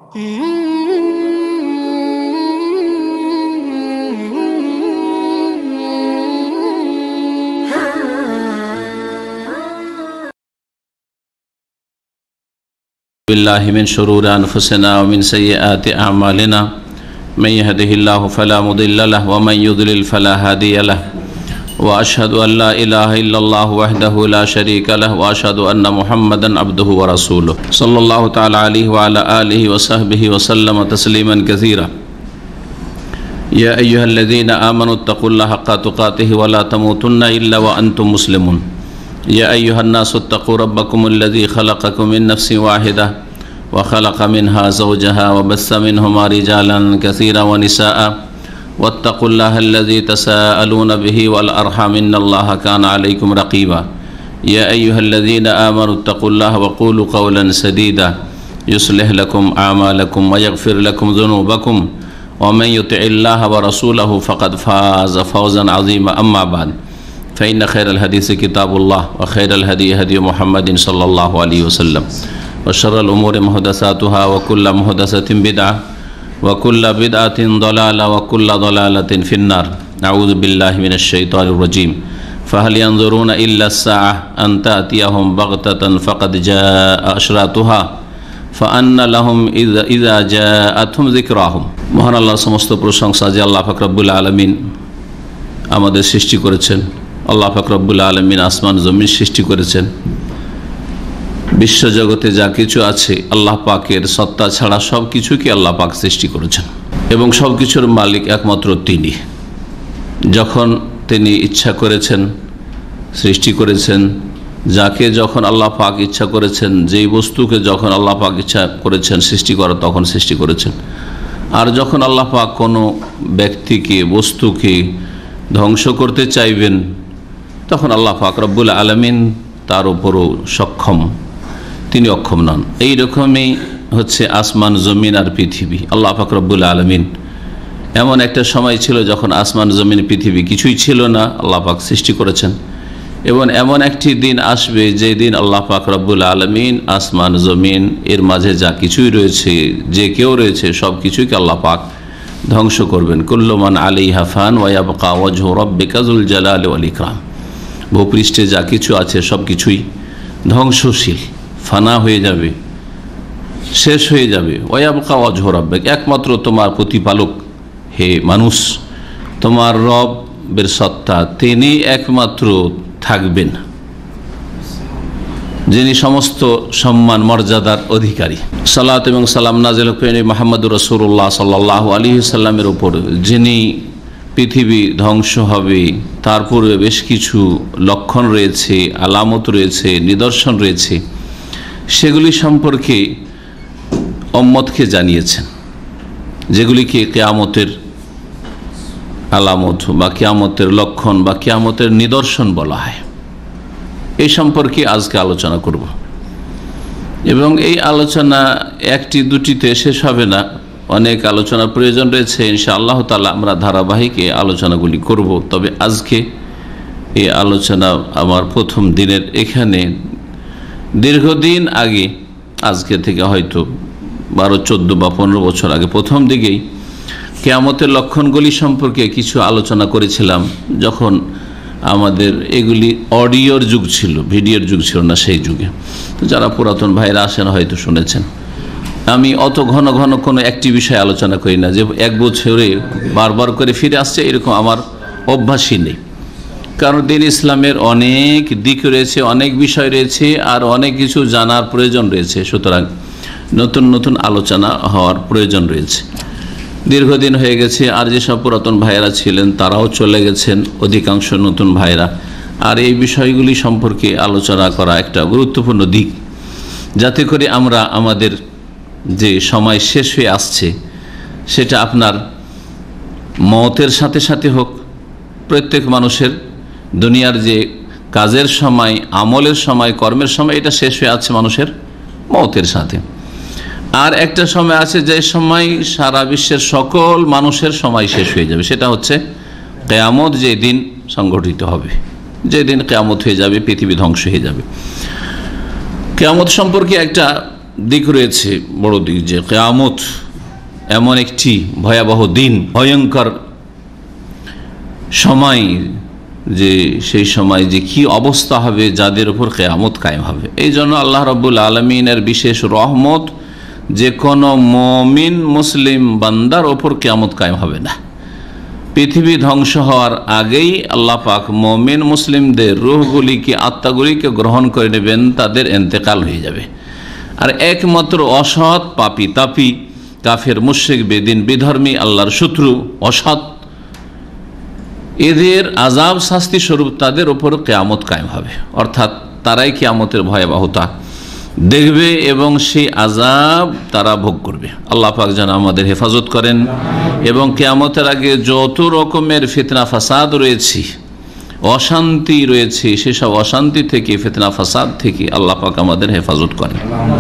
बिल्लाहि मिन शुरूरि अनफुसिना व मिन सय्यिआति अअमालिना मन यहदिहिल्लाहु फला मुदिल्ल लहु व मन युद्लिल फला हादिय लहु व अशहदु अन ला इलाहा इल्लल्लाहु वहदहु ला शरीका लहु व अशहदु अन्न मुहम्मदन अब्दुहु व रसूलुहु सल्लल्लाहु तआला अलैहि व अला आलिहि व सहबिहि व सल्लम तस्लीमन कसीरा। या अय्युहल्लज़ीना आमनु इत्तक़ुल्लाहा हक़्क़ तुक़ातिहि व ला तमूतुन्ना इल्ला व अंतुम मुस्लिमून। या अय्युहन्नासु इत्तक़ू रब्बकुमुल्लज़ी ख़लक़कुम मिन नफ़्सिन वाहिदा व ख़लक़ मिन्हा ज़ौजहा व बस्स मिन्हुमा रिजालन कसीरा व निसाअ वत्तक़ुल्लाहल्लज़ी तसाअलून बिही वल अर्हम इन्नल्लाहा काना अलैकुम रक़ीबा। या अय्युहल्लज़ीना आमनु इत्तक़ुल्लाहा व क़ूलू क़ौलन सदीदा युस्लिह लकुम आमालकुम व यग़फ़िर लकुम ज़ुनूबकुम व मन युतिइल्लाहा व रसूलहु फ़क़द फ़ाज़ फ़ौज़न अज़ीमा। अम्मा बाद फ़इन्न खैरल हदीस किताबुल्लाह व खैरल हदी हदी मुहम्मदिन सल्लल्लाहु अलैहि वसल्लम व शर्रल उमूरि मुहदसातुहा व कुल्लु मुहदसतिन बिदअह व कुल्लु बिदअतिन दलाला व कुल्लु दलालतिन फिन्नार। अऊज़ु बिल्लाहि मिनश शैतानिर रजीम। फ़हल यंज़ुरूना इल्ला अस्साअह अन तातियहुम बग़ततन फ़क़द जाअ अशरातुहा फ़अन्ना लहुम इज़ा जाअतहुम ज़िक्राहुम। মহান আল্লাহর সমস্ত প্রশংসা যে আল্লাহ পাক রব্বুল আলামিন আমাদের সৃষ্টি করেছেন। আল্লাহ পাক রব্বুল আলামিন আসমান জমিন সৃষ্টি করেছেন। বিশ্বজগতে যা কিছু আছে আল্লাহ পাকের সত্তা ছাড়া সব কিছুকে আল্লাহ পাক সৃষ্টি করেছেন এবং সব কিছুর মালিক একমাত্র তিনি। যখন তিনি ইচ্ছা করেছেন সৃষ্টি করেছেন, যাকে যখন আল্লাহ পাক ইচ্ছা করেছেন, যেই বস্তুকে যখন আল্লাহ পাক ইচ্ছা করেছেন সৃষ্টি করা তখন সৃষ্টি করেছেন। আর যখন আল্লাহ পাক কোনো ব্যক্তিকে বস্তুকে ধ্বংস করতে চাইবেন তখন আল্লাহ পাক রব্বুল আলামিন তার উপরও সক্ষম, তিনি অক্ষম নন। এই রকমই হচ্ছে আসমান জমিন আর পৃথিবী। আল্লাহ পাক রব্বুল আলামিন এমন একটা সময় ছিল যখন আসমান জমিন পৃথিবী কিছুই ছিল না, আল্লাহ পাক সৃষ্টি করেছেন। এবং এমন একটি দিন আসবে যে দিন আল্লাহ পাক রব্বুল আলামিন আসমান জমিন এর মাঝে যা কিছুই রয়েছে, যে কেউ রয়েছে, সব কিছুকে আল্লাহ পাক ধ্বংস করবেন। কুল্লু মান আলাইহা ফান ওয়া ইয়াবকা ওয়াজহু রাব্বিকা যুল জালালি ওয়াল ইকরাম। ভূপৃষ্ঠে যা কিছু আছে সব কিছুই ধ্বংসশীল, ফানা হয়ে যাবে, শেষ হয়ে যাবে। ওয়া ইয়াবকা ওয়াজহু রাব্বিকা, একমাত্র তোমার প্রতিপালক হে মানুষ, তোমার রবের সত্তা, তিনি একমাত্র থাকবেন, যিনি সমস্ত সম্মান মর্যাদার অধিকারী। সালাত এবং সালাম নাযিল করেন মুহাম্মদুর রাসূলুল্লাহ সাল্লাল্লাহু আলাইহি সাল্লামের উপর, যিনি পৃথিবী ধ্বংস হবে তার পূর্বে বেশ কিছু লক্ষণ রয়েছে, আলামত রয়েছে, নিদর্শন রয়েছে, সেগুলি সম্পর্কে উম্মতকে জানিয়েছেন, যেগুলিকে কিয়ামতের আলামত বা কিয়ামতের লক্ষণ বা কিয়ামতের নিদর্শন বলা হয়। এই সম্পর্কে আজকে আলোচনা করব এবং এই আলোচনা একটি দুটিতে শেষ হবে না, অনেক আলোচনার প্রয়োজন রয়েছে। ইনশাআল্লাহ তাআলা আমরা ধারাবাহিক এই আলোচনাগুলি করব। তবে আজকে এই আলোচনা আমার প্রথম দিনের এখানে দীর্ঘদিন আগে, আজকে থেকে হয়তো 12, 14 বা 15 বছর আগে প্রথম দিকেই কিয়ামতের লক্ষণগুলি সম্পর্কে কিছু আলোচনা করেছিলাম, যখন আমাদের এগুলি অডিওর যুগ ছিল, ভিডিওর যুগ ছিল না সেই যুগে। তো যারা পুরাতন ভাইরা আসেন হয়তো শুনেছেন। আমি অত ঘন ঘন কোনো একটি বিষয়ে আলোচনা করি না, যে এক বছরে বারবার করে ফিরে আসছে এরকম আমার অভ্যাসই নেই। কারণ দিন ইসলামের অনেক দিক রয়েছে, অনেক বিষয় রয়েছে, আর অনেক কিছু জানার প্রয়োজন রয়েছে। সুতরাং নতুন নতুন আলোচনা হওয়ার প্রয়োজন রয়েছে। দীর্ঘদিন হয়ে গেছে, আর যেসব পুরাতন ভাইয়েরা ছিলেন তারাও চলে গেছেন, অধিকাংশ নতুন ভাইরা। আর এই বিষয়গুলি সম্পর্কে আলোচনা করা একটা গুরুত্বপূর্ণ দিক, যাতে করে আমরা আমাদের যে সময় শেষ হয়ে আসছে সেটা আপনার মওতের সাথে সাথে হোক। প্রত্যেক মানুষের দুনিয়ার যে কাজের সময়, আমলের সময়, কর্মের সময়, এটা শেষ হয়ে আছে মানুষের মওতের সাথে। আর একটা সময় আছে যে সময় সারা বিশ্বের সকল মানুষের সময় শেষ হয়ে যাবে, সেটা হচ্ছে কিয়ামত, যে দিন সংগঠিত হবে, যে দিন কিয়ামত হয়ে যাবে, পৃথিবী ধ্বংস হয়ে যাবে। কিয়ামত সম্পর্কে একটা দিক রয়েছে, বড় দিক, যে কিয়ামত এমন একটি ভয়াবহ দিন, ভয়ঙ্কর সময়, যে সেই সময় যে কি অবস্থা হবে যাদের উপর কিয়ামত কায়েম হবে। এই জন্য আল্লাহ রাব্বুল আলামিনের বিশেষ রহমত, যে কোনো মুমিন মুসলিম বান্দার ওপর কিয়ামত কায়েম হবে না। পৃথিবী ধ্বংস হওয়ার আগেই আল্লাহ পাক মুমিন মুসলিমদের রূহগুলিকে, আত্মাগুলিকে গ্রহণ করে নেবেন, তাদের ইন্তেকাল হয়ে যাবে। আর একমাত্র অসৎ পাপী তাপী কাফের মুশরিক বেদিন বিধর্মী আল্লাহর শত্রু অসৎ, এদের আযাব শাস্তি স্বরূপ তাদের উপর কিয়ামত কায়েম হবে। অর্থাৎ তারাই কিয়ামতের ভয়াবহতা দেখবে এবং সেই আযাব তারা ভোগ করবে। আল্লাহ পাক যেন আমাদের হেফাজত করেন এবং কিয়ামতের আগে যত রকমের ফিতনা ফাসাদ রয়েছে, অশান্তি রয়েছে, সেসব অশান্তি থেকে, ফিতনা ফাসাদ থেকে আল্লাহ পাক আমাদের হেফাজত করেন।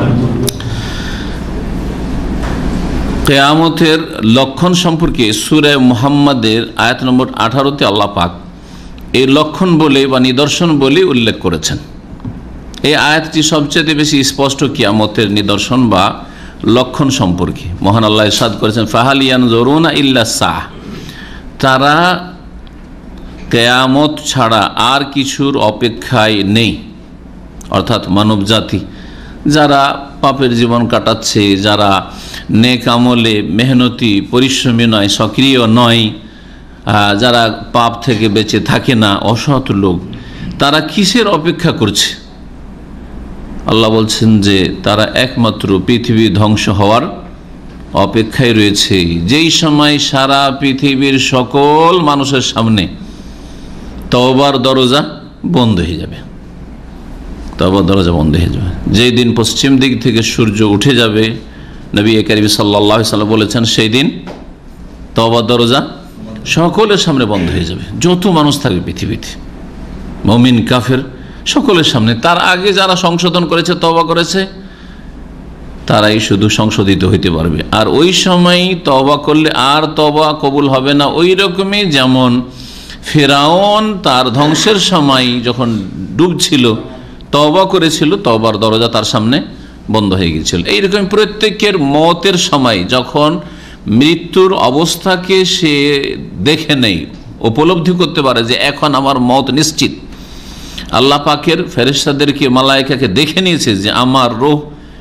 কিয়ামতের লক্ষণ সম্পর্কে সূরা মুহাম্মাদের আয়াত নম্বর 18-তে আল্লাহ পাক এই লক্ষণ বলে বা নিদর্শন বলে উল্লেখ করেছেন। এই আয়াতটি সবচেয়ে বেশি স্পষ্ট কিয়ামতের নিদর্শন বা লক্ষণ সম্পর্কে। মহান আল্লাহ ইরশাদ করেছেন, ফাহাল ইয়ানজুরুনা ইল্লা সাহ, তারা কিয়ামত ছাড়া আর কিছুর অপেক্ষায় নেই। অর্থাৎ মানব জাতি যারা পাপের জীবন কাটাচ্ছে, যারা নেক আমলে মেহনতি পরিশ্রমী নয়, সক্রিয় নয়, যারা পাপ থেকে বেঁচে থাকে না, অসৎ লোক, তারা কিসের অপেক্ষা করছে? আল্লাহ বলছেন যে তারা একমাত্র পৃথিবী ধ্বংস হওয়ার অপেক্ষায় রয়েছে, যেই সময় সারা পৃথিবীর সকল মানুষের সামনে তওবার দরজা বন্ধ হয়ে যাবে। তওবার দরজা বন্ধ হয়ে যাবে যেই দিন পশ্চিম দিক থেকে সূর্য উঠে যাবে। নবী কারীম সাল্লাল্লাহু আলাইহি ওয়াসাল্লাম বলেছেন, সেই দিন তওবার দরজা সকলের সামনে বন্ধ হয়ে যাবে। যত মানুষ থাকবে পৃথিবীতে, মুমিন কাফের সকলের সামনে। তার আগে যারা সংশোধন করেছে, তওবা করেছে, তারাই শুধু সংশোধিত হইতে পারবে। আর ওই সময় তওবা করলে আর তওবা কবুল হবে না। ওই রকমই যেমন ফিরআউন তার ধ্বংসের সময় যখন ডুবছিল, তওবা করেছিল, তওবার দরজা তার সামনে বন্ধ হয়ে গিয়েছিল। এইরকম প্রত্যেকের মওতের সময় যখন মৃত্যুর অবস্থাকে সে দেখে নেই, উপলব্ধি করতে পারে যে এখন আমার মওত নিশ্চিত, আল্লাহ পাকের ফেরেশতাদেরকে, মালায়েকাকে দেখে নিয়েছে যে আমার রূহ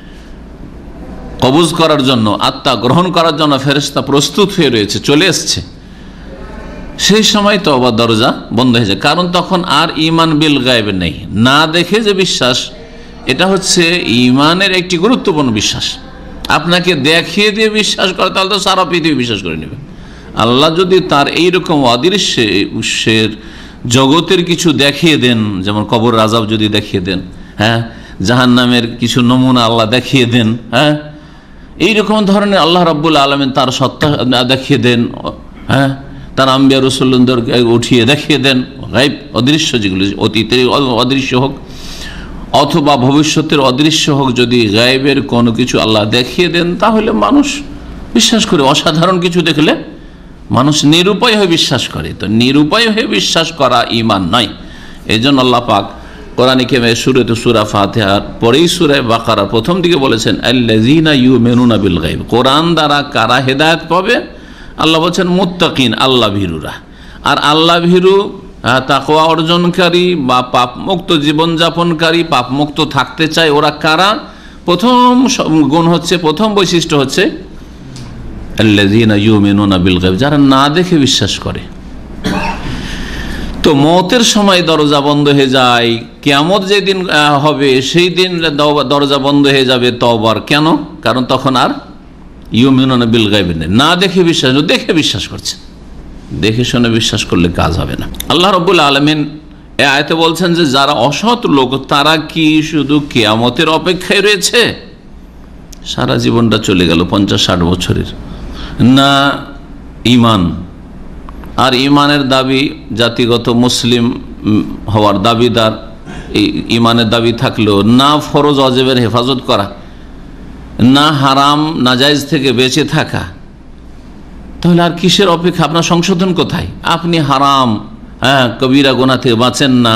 কবজ করার জন্য, আত্মা গ্রহণ করার জন্য ফেরেশতা প্রস্তুত হয়ে রয়েছে, চলে এসছে, সেই সময় তওবার দরজা বন্ধ হয়ে যায়। কারণ তখন আর ঈমান বিল গায়ব নেই, না দেখে যে বিশ্বাস, এটা হচ্ছে ঈমানের একটি গুরুত্বপূর্ণ বিশ্বাস। আপনাকে দেখিয়ে দিয়ে বিশ্বাস করে তাহলে তো সারা পৃথিবী বিশ্বাস করে নেবে। আল্লাহ যদি তার এইরকম অদৃশ্যের জগতের কিছু দেখিয়ে দেন, যেমন কবর আযাব যদি দেখিয়ে দেন, হ্যাঁ, জাহান্নামের কিছু নমুনা আল্লাহ দেখিয়ে দেন, হ্যাঁ, এইরকম ধরনের আল্লাহ রাব্বুল আলামিন তার সত্তা দেখিয়ে দেন, হ্যাঁ, তার আম্বিয়া রাসূলদের উঠিয়ে দেখিয়ে দেন, গায়ব অদৃশ্য যেগুলো, অতীতের অদৃশ্য হোক অথবা ভবিষ্যতের অদৃশ্য হোক, যদি গায়েবের কোনো কিছু আল্লাহ দেখিয়ে দেন তাহলে মানুষ বিশ্বাস করে। অসাধারণ কিছু দেখলে মানুষ নিরুপায় হয়ে বিশ্বাস করে। তো নিরুপায় হয়ে বিশ্বাস করা ঈমান নয়। এই জন্য আল্লাহ পাক কোরআনে কারিমে সূরা ফাতিহার পরেই সূরা বাকারার প্রথম দিকে বলেছেন, আল্লাযীনা ইউমিনুনা বিল গায়ব। কোরআন দ্বারা কারা হেদায়েত পাবে? আল্লাহ বলছেন মুত্তাকিন, আল্লাহ ভীরুরা। আর আল্লাহ ভীরু, তাকওয়া অর্জনকারী বা পাপমুক্ত জীবনযাপনকারী, পাপমুক্ত থাকতে চায়, ওরা কারা? প্রথম গুণ হচ্ছে, প্রথম বৈশিষ্ট্য হচ্ছে আল্লাযীনা ইউমিনুনা বিল গায়ব, যারা না দেখে বিশ্বাস করে। তো মওতের সময় দরজা বন্ধ হয়ে যায়, কিয়ামত যেদিন হবে সেই দিন দরজা বন্ধ হয়ে যাবে তওবার। কেন? কারণ তখন আর ইউমিনুনা বিল গায়ব নেই, না দেখে বিশ্বাস, দেখে বিশ্বাস করছে। দেখে শুনে বিশ্বাস করলে কাজ হবে না। আল্লাহ রাব্বুল আলামিন এই আয়াতে বলছেন যে যারা অসৎ লোক, তারা কি শুধু কিয়ামতের অপেক্ষায় রয়েছে? সারা জীবনটা চলে গেল 50-60 বছরের, না ঈমান আর ঈমানের দাবি, জাতিগত মুসলিম হওয়ার দাবিদার, এই ঈমানের দাবি থাকলেও না ফরজ ওয়াজিবের হেফাজত করা, না হারাম নাজায়েজ থেকে বেঁচে থাকা, তাহলে আর কিসের অপেক্ষা? আপনার সংশোধন কোথায়? আপনি হারাম, হ্যাঁ, কবিরা গুনাহ থেকে বাঁচেন না,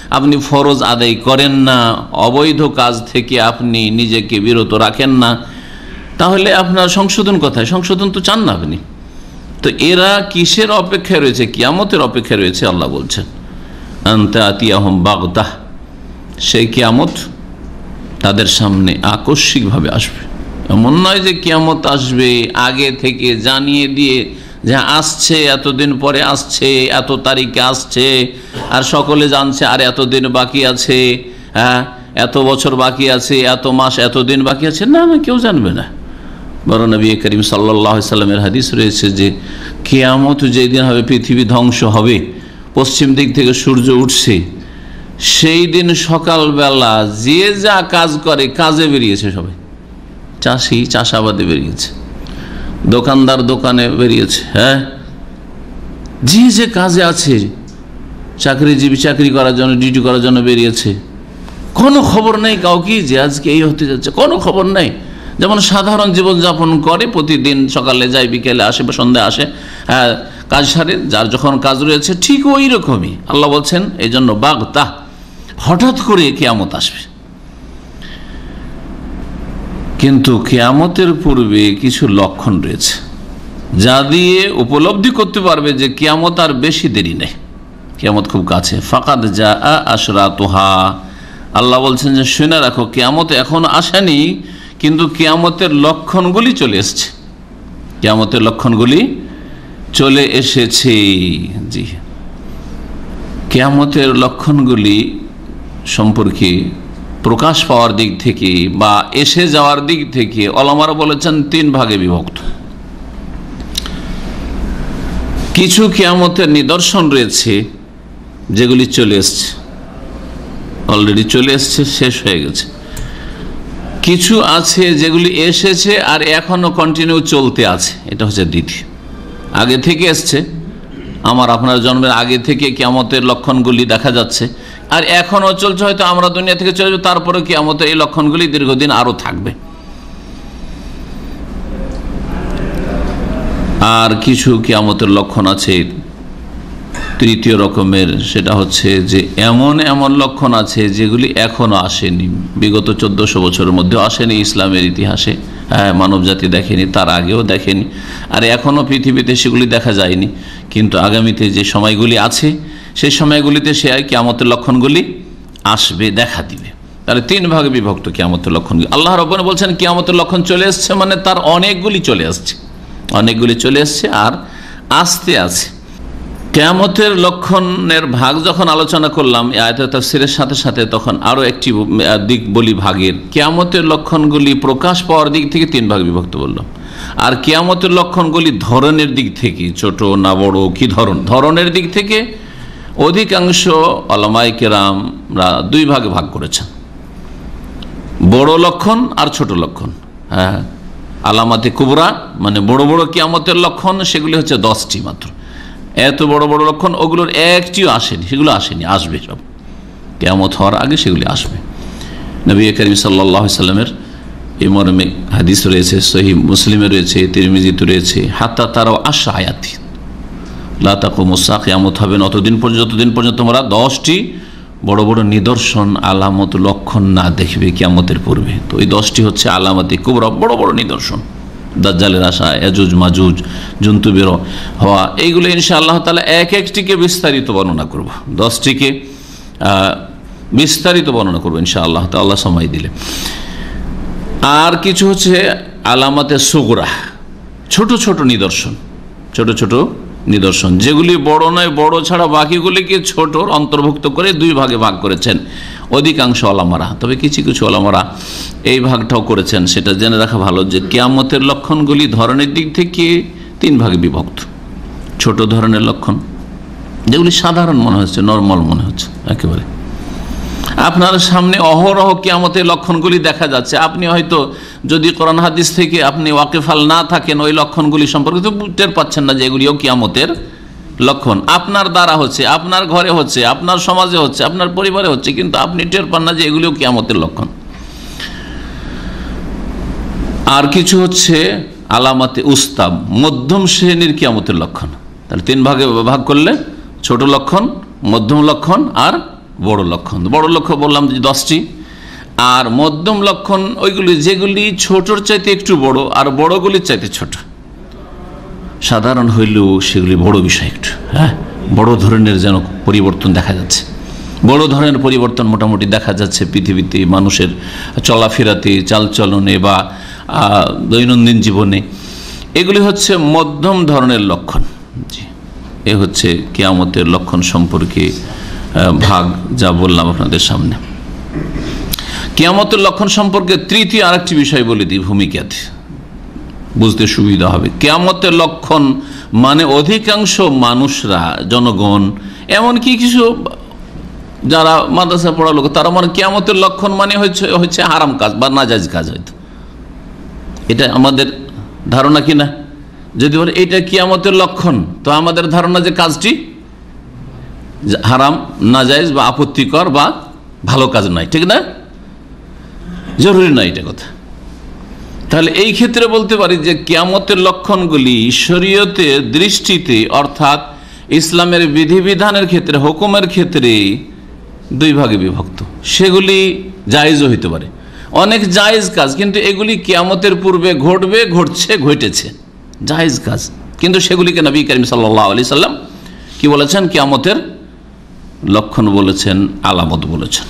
আপনি ফরজ আদায় করেন না, অবৈধ কাজ থেকে আপনি নিজেকে বিরত রাখেন না, তাহলে আপনার সংশোধন কোথায়? সংশোধন তো চান না আপনি। তো এরা কিসের অপেক্ষায় রয়েছে? কিয়ামতের অপেক্ষায় রয়েছে। আল্লাহ বলছেন আনতা আতিয়াহুম বাগতাহ, সেই কিয়ামত তাদের সামনে আকস্মিকভাবে আসবে। এমন নয় যে কিয়ামত আসবে আগে থেকে জানিয়ে দিয়ে যে আসছে, এতদিন পরে আসছে, এত তারিখে আসছে, আর সকলে জানছে আর এতদিন বাকি আছে, হ্যাঁ এত বছর বাকি আছে, এত মাস এত দিন বাকি আছে। না না, কেউ জানবে না। বরং নবী করিম সাল্লাল্লাহু আলাইহি সাল্লামের হাদিস রয়েছে যে কিয়ামত যেদিন হবে, পৃথিবী ধ্বংস হবে, পশ্চিম দিক থেকে সূর্য উঠছে, সেই দিন সকালবেলা যে যা কাজ করে কাজে বেরিয়েছে সবাই। চাষি চাষাবাদে বেরিয়েছে, দোকানদার দোকানে বেরিয়েছে, হ্যাঁ যে যে কাজে আছে, চাকরিজীবী চাকরি করার জন্য, ডিউটি করার জন্য বেরিয়েছে। কোনো খবর নেই কাউকে যে আজকে এই হতে যাচ্ছে, কোনো খবর নেই। যেমন সাধারণ জীবনযাপন করে, প্রতিদিন সকালে যায়, বিকেলে আসে বা সন্ধ্যায় আসে, হ্যাঁ কাজ সারে, যার যখন কাজ রয়েছে, ঠিক ওই রকমই আল্লাহ বলছেন এই জন্য বাগতা, হঠাৎ করে কিয়ামত আসবে। কিন্তু কিয়ামতের পূর্বে কিছু লক্ষণ রয়েছে যা দিয়ে উপলব্ধি করতে পারবে যে কিয়ামত আর বেশি দেরি নেই, কিয়ামত খুব কাছে। ফাকাদ জা আশরাতুহা, আল্লাহ বলছেন যে শুনে রাখো, কিয়ামত এখন আসেনি, কিন্তু কিয়ামতের লক্ষণগুলি চলে এসেছে, কিয়ামতের লক্ষণগুলি চলে এসেছে। জি, কিয়ামতের লক্ষণগুলি সম্পর্কে প্রকাশ পাওয়ার দিক থেকে বা এসে যাওয়ার দিক থেকে ওলামারা বলেছেন তিন ভাগে বিভক্ত। কিছু কিয়ামতের নিদর্শন রয়েছে যেগুলি চলে এসছে, অলরেডি চলে এসছে, শেষ হয়ে গেছে। কিছু আছে যেগুলি এসেছে আর এখনো কন্টিনিউ চলতে আছে, এটা হচ্ছে দ্বিতীয়। আগে থেকে এসছে, আমার আপনার জন্মের আগে থেকে কিয়ামতের লক্ষণগুলি দেখা যাচ্ছে, আর এখনো চলছে, হয়তো আমরা দুনিয়া থেকে চলে যাবো, তারপরে কিয়ামতের এই লক্ষণগুলি দীর্ঘদিন আরো থাকবে। আর কিছু কিয়ামতের লক্ষণ আছে তৃতীয় রকমের, সেটা হচ্ছে যে এমন এমন লক্ষণ আছে যেগুলি এখনো আসেনি, বিগত 1400 বছরের মধ্যে আসেনি ইসলামের ইতিহাসে, হ্যাঁ মানব জাতি দেখেনি, তার আগেও দেখেনি, আর এখনো পৃথিবীতে সেগুলি দেখা যায়নি। কিন্তু আগামীতে যে সময়গুলি আছে সেই সময়গুলিতে সে কিয়ামতের লক্ষণগুলি আসবে, দেখা দিবে। তাহলে তিন ভাগে বিভক্ত কিয়ামতের লক্ষণগুলি। আল্লাহ রাব্বুল বলছেন কিয়ামতের লক্ষণ চলে এসছে, মানে তার অনেকগুলি চলে আসছে, অনেকগুলি চলে এসছে আর আসতে আছে। কিয়ামতের লক্ষণের ভাগ যখন আলোচনা করলাম আয়াতের তাফসীরের সাথে সাথে, তখন আরো একটি দিক বলি ভাগের। কিয়ামতের লক্ষণগুলি প্রকাশ পাওয়ার দিক থেকে তিন ভাগ বিভক্ত বললাম, আর কিয়ামতের লক্ষণগুলি ধরনের দিক থেকে, ছোট না বড়, কি ধরনের দিক থেকে অধিকাংশ উলামায়ে কেরামরা দুই ভাগে ভাগ করেছেন, বড় লক্ষণ আর ছোট লক্ষণ। হ্যাঁ, আলামাতে কুবরা মানে বড় বড় কিয়ামতের লক্ষণ, সেগুলি হচ্ছে 10টি মাত্র। এত বড় বড় লক্ষণ ওগুলোর একটিও আসেনি, সেগুলো আসেনি, আসবে সব কিয়ামত হওয়ার আগে, সেগুলি আসবে। নবী করিম সাল্লাল্লাহু আলাইহি সাল্লামের এই মর্মে হাদিস রয়েছে, সহিহ মুসলিমে রয়েছে, তিরমিজিতে রয়েছে, হাত্তা তারাও আশা আয়াতি লা তাকুমুস সাআ, কিয়ামত হবে না যতদিন পর্যন্ত তোমরা 10টি বড় বড় নিদর্শন, আলামত, লক্ষণ না দেখবে কিয়ামতের পূর্বে। তো এই 10টি হচ্ছে আলামতে কুবরা, বড় বড় নিদর্শন। দাজ্জালের আসা, ইয়াজুজ মাজুজ, জন্তু বের হওয়া, এইগুলো ইনশাআল্লাহ তাআলা এক একটিকে বিস্তারিত বর্ণনা করব, 10টিকে বিস্তারিত বর্ণনা করব ইনশাআল্লাহ তাআলা সময় দিলে। আর কিছু হচ্ছে আলামাতে সুগরা, ছোট ছোট নিদর্শন, ছোট ছোট নিদর্শন যেগুলি বড় নয়, বড় ছাড়া বাকিগুলিকে ছোটর অন্তর্ভুক্ত করে দুই ভাগে ভাগ করেছেন অধিকাংশ ওলামারা। তবে কিছু কিছু ওলামারা এই ভাগটাও করেছেন, সেটা জেনে রাখা ভালো যে কিয়ামতের লক্ষণগুলি ধরনের দিক থেকে তিন ভাগে বিভক্ত। ছোট ধরনের লক্ষণ যেগুলি সাধারণ মনে হচ্ছে, নর্মাল মনে হচ্ছে, একেবারে আপনার সামনে অহরহ কিয়ামতের লক্ষণগুলি দেখা যাচ্ছে, আপনি হয়তো যদি কোরআন হাদিস থেকে আপনি ওয়াকিফাল না থাকেন ওই লক্ষণগুলি সম্পর্কে, তো টের পাচ্ছেন না যে এগুলিও কিয়ামতের লক্ষণ। আপনার দ্বারা হচ্ছে, আপনার ঘরে হচ্ছে, আপনার সমাজে হচ্ছে, আপনার পরিবারে হচ্ছে, কিন্তু আপনি টের পান না যে এগুলিও কিয়ামতের লক্ষণ। আর কিছু হচ্ছে আলামাতে উস্তাব, মধ্যম শ্রেণীর কিয়ামতের লক্ষণ। তাহলে তিন ভাগে ভাগ করলে ছোট লক্ষণ, মধ্যম লক্ষণ আর বড় লক্ষণ। বড় লক্ষণ বললাম যে 10টি, আর মধ্যম লক্ষণ ওইগুলি যেগুলি ছোটর চাইতে একটু বড় আর বড়গুলির চাইতে ছোট। সাধারণ হইলেও সেগুলি বড় বিষয় একটু, হ্যাঁ, বড় ধরনের যেন পরিবর্তন দেখা যাচ্ছে। বড় ধরনের পরিবর্তন মোটামুটি দেখা যাচ্ছে পৃথিবীতে, মানুষের চলাফেরাতে, চালচলনে বা দৈনন্দিন জীবনে। এগুলি হচ্ছে মধ্যম ধরনের লক্ষণ। জি, এ হচ্ছে কিয়ামতের লক্ষণ সম্পর্কে ভাগ যা বললাম আপনাদের সামনে। কিয়ামতের লক্ষণ সম্পর্কে তৃতীয় আরেকটি বিষয় বলে দিই ভূমিকাতে, বুঝতে সুবিধা হবে। কিয়ামতের লক্ষণ মানে অধিকাংশ মানুষরা, জনগণ, এমনকি কিছু যারা মাদ্রাসা পড়া লোক, তারা মানে কিয়ামতের লক্ষণ মানে হচ্ছে হারাম কাজ বা নাজায়েজ কাজ। হয়তো এটা আমাদের ধারণা কিনা, যদি বলে এটা কিয়ামতের লক্ষণ, তো আমাদের ধারণা যে কাজটি হারাম, নাজায়েজ বা আপত্তিকর বা ভালো কাজ নয়, ঠিক না? জরুরি নয় এটা কথা। তাহলে এই ক্ষেত্রে বলতে পারি যে কিয়ামতের লক্ষণগুলি শরীয়তের দৃষ্টিতে, অর্থাৎ ইসলামের বিধিবিধানের ক্ষেত্রে, হুকুমের ক্ষেত্রে দুই ভাগে বিভক্ত। সেগুলি জায়েজও হইতে পারে, অনেক জায়েজ কাজ, কিন্তু এগুলি কিয়ামতের পূর্বে ঘটবে, ঘটছে, ঘটেছে, জায়েজ কাজ, কিন্তু সেগুলিকে নবী করিম সাল্লাল্লাহু আলাইহি সাল্লাম কি বলেছেন? কিয়ামতের লক্ষণ বলেছেন, আলামত বলেছেন।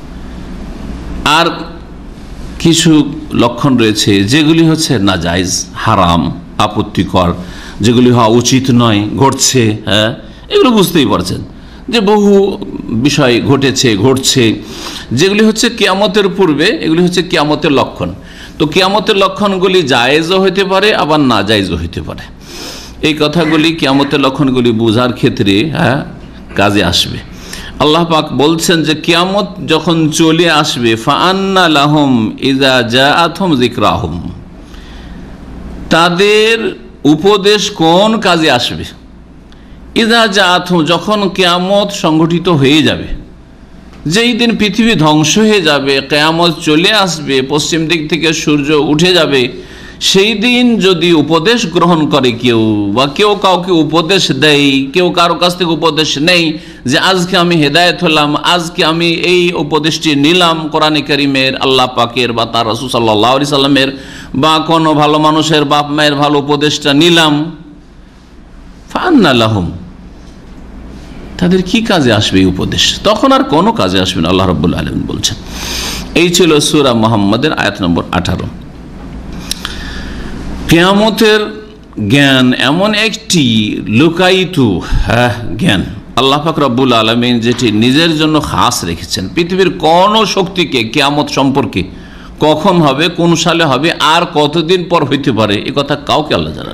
আর কিছু লক্ষণ রয়েছে যেগুলি হচ্ছে নাজায়েজ, হারাম, আপত্তিকর, যেগুলি হওয়া উচিত নয়, ঘটছে। হ্যাঁ, এগুলো বুঝতেই পারছেন যে বহু বিষয় ঘটেছে, ঘটছে, যেগুলি হচ্ছে কিয়ামতের পূর্বে, এগুলি হচ্ছে কিয়ামতের লক্ষণ। তো কিয়ামতের লক্ষণগুলি জায়েজও হইতে পারে, আবার নাজায়েজও হইতে পারে। এই কথাগুলি কিয়ামতের লক্ষণগুলি বোঝার ক্ষেত্রে কাজে আসবে। আল্লাহ পাক বলছেন যে কিয়ামত যখন চলে আসবে, ফাআন্না লাহুম ইযা জাআতহুম যিকরাহুম, তাদের উপদেশ কোন কাজে আসবে? ইযা জাআতহুম, যখন কিয়ামত সংগঠিত হয়ে যাবে, যেই দিন পৃথিবী ধ্বংস হয়ে যাবে, কিয়ামত চলে আসবে, পশ্চিম দিক থেকে সূর্য উঠে যাবে, সেই দিন যদি উপদেশ গ্রহণ করে কেউ, বা কেউ কাউকে উপদেশ দেয়, কেউ কারো কাছ থেকে উপদেশ নেই যে আজকে আমি হেদায়েত হলাম, আজকে আমি এই উপদেশটি নিলাম কোরআনে কারীমের, আল্লাহ পাকের বা তার রাসূল সাল্লাল্লাহু আলাইহি সাল্লামের, বা কোনো ভালো মানুষের, বাপ মায়ের ভালো উপদেশটা নিলাম, ফাআন্না লাহুম, তাদের কি কাজে আসবে এই উপদেশ? তখন আর কোনো কাজে আসবে না, আল্লাহ রাব্বুল আলামিন বলছেন। এই ছিল সূরা মুহাম্মাদের আয়াত নম্বর 18। কিয়ামতের জ্ঞান এমন একটি লুকায়িত জ্ঞান, আল্লাহ পাক রব্বুল আলামিন যেটি নিজের জন্য খাস রেখেছেন। পৃথিবীর কোন শক্তিকে কিয়ামত সম্পর্কে কখন হবে, কোন সালে হবে, আর কতদিন পর হইতে পারে, এ কথা কাউকে আল্লাহ জানেন।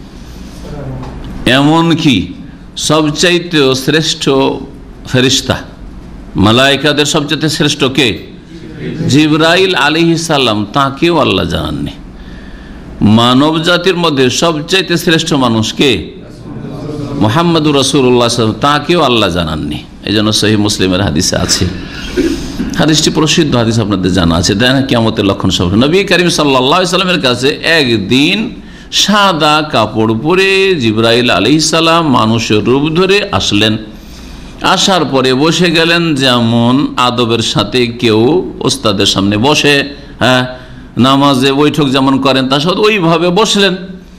এমনকি সবচাইতে শ্রেষ্ঠ ফেরেশতা, মালায়েকাদের সবচাইতে শ্রেষ্ঠ কে? জিবরাইল আলাইহিস সালাম, তাকেও আল্লাহ জানাননি। মানব জাতির মধ্যে সবচাইতে শ্রেষ্ঠ মানুষ কে? মুহাম্মদুর রাসূলুল্লাহ সাল্লাল্লাহু আলাইহি ওয়াসাল্লাম, তাকেও আল্লাহ জানাননি। এই জন্য সহিহ মুসলিমের হাদিসে আছে, হাদিসটি প্রসিদ্ধ হাদিস, আপনাদের জানা আছে, তাই না? কিয়ামতের লক্ষণ সব নবী করিম সাল্লাল্লাহু আলাইহি সাল্লামের কাছে একদিন সাদা কাপড় পরে জিবরাইল আলাইহিস সালাম মানুষের রূপ ধরে আসলেন। আসার পরে বসে গেলেন, যেমন আদবের সাথে কেউ ওস্তাদের সামনে বসে, হ্যাঁ, নামাজে বৈঠক যেমন করেন, তার সাথে ওইভাবে বসলেন।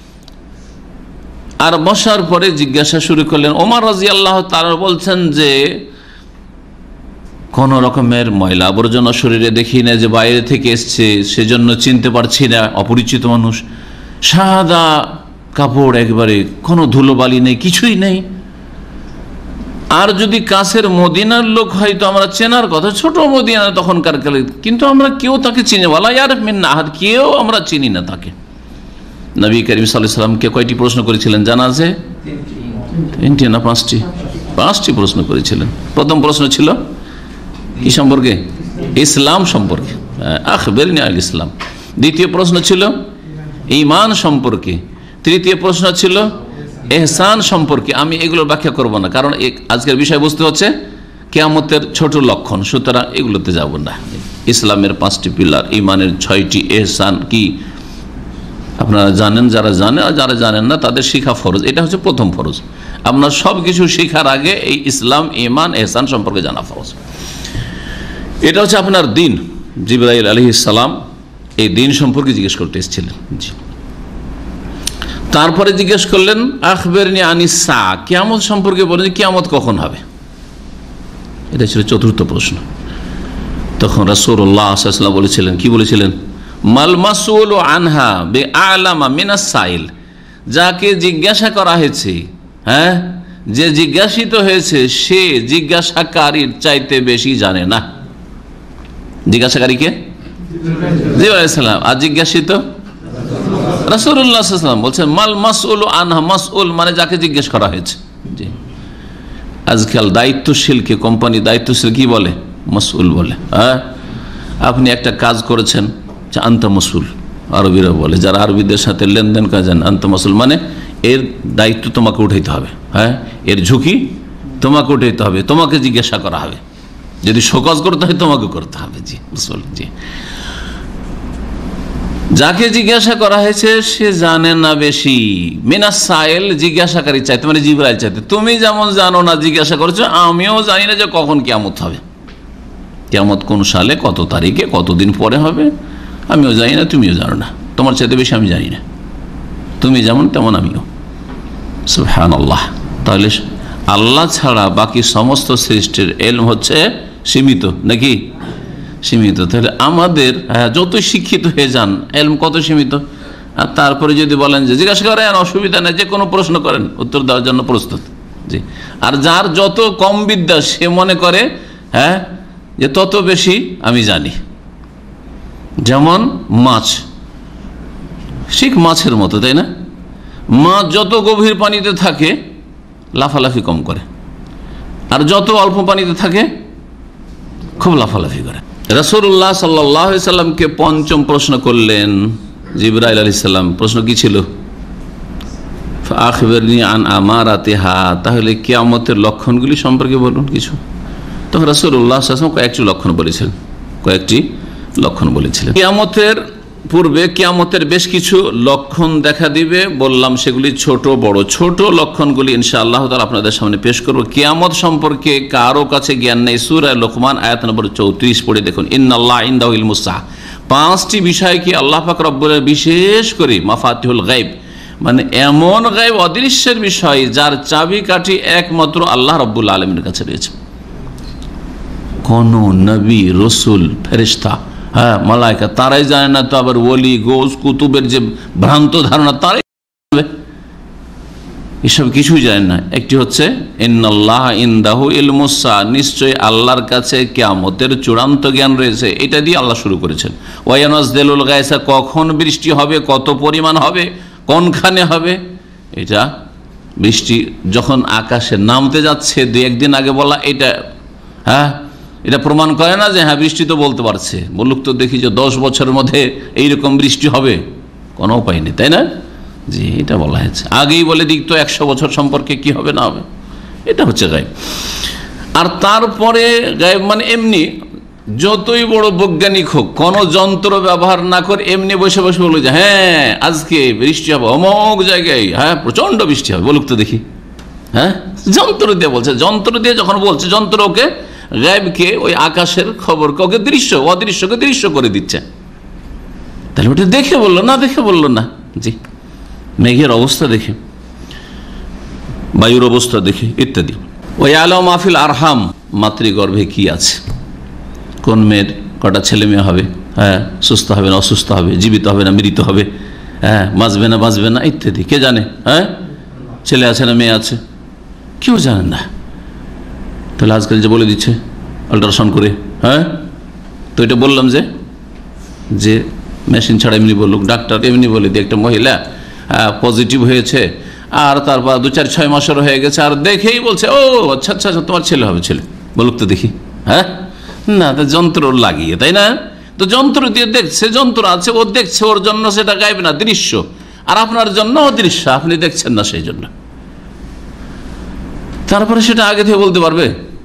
আর বসার পরে জিজ্ঞাসা শুরু করলেন। ওমর রাদিয়াল্লাহু তাআলা বলছেন যে কোন রকমের ময়লা আবর্জনা শরীরে দেখি না, যে বাইরে থেকে এসছে সেজন্য চিনতে পারছি না, অপরিচিত মানুষ, সাদা কাপড়, একবারে কোনো ধুলোবালি নেই, কিছুই নেই। আর যদি কাছের মদিনার লোক হয় তো আমরা চেনার কথা, ছোট মদিনা তখনকার কালে, কিন্তু আমরা কেউ তাকে চিনি, ওয়ালা ইয়ারিফ মিন্না আহাদ, কেউ আমরা চিনি না তাকে। নবী করিম সাল্লাল্লাহু আলাইহি ওয়াসাল্লামকে কয়টি প্রশ্ন করেছিলেন জানা আছে? 3টি না 5টি? 5টি প্রশ্ন করেছিলেন। প্রথম প্রশ্ন ছিল কি সম্পর্কে? ইসলাম সম্পর্কে, আখবিরনি আল ইসলাম। দ্বিতীয় প্রশ্ন ছিল ঈমান সম্পর্কে। তৃতীয় প্রশ্ন ছিল ইহসান সম্পর্কে। আমি এগুলো ব্যাখ্যা করব না, কারণ আজকের বিষয়বস্তু হচ্ছে কিয়ামতের ছোট লক্ষণ, সুতরাং এগুলোতে যাব না। ইসলামের 5টি পিলার, ঈমানের 6টি, ইহসান কি, আপনারা জানেন, যারা জানে আর যারা জানেন না তাদের শিখা ফরজ। এটা হচ্ছে প্রথম ফরজ। আপনার সব কিছু শিখার আগে এই ইসলাম, ঈমান, ইহসান সম্পর্কে জানা ফরজ। এটা হচ্ছে আপনার দিন। জিবরাইল আলাইহিস সালাম এই দিন সম্পর্কে জিজ্ঞেস করতে এসেছিলেন। জি, তারপরে জিজ্ঞেস করলেন আখবিরনি আনিস সাআ, কিয়ামত সম্পর্কে বলেন যে কিয়ামত কখন হবে। এটা ছিল চতুর্থ প্রশ্ন। তখন রাসূলুল্লাহ সাল্লাল্লাহু আলাইহি ওয়াসাল্লাম বলেছিলেন, কি বলেছিলেন? মাল মাসউলু আনহা বিআলামা মিনাস সাইল, যাকে জিজ্ঞাসা করা হয়েছে, হ্যাঁ, যে জিজ্ঞাসিত হয়েছে সে জিজ্ঞাসাকারীর চাইতে বেশি জানে না। জিজ্ঞাসাকারীকে জিবরাইল আলাইহিস সালাম, আর জিজ্ঞাসিত রাসূলুল্লাহ সাল্লাল্লাহু আলাইহি ওয়াসাল্লাম বলছেন মাল মাসউলু আনহা, মাসউল মানে যাকে জিজ্ঞেস করা হয়েছে। জি, আজকাল দায়িত্বশীলকে কোম্পানি দায়িত্বশীল কি বলে? মাসউল বলে। হ্যাঁ, আপনি একটা কাজ করেছেন, আনতা মাসউল আরবিরা বলে, যারা আরবিদের সাথে লেনদেন করেন, আনতা মাসউল মানে এর দায়িত্ব তোমাকে উঠাইতে হবে। হ্যাঁ, এর ঝুঁকি তোমাকে উঠাইতে হবে, তোমাকে জিজ্ঞাসা করা হবে, যদি শোকজ করতে হয় তোমাকে করতে হবে। জি, মাসউল। জি, যাকে জিজ্ঞাসা করা হয়েছে সে জানে না বেশি। মিনাস সাইল, জিজ্ঞাসাকারী চাইতে মানে জিবরাইল চাইতে। তুমি যেমন জানো না, জিজ্ঞাসা করছো, আমিও জানি না যে কখন কিয়ামত হবে, কিয়ামত কোন সালে, কত তারিখে, কতদিন পরে হবে, আমিও জানি না, তুমিও জানো না। তোমার চাইতে বেশি আমি জানি না, তুমি যেমন তেমন আমিও। সুবহানাল্লাহ। তাহলে আল্লাহ ছাড়া বাকি সমস্ত সৃষ্টির ইলম হচ্ছে সীমিত, নাকি? সীমিত। তাহলে আমাদের যত শিক্ষিত হয়ে যান, ইলম কত সীমিত। আর তারপরে যদি বলেন যে জিজ্ঞাসা করেন, অসুবিধা নেই, যে কোনো প্রশ্ন করেন, উত্তর দেওয়ার জন্য প্রস্তুত। জি, আর যার যত কম বিদ্যা সে মনে করে হ্যাঁ যে তত বেশি আমি জানি। যেমন মাছ, ঠিক মাছের মতো, তাই না? মাছ যত গভীর পানিতে থাকে লাফালাফি কম করে, আর যত অল্প পানিতে থাকে খুব লাফালাফি করে। রাসূলুল্লাহ সাল্লাল্লাহু আলাইহি সাল্লামকে পঞ্চম প্রশ্ন করলেন জিবরাইল আলাইহিস সালাম। প্রশ্ন কি ছিল? আখবিরনি আন আমারাতিহা, তাহলে কিয়ামতের লক্ষণগুলি সম্পর্কে বলুন কিছু। তখন রাসূলুল্লাহ সাল্লাল্লাহু আলাইহি ওয়াসাল্লাম কয়েকটি লক্ষণ বলেছিলেন। কিয়ামতের পূর্বে কিয়ামতের বেশ কিছু লক্ষণ দেখা দিবে, বললাম সেগুলি ছোট বড়। ছোট লক্ষণগুলি ইনশাআল্লাহ তাআলা আপনাদের সামনে পেশ করব। কিয়ামত সম্পর্কে কারো কাছে জ্ঞান নেই, সূরা লোকমান আয়াত নম্বর 34 পড়ে দেখুন। ইন্নাল্লাহা ইনদাহু ইলমুস সাআ, 5টি বিষয় কি আল্লাহ পাক রব্বুল আলামিন বিশেষ করে মাফাতিহুল গায়ব মানে এমন গায়ব, অদৃশ্যের বিষয় যার চাবিকাঠি একমাত্র আল্লাহ রাব্বুল আলামিনের কাছে রয়েছে। কোন নবী, রসুল, ফেরেশতা, হ্যাঁ, মালায়েকা তারাই জানে না, তো আবার ওলি, গোস, কুতুবের যে ভ্রান্ত ধারণা তারাই এসব কিছুই জানে না। একটি হচ্ছে ইন্নাল্লাহা ইনদাহু ইলমুস সাআ, নিশ্চয়ই আল্লাহর কাছে কিয়ামতের চূড়ান্ত জ্ঞান রয়েছে। এটা দিয়ে আল্লাহ শুরু করেছেন। ওয়া ইয়ানাজ্জিলুল গায়সা, কখন বৃষ্টি হবে, কত পরিমাণ হবে, কোনখানে হবে, এটা বৃষ্টি যখন আকাশে নামতে যাচ্ছে 2-1 দিন আগে বলা, এটা হ্যাঁ এটা প্রমাণ করে না যে হ্যাঁ বৃষ্টি তো বলতে পারছে। বলুক তো দেখি যে 10 বছরের মধ্যে এইরকম বৃষ্টি হবে, কোনো উপায় নেই, তাই না? জি, এটা বলা হয়েছে। আগেই বলে দিক তো 100 বছর সম্পর্কে কি হবে না হবে, এটা হচ্ছে গায়েব। আর তারপরে গায়েব মানে এমনি যতই বড় বৈজ্ঞানিক হোক, কোনো যন্ত্র ব্যবহার না করে এমনি বসে বসে বলবে যে হ্যাঁ আজকে বৃষ্টি হবে অমুক জায়গায়, হ্যাঁ প্রচন্ড বৃষ্টি হবে, বলুক তো দেখি। হ্যাঁ, যন্ত্র দিয়ে বলছে, যন্ত্র দিয়ে যখন বলছে, যন্ত্র ওকে গায়েবকে, ওই আকাশের খবরকে ওকে দৃশ্য, অদৃশ্যকে দৃশ্য করে দিচ্ছে। তাহলে ওটা দেখে বললো না, দেখে বললো না। জি, মেঘের অবস্থা দেখে, বায়ুর অবস্থা দেখে ইত্যাদি। ওই আলম মাহফিল আরহাম, মাতৃগর্ভে কি আছে, কোন মেয়ের কটা ছেলে মেয়ে হবে, হ্যাঁ সুস্থ হবে না অসুস্থ হবে, জীবিত হবে না মৃত হবে, হ্যাঁ বাঁচবে না বাঁচবে না ইত্যাদি কে জানে? হ্যাঁ, ছেলে আছে না মেয়ে আছে, কেউ জানে না। তাহলে আজকাল যে বলে দিচ্ছে আল্ট্রাসাউন্ড করে, হ্যাঁ, তো এটা বললাম যে মেশিন ছাড়া এমনি বলুক, ডাক্তার এমনি বলে দিয়ে একটা মহিলা পজিটিভ হয়েছে, আর তারপর 2-4-6 মাসের হয়ে গেছে, আর দেখেই বলছে ও আচ্ছা আচ্ছা তোমার ছেলে হবে, ছেলে, বলুক তো দেখি। হ্যাঁ, না, তো যন্ত্র লাগিয়ে, তাই না? তো যন্ত্র দিয়ে দেখছে, যন্ত্র আছে, ও দেখছে, ওর জন্য সেটা গায়েব না, দৃশ্য। আর আপনার জন্য অদৃশ্য, আপনি দেখছেন না সেই জন্য। তারপরে সেটা আগে থেকে বলতে পারবে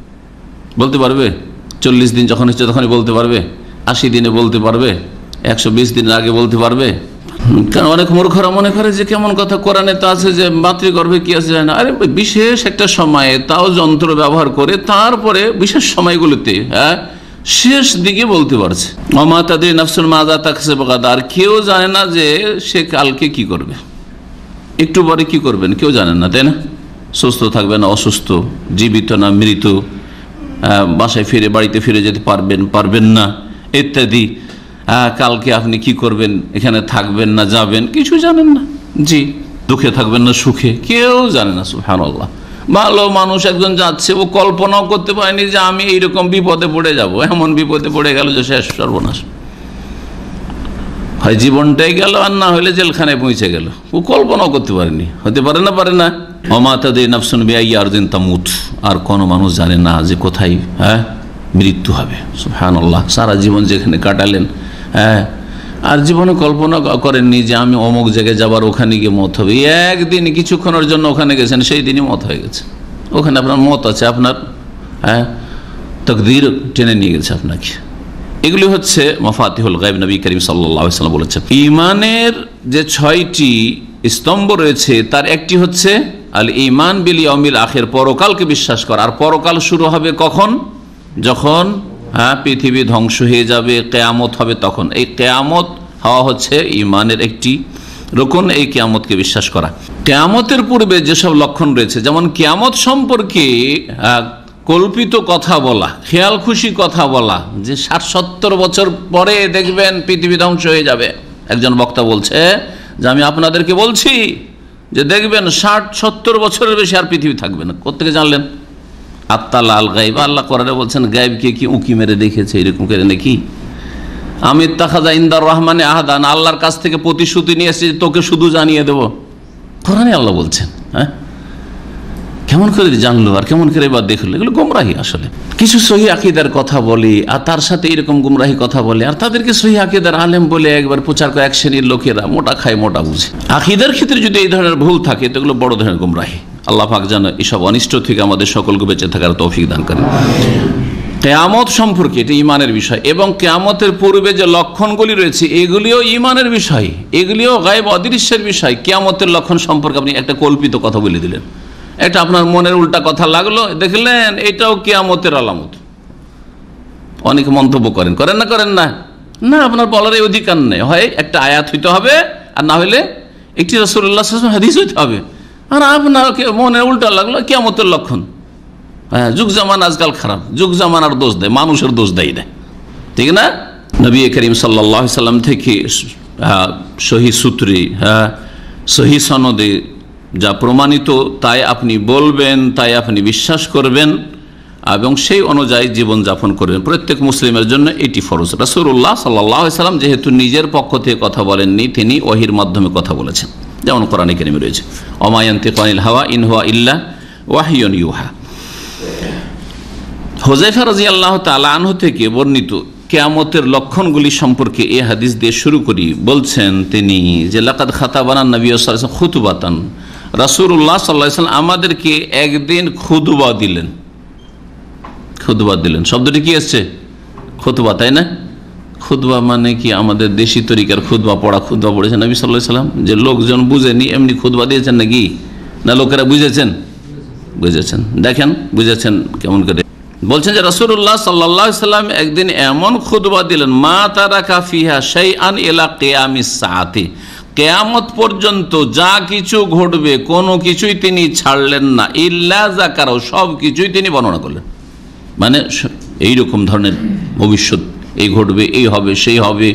40 দিন যখন হচ্ছে তখনই বলতে পারবে, 80 দিনে বলতে পারবে, 120 দিনের আগে বলতে পারবে? কারণ অনেক মূর্খরা মনে করে যে কেমন কথা, কোরআনে তো আছে যে মাতৃগর্ভে কি আছে যায় না। আরে বিশেষ একটা সময়ে তাও যন্ত্র ব্যবহার করে, তারপরে বিশেষ সময়গুলোতে শেষ দিকে বলতে পারছে। ওমা তাদের নাফসুল মাজা তাকসিবু গাদা, আর কেউ জানে না যে সে কালকে কি করবে, একটু পরে কি করবেন কেউ জানে না, তাই না? সুস্থ থাকবে না অসুস্থ, জীবিত না মৃত, বাসায় ফিরে বাড়িতে ফিরে যেতে পারবেন না ইত্যাদি। কালকে আপনি কি করবেন, এখানে থাকবেন না যাবেন, কিছু জানেন না। জি, দুঃখে থাকবেন না সুখে, কেউ জানে না। সুবহানাল্লাহ। ভালো মানুষ একজন যাচ্ছে, ও কল্পনাও করতে পারেনি যে আমি এইরকম বিপদে পড়ে যাব, এমন বিপদে পড়ে গেল যে শেষ সর্বনাশ, হয় জীবনটাই গেল আর না হলে জেলখানায় পৌঁছে গেল। ও কল্পনাও করতে পারেনি, হতে পারে না, পারে না। ওমা তাদের নাফসুন বিআইয়ি আরদিন তামুত, আর কোনো মানুষ জানে না যে কোথায় মৃত্যু হবে। সুবহানাল্লাহ। সারা জীবন যেখানে কাটালেন, আর জীবনে কল্পনা করেননি যে আমি অমুক জায়গায় যাবার, ওখানে গিয়ে মত হবে। একদিন কিছুক্ষণের জন্য ওখানে গেছেন, সেই দিনই মত হয়ে গেছে। ওখানে আপনার মত আছে, আপনার তাকদীর টেনে নিয়ে গেছে আপনাকে। এগুলি হচ্ছে মাফাতিহুল গায়ব। নবী করিম সাল্লাল্লাহু আলাইহি ওয়াসাল্লাম বলেছেন ঈমানের যে 6টি স্তম্ভ রয়েছে তার একটি হচ্ছে আল ঈমান বিল ইয়াউমিল আখির, পরকালকে বিশ্বাস করা। আর পরকাল শুরু হবে কখন? যখন পৃথিবী ধ্বংস হয়ে যাবে, কিয়ামত হবে, তখন। এই কিয়ামত হওয়া হচ্ছে ঈমানের একটি রকম, এই কিয়ামতকে বিশ্বাস করা। কিয়ামতের পূর্বে যেসব লক্ষণ রয়েছে, যেমন কিয়ামত সম্পর্কে কল্পিত কথা বলা, খেয়াল খুশি কথা বলা, যে 60-70 বছর পরে দেখবেন পৃথিবী ধ্বংস হয়ে যাবে। একজন বক্তা বলছে যে আমি আপনাদেরকে বলছি যে দেখবেন 60-70 বছরের বেশি আর পৃথিবী থাকবে না। কোত্থেকে জানলেন? আত্তালা আল গায়ব, আল্লাহ কোরআনে বলছেন গায়বকে কি উঁকি মেরে দেখেছে এরকম করে নাকি? আমি ইত্তাখাযা ইনদার রহমানে আহাদান, আল্লাহর কাছ থেকে প্রতিশ্রুতি নিয়ে এসেছি তোকে শুধু জানিয়ে দেব, কোরআনে আল্লাহ বলছেন। কেমন করে জানলো আর কেমন করে এবার দেখলো? এগুলো গুমরাহি। আসলে কিছু সহি আকীদার কথা বলে আর তার সাথে এরকম গুমরাহি কথা বলে, আর তাদেরকে সহি আকীদার আলেম বলে একবার প্রচার করে এক শ্রেণীর লোকেরা, মোটা খায় মোটা বুঝে। আকীদার ক্ষেত্রে যদি এই ধরনের ভুল থাকে তো এগুলো বড় ধরনের গুমরাহি। আল্লাহ পাক যেন এসব অনিষ্ট থেকে আমাদের সকলকে বেঁচে থাকার তৌফিক দান করেন। কিয়ামত সম্পর্কে এটি ঈমানের বিষয়, এবং কিয়ামতের পূর্বে যে লক্ষণগুলি রয়েছে এগুলিও ঈমানের বিষয়, এগুলিও গায়ব অদৃশ্যের বিষয়। কিয়ামতের লক্ষণ সম্পর্কে আপনি একটা কল্পিত কথা বলে দিলেন, এটা আপনার মনের উল্টা কথা লাগলো, দেখলেন এটাও কিয়ামতের আলামত। অনেকে মন্তব্য করেন না? করেন না? না, আপনার বলার এই অধিকার নেই। হয় একটা আয়াত হইতে হবে, আর না হলে একটি রাসূলুল্লাহ সাল্লাল্লাহু আলাইহি ওয়াসাল্লাম হাদিস হইতে হবে। আর আপনার মনের উল্টা লাগলো কিয়ামতের লক্ষণ। যুগ জামান আজকাল খারাপ, যুগ জামানার দোষ দেয়, মানুষের দোষ দেয়, ঠিক না? নবী করিম সাল্লাল্লাহু আলাইহি ওয়াসাল্লাম থেকে সহিহ সূত্রে, সহিহ সনদে যা প্রমাণিত তাই আপনি বলবেন, তাই আপনি বিশ্বাস করবেন এবং সেই অনুযায়ী জীবনযাপন করবেন। প্রত্যেক মুসলিমের জন্য এটি ফরজ। রাসূলুল্লাহ সাল্লাল্লাহু আলাইহি ওয়াসাল্লাম যেহেতু নিজের পক্ষ থেকে কথা বলেননি, তিনি ওহীর মাধ্যমে কথা বলেছেন, যেমন কোরআনে কারীমে রয়েছে ওমা ইয়ানতিকু আনিল হাওয়া ইন হুয়া ইল্লা ওয়াহয়ুন ইউহা। হুযায়ফা রাদিয়াল্লাহু তাআলা আনহু থেকে বর্ণিত কিয়ামতের লক্ষণগুলি সম্পর্কে এই হাদিস দিয়ে শুরু করি। বলছেন তিনি যে লাকাদ খাতাবানা নবী সাল্লাল্লাহু আলাইহি ওয়াসাল্লাম খুতবাতান, রাসূলুল্লাহ সাল্লাল্লাহু আলাইহি ওয়াসাল্লাম আমাদেরকে একদিন খুতবা দিলেন। খুতবা দিলেন শব্দটি কি আসছে? খুতবা, তাই না? খুতবা মানে কি আমাদের দেশি তরিকার খুতবা পড়া, খুতবা পড়েছেন নবী সাল্লাল্লাহু আলাইহি ওয়াসাল্লাম, যে লোকজন বুঝেনি এমনি খুতবা দিয়েছেন নাকি? না, লোকেরা বুঝেছেন? বুঝেছেন। দেখেন বুঝেছেন কেমন করে। বলছেন যে রাসূলুল্লাহ সাল্লাল্লাহু আলাইহি ওয়াসাল্লাম একদিন এমন খুতবা দিলেন, মা তারাকা ফিহা শাইআন ইলা কিয়ামিস সাআতি, কিয়ামত পর্যন্ত যা কিছু ঘটবে কোনো কিছুই তিনি ছাড়লেন না, ইল্লা যাকারাও, সব কিছুই তিনি বর্ণনা করলেন। মানে এইরকম ধরনের ভবিষ্যৎ, এই ঘটবে, এই হবে, সেই হবে,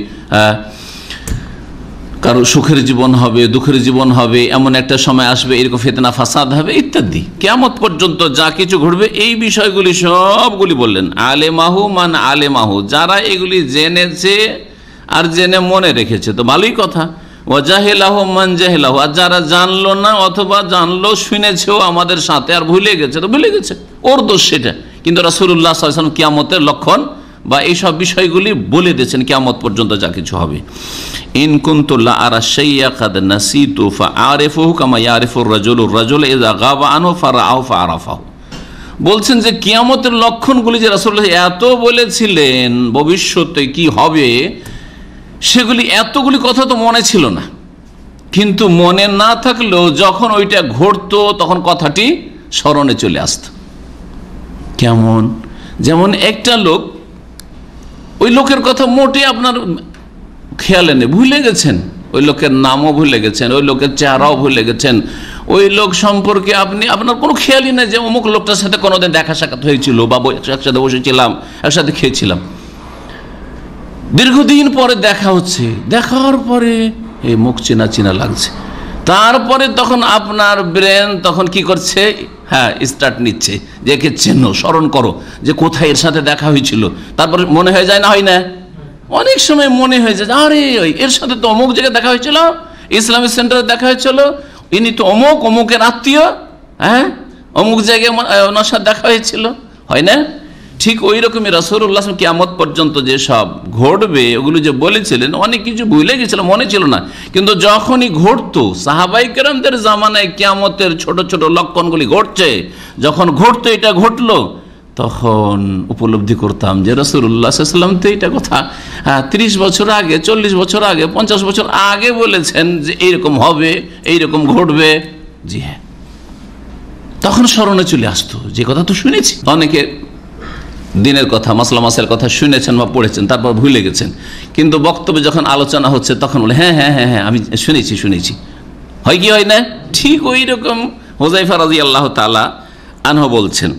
কারো সুখের জীবন হবে, দুঃখের জীবন হবে, এমন একটা সময় আসবে, এরকম ফিতনা ফাসাদ হবে ইত্যাদি। কিয়ামত পর্যন্ত যা কিছু ঘটবে এই বিষয়গুলি সবগুলি বললেন। আলেমাহু মান আলেমাহু, যারা এগুলি জেনেছে আর জেনে মনে রেখেছে তো ভালোই কথা। ওয়াজাহিলাহু মান জাহিলাহু, আর যারা জানলো না অথবা জানলো শুনেছেও আমাদের সাথে আর ভুলে গেছে তো ভুলে গেছে, ওর দোষ সেটা। কিন্তু রাসূলুল্লাহ সাল্লাল্লাহু আলাইহি ওয়াসাল্লাম কিয়ামতের লক্ষণ বা এইসব বিষয়গুলি বলে দিয়েছেন, কিয়ামত পর্যন্ত যা কিছু হবে। ইন কুনতু লা আরা শাইয়া কাদ নাসিতু ফাআরিফুহু কামা ইয়ারিফুর রাজুলুর রাজুল ইযা গাবা আনহু ফারাআহু ফাআরাফাহু। বলছেন যে কিয়ামতের লক্ষণগুলি যে রাসূলুল্লাহ এত বলেছিলেন ভবিষ্যতে কি হবে, সেগুলি এতগুলি কথা তো মনে ছিল না। কিন্তু মনে না থাকলেও যখন ওইটা ঘটতো তখন কথাটি স্মরণে চলে আসত। কেমন? যেমন একটা লোক, ওই লোকের কথা মোটে আপনার খেয়ালে নেই, ভুলে গেছেন, ওই লোকের নামও ভুলে গেছেন, ওই লোকের চেহারাও ভুলে গেছেন, ওই লোক সম্পর্কে আপনার কোনো খেয়ালই নেই যে অমুক লোকটার সাথে কোনোদিন দেখা সাক্ষাৎ হয়েছিল বা একসাথে বসেছিলাম, একসাথে খেয়েছিলাম। দীর্ঘদিন পরে দেখা হচ্ছে, দেখার পরে এই মুখ চেনা চেনা লাগছে। তারপরে তখন আপনার ব্রেন তখন কি করছে, হ্যাঁ স্টার্ট নিচ্ছে যে একে চেনো, স্মরণ করো যে কোথায় এর সাথে দেখা হয়েছিল। তারপরে মনে হয়ে যায়, না হয় না, অনেক সময় মনে হয়ে যায় আরে ওই এর সাথে তো অমুক জায়গায় দেখা হয়েছিল, ইসলামিক সেন্টারে দেখা হয়েছিল, ইনি তো অমুকের আত্মীয়, হ্যাঁ অমুক জায়গায় ওনার সাথে দেখা হয়েছিল, হয় না? ঠিক ওই রকমই রাসূলুল্লাহ কিয়ামত পর্যন্ত যে সব ঘটবে ওগুলো যে বলেছিলেন, অনেক কিছু ভুলে গেছিল, মনে ছিল না, কিন্তু যখনই ঘটতো সাহাবাই কেরামদের জামানায় কিয়ামতের ছোট ছোট লক্ষণগুলি ঘটছে, যখন ঘটতো এটা ঘটলো, তখন উপলব্ধি করতাম যে রাসূলুল্লাহ সাল্লাল্লাহু আলাইহি ওয়াসাল্লাম তো এটা কথা 30 বছর আগে, 40 বছর আগে, 50 বছর আগে বলেছেন যে এইরকম হবে, এইরকম ঘটবে। জি হ্যাঁ, তখন স্মরণে চলে আসতো যে কথা তো শুনেছি। অনেকে দিনের কথা, মাসলা মাসের কথা শুনেছেন বা পড়েছেন, তারপর ভুলে গেছেন, কিন্তু বক্তব্যে যখন আলোচনা হচ্ছে তখন বলে হ্যাঁ হ্যাঁ হ্যাঁ হ্যাঁ আমি শুনেছি। হয় কি হয় না? ঠিক ওই রকম হুযায়ফা রাদিয়াল্লাহু তাআলা আনহু বলছেন,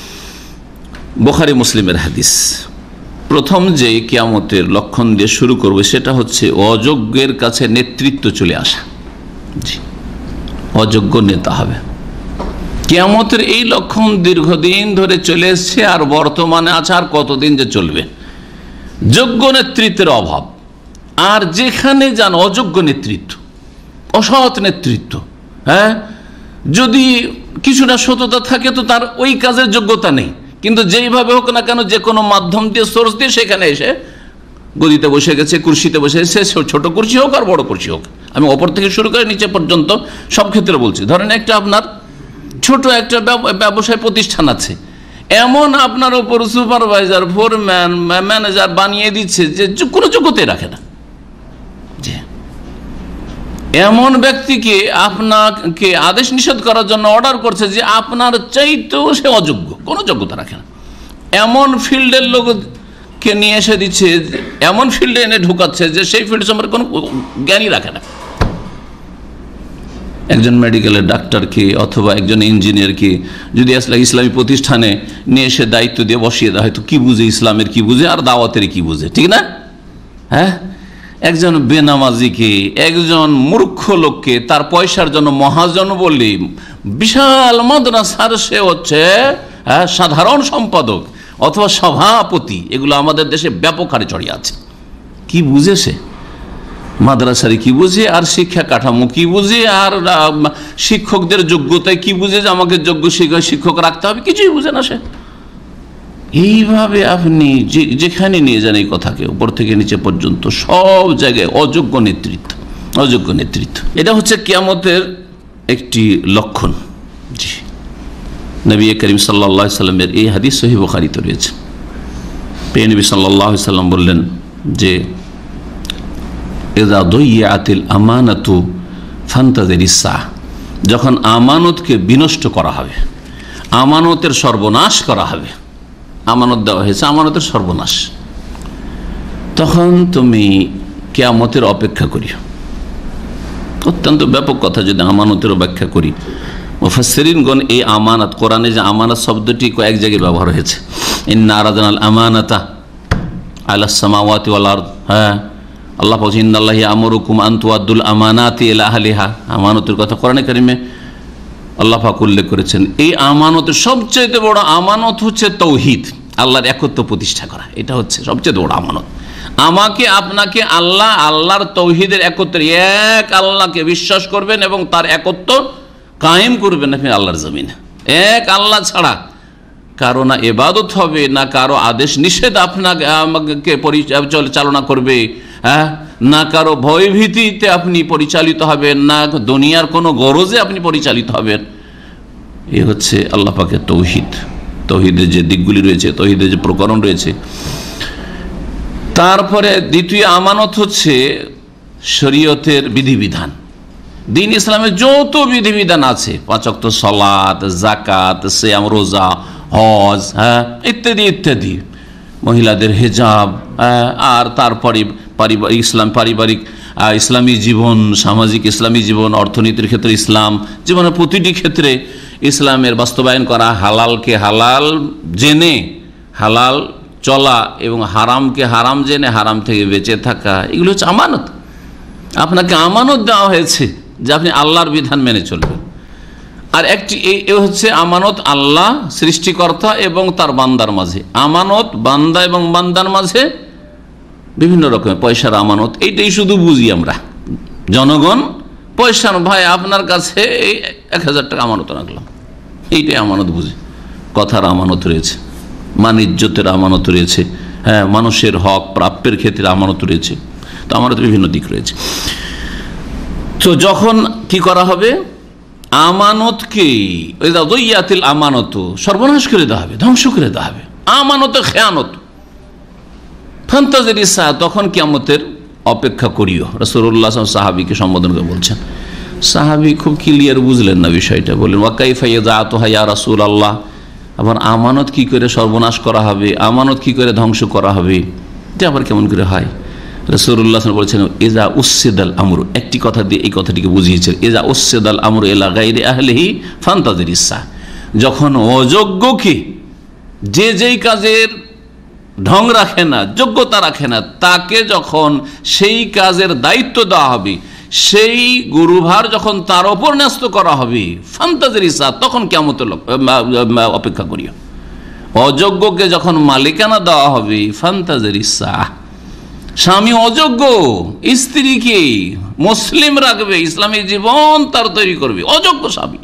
বুখারী মুসলিমের হাদিস, প্রথম যে কিয়ামতের লক্ষণ দিয়ে শুরু করবে সেটা হচ্ছে অযোগ্যের কাছে নেতৃত্ব চলে আসা। জি, অযোগ্য নেতা হবে। কিয়ামতের এই লক্ষণ দীর্ঘদিন ধরে চলে এসছে, আর বর্তমানে আছে, আর কতদিন যে চলবে। যোগ্য নেতৃত্বের অভাব, আর যেখানে যান অযোগ্য নেতৃত্ব, অসৎ নেতৃত্ব, হ্যাঁ যদি কিছুটা সততা থাকে তো তার ওই কাজের যোগ্যতা নেই, কিন্তু যেইভাবে হোক না কেন যে কোনো মাধ্যম দিয়ে, সোর্স দিয়ে সেখানে এসে গদিতে বসে গেছে, কুরসিতে বসে এসে, ছোট কুরসি হোক আর বড় কুরসি হোক, আমি ওপর থেকে শুরু করে নিচে পর্যন্ত সব ক্ষেত্রে বলছি। ধরেন একটা আপনার ছোট একটা ব্যবসায় প্রতিষ্ঠান আছে, এমন আপনার উপর সুপারভাইজার, ফোরম্যান, ম্যানেজার বানিয়ে দিচ্ছে যে কোনো যোগ্যতাই রাখে না। এমন ব্যক্তিকে আপনাকে আদেশ নিষেধ করার জন্য অর্ডার করছে যে আপনার চাইতেও সে অযোগ্য, কোনো যোগ্যতা রাখে না। এমন ফিল্ডের লোককে নিয়ে এসে দিচ্ছে, এমন ফিল্ডে এনে ঢুকাচ্ছে যে সেই ফিল্ড সম্পর্কে কোনো জ্ঞানই রাখে না। একজন মেডিকেলের ডাক্তারকে অথবা একজন ইঞ্জিনিয়ারকে যদি ইসলামী প্রতিষ্ঠানে নিয়ে এসে দায়িত্ব দিয়ে বসিয়ে দেওয়া হয়, তো কি বুঝে, ইসলামের কি বুঝে আর দাওয়াতের কি বুঝে, ঠিক না? হ্যাঁ, একজন বেনামাজিকে, একজন মূর্খ লোককে তার পয়সার জন্য মহাজন বললি, বিশাল মাদ্রাসার সে হচ্ছে সাধারণ সম্পাদক অথবা সভাপতি, এগুলো আমাদের দেশে ব্যাপক হারে ছড়িয়ে আছে। কি বুঝে সে? মাদ্রাসার কি বুঝে, আর শিক্ষা কাঠামো কি বুঝে, আর শিক্ষকদের যোগ্যতায় কি বুঝে যে আমাকে যোগ্য শিক্ষক রাখতে হবে, কিছুই বুঝে না সে। এইভাবে আপনি যেখানে নিয়ে যান এই কথাকে, উপর থেকে নিচে পর্যন্ত সব জায়গায় অযোগ্য নেতৃত্ব, অযোগ্য নেতৃত্ব। এটা হচ্ছে কিয়ামতের একটি লক্ষণ। জি, নবী করিম সাল্লাল্লাহু আলাইহি সাল্লামের এই হাদিস সহিহ বুখারীতে রয়েছে। প্রিয় নবী সাল্লাল্লাহু আলাইহি সাল্লাম বললেন যে ইযা দুইয়াতিল আমানাতু ফান্তাযিরিস সাআহ, যখন আমানতকে বিনষ্ট করা হবে, আমানতের সর্বনাশ করা হবে, আমানত দেওয়া হয়েছে, আমানতের সর্বনাশ, তখন তুমি কিয়ামতের অপেক্ষা করি। অত্যন্ত ব্যাপক কথা, যদি আমানতের ব্যাখ্যা করি। মুফাসসিরিনগণ এই আমানত, কোরআনে যে আমানত শব্দটি কয়েক জায়গায় ব্যবহার হয়েছে, ইন্না আরাদনাল আমানাতা আলাস সামাওয়াতি ওয়াল আরদ, হ্যাঁ আল্লাহ বলছেন ইন্নাল্লাহি আমরুকুম আন তুআদ্দুল আমানাতি ইলা আহলিহা, আমানতের কথা কোরআনে কারিমে আল্লাহ পাক উল্লেখ করেছেন। এই আমানতের সবচেয়ে বড় আমানত হচ্ছে তৌহিদ, আল্লাহর একত্ব প্রতিষ্ঠা করা, এটা হচ্ছে সবচেয়ে বড় আমানত। আমাকে আপনাকে আল্লাহর তৌহিদের একত্রে, এক আল্লাহকে বিশ্বাস করবেন এবং তার একত্ব কায়েম করবেন আপনি আল্লাহর জমিনে। এক আল্লাহ ছাড়া কারো না ইবাদত হবে, না কারো আদেশ নিষেধ আপনাকে আমাকে চালনা করবে, হ্যাঁ না কারো ভয়ভীতিতে আপনি পরিচালিত হবেন, না দুনিয়ার কোনো গরজে আপনি পরিচালিত হবেন। এ হচ্ছে আল্লাহ পাকের তৌহিদ, তৌহিদের যে দিকগুলি রয়েছে, তৌহিদের যে প্রকরণ রয়েছে। তারপরে দ্বিতীয় আমানত হচ্ছে শরীয়তের বিধিবিধান, দিন ইসলামের যত বিধিবিধান আছে, 5 ওয়াক্ত সালাত, যাকাত, সিয়াম, রোজা, হজ, ইত্যাদি ইত্যাদি, মহিলাদের হিজাব, আর তারপরে পারিবারিক ইসলামী জীবন, সামাজিক ইসলামী জীবন, অর্থনীতির ক্ষেত্রে ইসলাম, জীবনের প্রতিটি ক্ষেত্রে ইসলামের বাস্তবায়ন করা, হালালকে হালাল জেনে হালাল চলা এবং হারামকে হারাম জেনে হারাম থেকে বেঁচে থাকা, এগুলো হচ্ছে আমানত। আপনাকে আমানত দেওয়া হয়েছে যে আপনি আল্লাহর বিধান মেনে চলবেন। আর একটি হচ্ছে আমানত আল্লাহ সৃষ্টিকর্তা এবং তার বান্দার মাঝে, আমানত বান্দা এবং বান্দার মাঝে বিভিন্ন রকমের পয়সার আমানত। এইটাই শুধু বুঝি আমরা জনগণ, পয়সার ভাই আপনার কাছে এই 1000 টাকা আমানত রাখলাম, এইটাই আমানত বুঝি। কথার আমানত রয়েছে, মানিজ্যতের আমানত রয়েছে, মানুষের হক প্রাপ্যের ক্ষেত্রে আমানত রয়েছে। তো আমানত বিভিন্ন দিক রয়েছে। তো যখন কি করা হবে, আমানতকে আমানত সর্বনাশ করে দেওয়া হবে, ধ্বংস করে দেওয়া হবে। আমানত খেয়ানত ফান্তাজের ইসা, তখন কিয়ামতের অপেক্ষা করিও। রাসূলুল্লাহ সাহাবীকে সম্বোধন করে বলছেন। সাহাবী খুব ক্লিয়ার বুঝলেন না বিষয়টা, বললেন ওয়াকাইফা ইয়াযাতুহা ইয়া রাসূলুল্লাহ, আবার আমানত কি করে সর্বনাশ করা হবে, আমানত কি করে ধ্বংস করা হবে, এটা আবার কেমন করে হয়? রাসূলুল্লাহ বলছেন ইজা উসসিদাল আমরু, একটি কথা দিয়ে এই কথাটিকে বুঝিয়েছেন, ইজা উসসিদাল আমরু ইলা গায়রি আহলিহি ফান্তাজির ইসা, যখন অযোগ্যকে যে যেই কাজের ঢং রাখে না, যোগ্যতা রাখে না, তাকে যখন সেই কাজের দায়িত্ব দেওয়া হবে, সেই গুরুভার যখন তার ওপর ন্যস্ত করা হবে, ফান্তাজির ইসা, তখন কিয়ামতের অপেক্ষা করিও। অযোগ্যকে যখন মালিকানা দেওয়া হবে, ফান্তাজির ইসা, স্বামী অযোগ্য স্ত্রীকে মুসলিম রাখবে, ইসলামী জীবন তার তৈরি করবে, অযোগ্য স্বামী,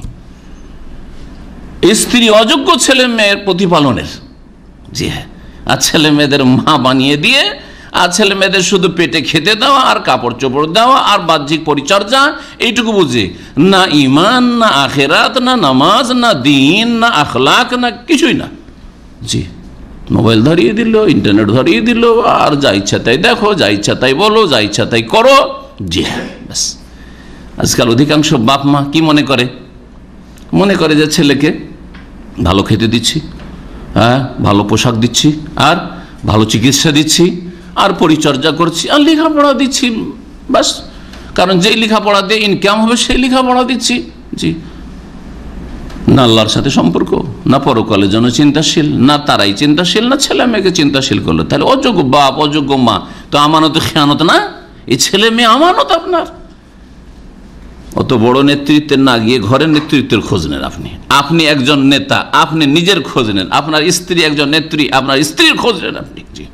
স্ত্রী অযোগ্য ছেলে মেয়ের প্রতিপালনের, জি হ্যাঁ, আর ছেলে মেয়েদের মা বানিয়ে দিয়ে, আর ছেলে মেয়েদের শুধু পেটে খেতে দেওয়া আর কাপড় চোপড় দেওয়া আর বাহ্যিক পরিচর্যা, এইটুকু বুঝে, না ইমান, না আখেরাত, না নামাজ, না দিন, না আখলাক, না কিছুই না। জি, মোবাইল ধরিয়ে দিল, ইন্টারনেট ধরিয়ে দিল, আর যা ইচ্ছা তাই দেখো, যা ইচ্ছা তাই বলো, যা ইচ্ছা তাই করো। জি হ্যাঁ, ব্যাস। আজকাল অধিকাংশ বাপ মা কি মনে করে যে ছেলেকে ভালো খেতে দিচ্ছি, ভালো পোশাক দিচ্ছি, আর ভালো চিকিৎসা দিচ্ছি, আর পরিচর্যা করছি, আর লেখাপড়া দিচ্ছি, ব্যাস। কারণ যেই লেখাপড়া দিয়ে ইনকাম হবে সেই লেখাপড়া দিচ্ছি। জি, না আল্লাহর সাথে সম্পর্ক, না পরকালের জন্য চিন্তাশীল, না তারাই চিন্তাশীল, না ছেলে মেয়েকে চিন্তাশীল করলো, তাহলে অযোগ্য বাপ, অযোগ্য মা। তো আমানত খেয়ানত না, এই ছেলে মেয়ে আমানত আপনার। অত বড় নেতৃত্বের না গিয়ে ঘরের নেতৃত্বের খোঁজ নেন। আপনি একজন নেতা, আপনি নিজের খোঁজ নেন। আপনার স্ত্রী একজন নেত্রী, আপনার স্ত্রীর খোঁজ নেন আপনি। জি,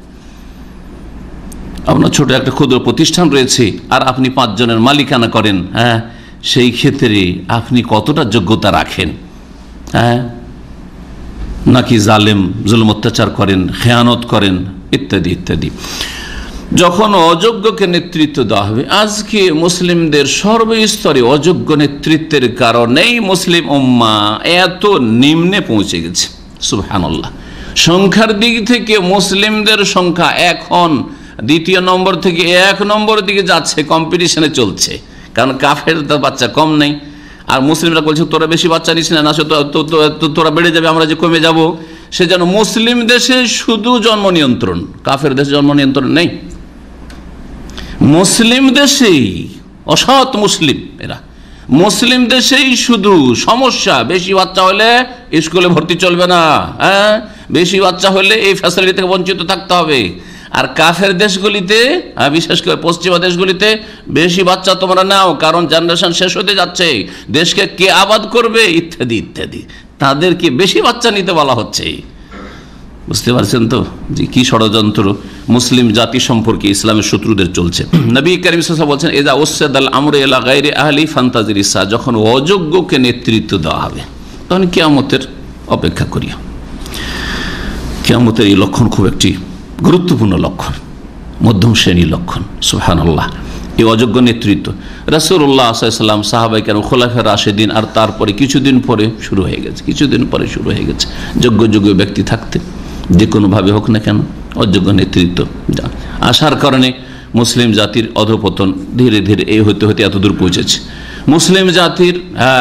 আপনার ছোট একটা ক্ষুদ্র প্রতিষ্ঠান রয়েছে আর আপনি 5 জনের মালিকানা করেন, সেই ক্ষেত্রে আপনি কতটা যোগ্যতা রাখেন? নাকি জালেম, জুলুম অত্যাচার করেন, খেয়ানত করেন, ইত্যাদি ইত্যাদি। যখন অযোগ্যকে নেতৃত্ব দেওয়া হবে, আজকে মুসলিমদের সর্বস্তরে অযোগ্য নেতৃত্বের কারণেই মুসলিম উম্মাহ এত নিম্নে পৌঁছে গেছে। সুবহানাল্লাহ। সংখ্যার দিক থেকে মুসলিমদের সংখ্যা এখন 2 নম্বর থেকে 1 নম্বর দিকে যাচ্ছে, কম্পিটিশনে চলছে। কারণ কাফের বাচ্চা কম নেই, আর মুসলিমরা বলছে তোরা বেশি বাচ্চা নিস না, তোরা বেড়ে যাবে, আমরা যে কমে যাব। সেজন্য মুসলিম দেশে শুধু জন্ম নিয়ন্ত্রণ, কাফের দেশে জন্ম নিয়ন্ত্রণ নেই। মুসলিম দেশেই অসৎ মুসলিম, এরা মুসলিম দেশেই শুধু সমস্যা। বেশি বাচ্চা হলে স্কুলে ভর্তি চলবে না, বেশি বাচ্চা হলে এই ফ্যাসিলিটি থেকে বঞ্চিত থাকতে হবে। আর কাফের দেশগুলিতে, বিশেষ করে পশ্চিমা দেশগুলিতে, বেশি বাচ্চা তোমরা নাও, কারণ জেনারেশন শেষ হতে যাচ্ছে, দেশকে কে আবাদ করবে, ইত্যাদি ইত্যাদি। তাদেরকে বেশি বাচ্চা নিতে বলা হচ্ছে। বুঝতে পারছেন তো যে কি ষড়যন্ত্র মুসলিম জাতি সম্পর্কে ইসলামের শত্রুদের চলছে। নবী করিম সাল্লাল্লাহু আলাইহি ওয়াসাল্লাম বলছেন ইযা উসসাদাল আমরু ইলা গায়রি আহলি ফান্তাজির ইসা, যখন অযোগ্যকে নেতৃত্ব দেওয়া হবে তখন কিয়ামতের অপেক্ষা করিও। কিয়ামতের এই লক্ষণ খুব একটি গুরুত্বপূর্ণ লক্ষণ, মধ্যম শ্রেণীর লক্ষণ। সুবহানাল্লাহ। এই অযোগ্য নেতৃত্ব রাসূলুল্লাহ সাল্লাল্লাহু আলাইহি ওয়াসাল্লাম, সাহাবায়ে কেরাম, খোলাফায়ে রাশিদিন, আর তারপরে কিছুদিন পরে শুরু হয়ে গেছে। যোগ্য ব্যক্তি থাকতেন, যে কোনোভাবে হোক না কেন, অযোগ্য নেতৃত্ব আসার কারণে মুসলিম জাতির অধঃপতন ধীরে ধীরে এই হতে এত দূর পৌঁছেছে। মুসলিম জাতির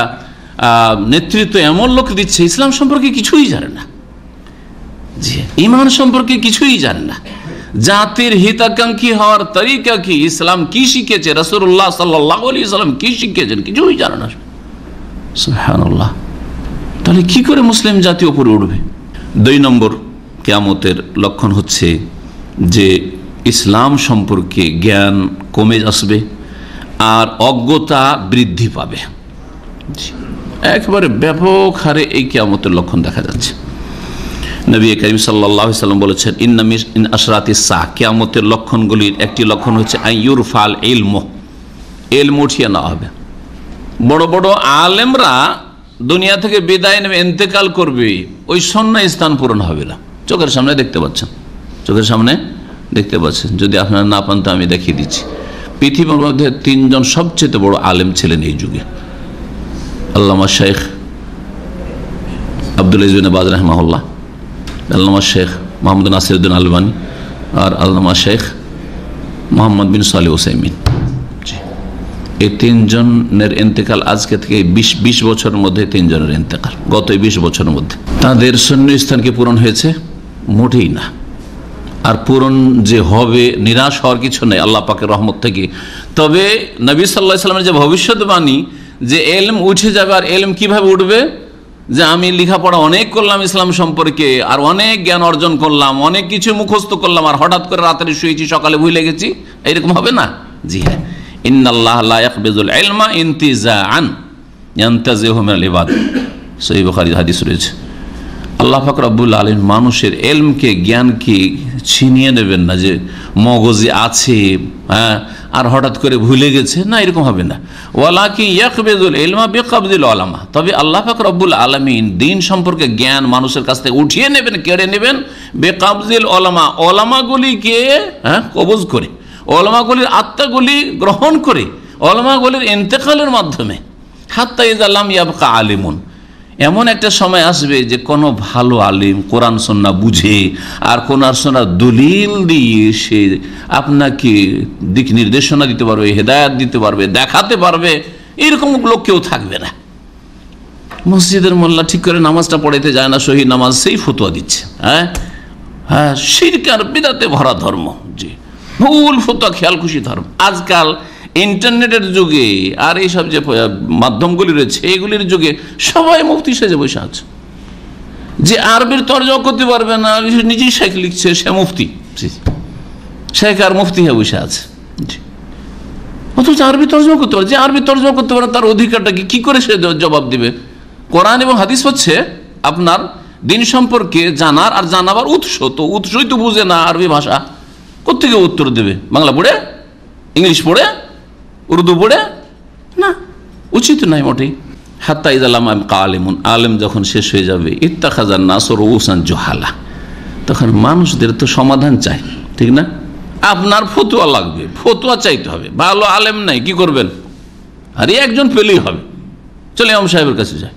নেতৃত্ব এমন লোক দিচ্ছে ইসলাম সম্পর্কে কিছুই জানে না, জি, ঈমান সম্পর্কে কিছুই জানে না, জাতির হিতাকাঙ্ক্ষী হওয়ার তরিকা কি, ইসলাম কি শিখেছে, রাসূলুল্লাহ সাল্লাল্লাহু আলাইহি ওয়াসাল্লাম কি শিখিয়েছেন, কিছুই জানে না। সুবহানাল্লাহ। তাহলে কি করে মুসলিম জাতি উপরে উঠবে? 2 নম্বর কিয়ামতের লক্ষণ হচ্ছে যে ইসলাম সম্পর্কে জ্ঞান কমে আসবে আর অজ্ঞতা বৃদ্ধি পাবে। একেবারে ব্যাপক হারে এই কিয়ামতের লক্ষণ দেখা যাচ্ছে। নবী করিম সাল্লাল্লাহু আলাইহি ওয়াসাল্লাম বলেছেন, ইন্না মিন আশরাতিস সাআহ, কিয়ামতের লক্ষণগুলির একটি লক্ষণ হচ্ছে আইয়ুরফাল ইলমু, ইলম উঠিয়ে নেওয়া হবে। বড় বড় আলেমরা দুনিয়া থেকে বিদায় নেবে, ইন্তেকাল করবে, ওই শূন্য স্থান পূরণ হবে না। চোখের সামনে দেখতে পাচ্ছেন, চোখের সামনে দেখতে পাচ্ছেন। যদি আপনারা না পান তো আমি দেখিয়ে দিচ্ছি। পৃথিবীর মধ্যে 3 জন সবচেয়ে বড় আলেম ছিলেন এই যুগে। আল্লামা শেখ আব্দুল আজিজ বিন বাজ রাহিমাহুল্লাহ, আল্লামা শেখ মোহাম্মদ নাসিরউদ্দিন আলবানী আর আল্লামা শেখ মোহাম্মদ বিন সালেহ উসাইমিন। এই 3 জনের ইন্তেকাল আজকে থেকে 20 বছরের মধ্যে 3 জনের ইন্তেকাল, গত 20 বছরের মধ্যে। তাদের শূন্য স্থান কি পূরণ হয়েছে? মোটেই না। আর পূরণ যে হবে, নিরাশ হওয়ার কিছু নেই আল্লাহ পাকের রহমত থেকে। তবে নবী সাল্লাল্লাহু আলাইহি ওয়াসাল্লামের যে ভবিষ্যৎবাণী যে এলম উঠে যাবে, আর এলম কিভাবে উঠবে, যে আমি লেখাপড়া অনেক করলাম ইসলাম সম্পর্কে, আর অনেক জ্ঞান অর্জন করলাম, অনেক কিছু মুখস্থ করলাম, আর হঠাৎ করে রাতে শুয়েছি সকালে ভুলে গেছি, এরকম হবে না। জি হ্যাঁ, ইন্নাল্লাহ লা ইয়াকবিজুল ইলমা ইনতিজাআন ইয়ানতাজিহু মিনাল ইবাদ, সহিহ বুখারী হাদিস রয়েছে। আল্লাহ পাক রব্বুল আলামিন মানুষের এলমকে, জ্ঞানকে ছিনিয়ে নেবেন না, যে মগজে আছে হ্যাঁ আর হঠাৎ করে ভুলে গেছে, না, এরকম হবে না। ওয়ালাকিন ইয়াকবিজুল ইলমা বিকবজিল উলামা, তবে আল্লাহ পাক রব্বুল আলামিন দ্বীন সম্পর্কে জ্ঞান মানুষের কাছ থেকে উঠিয়ে নেবেন, কেড়ে নেবেন, বিকবজিল উলামা, উলামাগুলিকে কবজ করে, উলামাগুলির আত্মাগুলি গ্রহণ করে, উলামাগুলির ইন্তেকালের মাধ্যমে। হাত্তা ইযা লাম ইয়াবকা আলিমুন, এমন একটা সময় আসবে যে কোনো ভালো আলিম কোরআন সুন্নাহ বুঝে আর কোরআন সুন্নাহর দলিল দিয়ে সে আপনাকে দিক নির্দেশনা দিতে পারবে, হেদায়েত দিতে পারবে, দেখাতে পারবে, এরকম লোক কেউ থাকবে না। মসজিদের মোল্লা ঠিক করে নামাজটা পড়াইতে যায় না, সহি নামাজ, সেই ফতোয়া দিচ্ছে। হ্যাঁ, শিরক আর বিদআতে ভরা ধর্ম, জি, ভুল ফতোয়া, খেয়াল খুশি ধর্ম। আজকাল ইন্টারনেটের যুগে আর এইসব যে মাধ্যমগুলি রয়েছে এগুলির যুগে সবাই মুফতি সেজে বসে আছে, যে আরবির তরজমা করতে পারবে না, নিজেই শেখ লিখছে, সে মুফতি, শেখ আর মুফতি হয়ে বসে আছে। অথচ আরবি তরজমা করতে পারে, যে আরবি তরজমা করতে পারে তার অধিকারটা কি করে সে জবাব দিবে? কোরআন এবং হাদিস হচ্ছে আপনার দ্বীন সম্পর্কে জানার আর জানাবার উৎস, তো উৎসই তো বুঝে না আরবি ভাষা, কোত্থেকে উত্তর দেবে? বাংলা পড়ে, ইংলিশ পড়ে, উর্দু পড়ে? না, উচিত নাই মোটেই। হাত্তা ইযা লাম ইয়াবকা আলিমুন, আলেম যখন শেষ হয়ে যাবে, ইত্তাখাযান নাসু রুউসান জুহালা, তখন মানুষদের তো সমাধান চাই, ঠিক না? আপনার ফতোয়া লাগবে, ফতোয়া চাইতে হবে, ভালো আলেম নাই, কি করবেন? আরে একজন পেলেই হবে, চলে ইমাম সাহেবের কাছে যায়,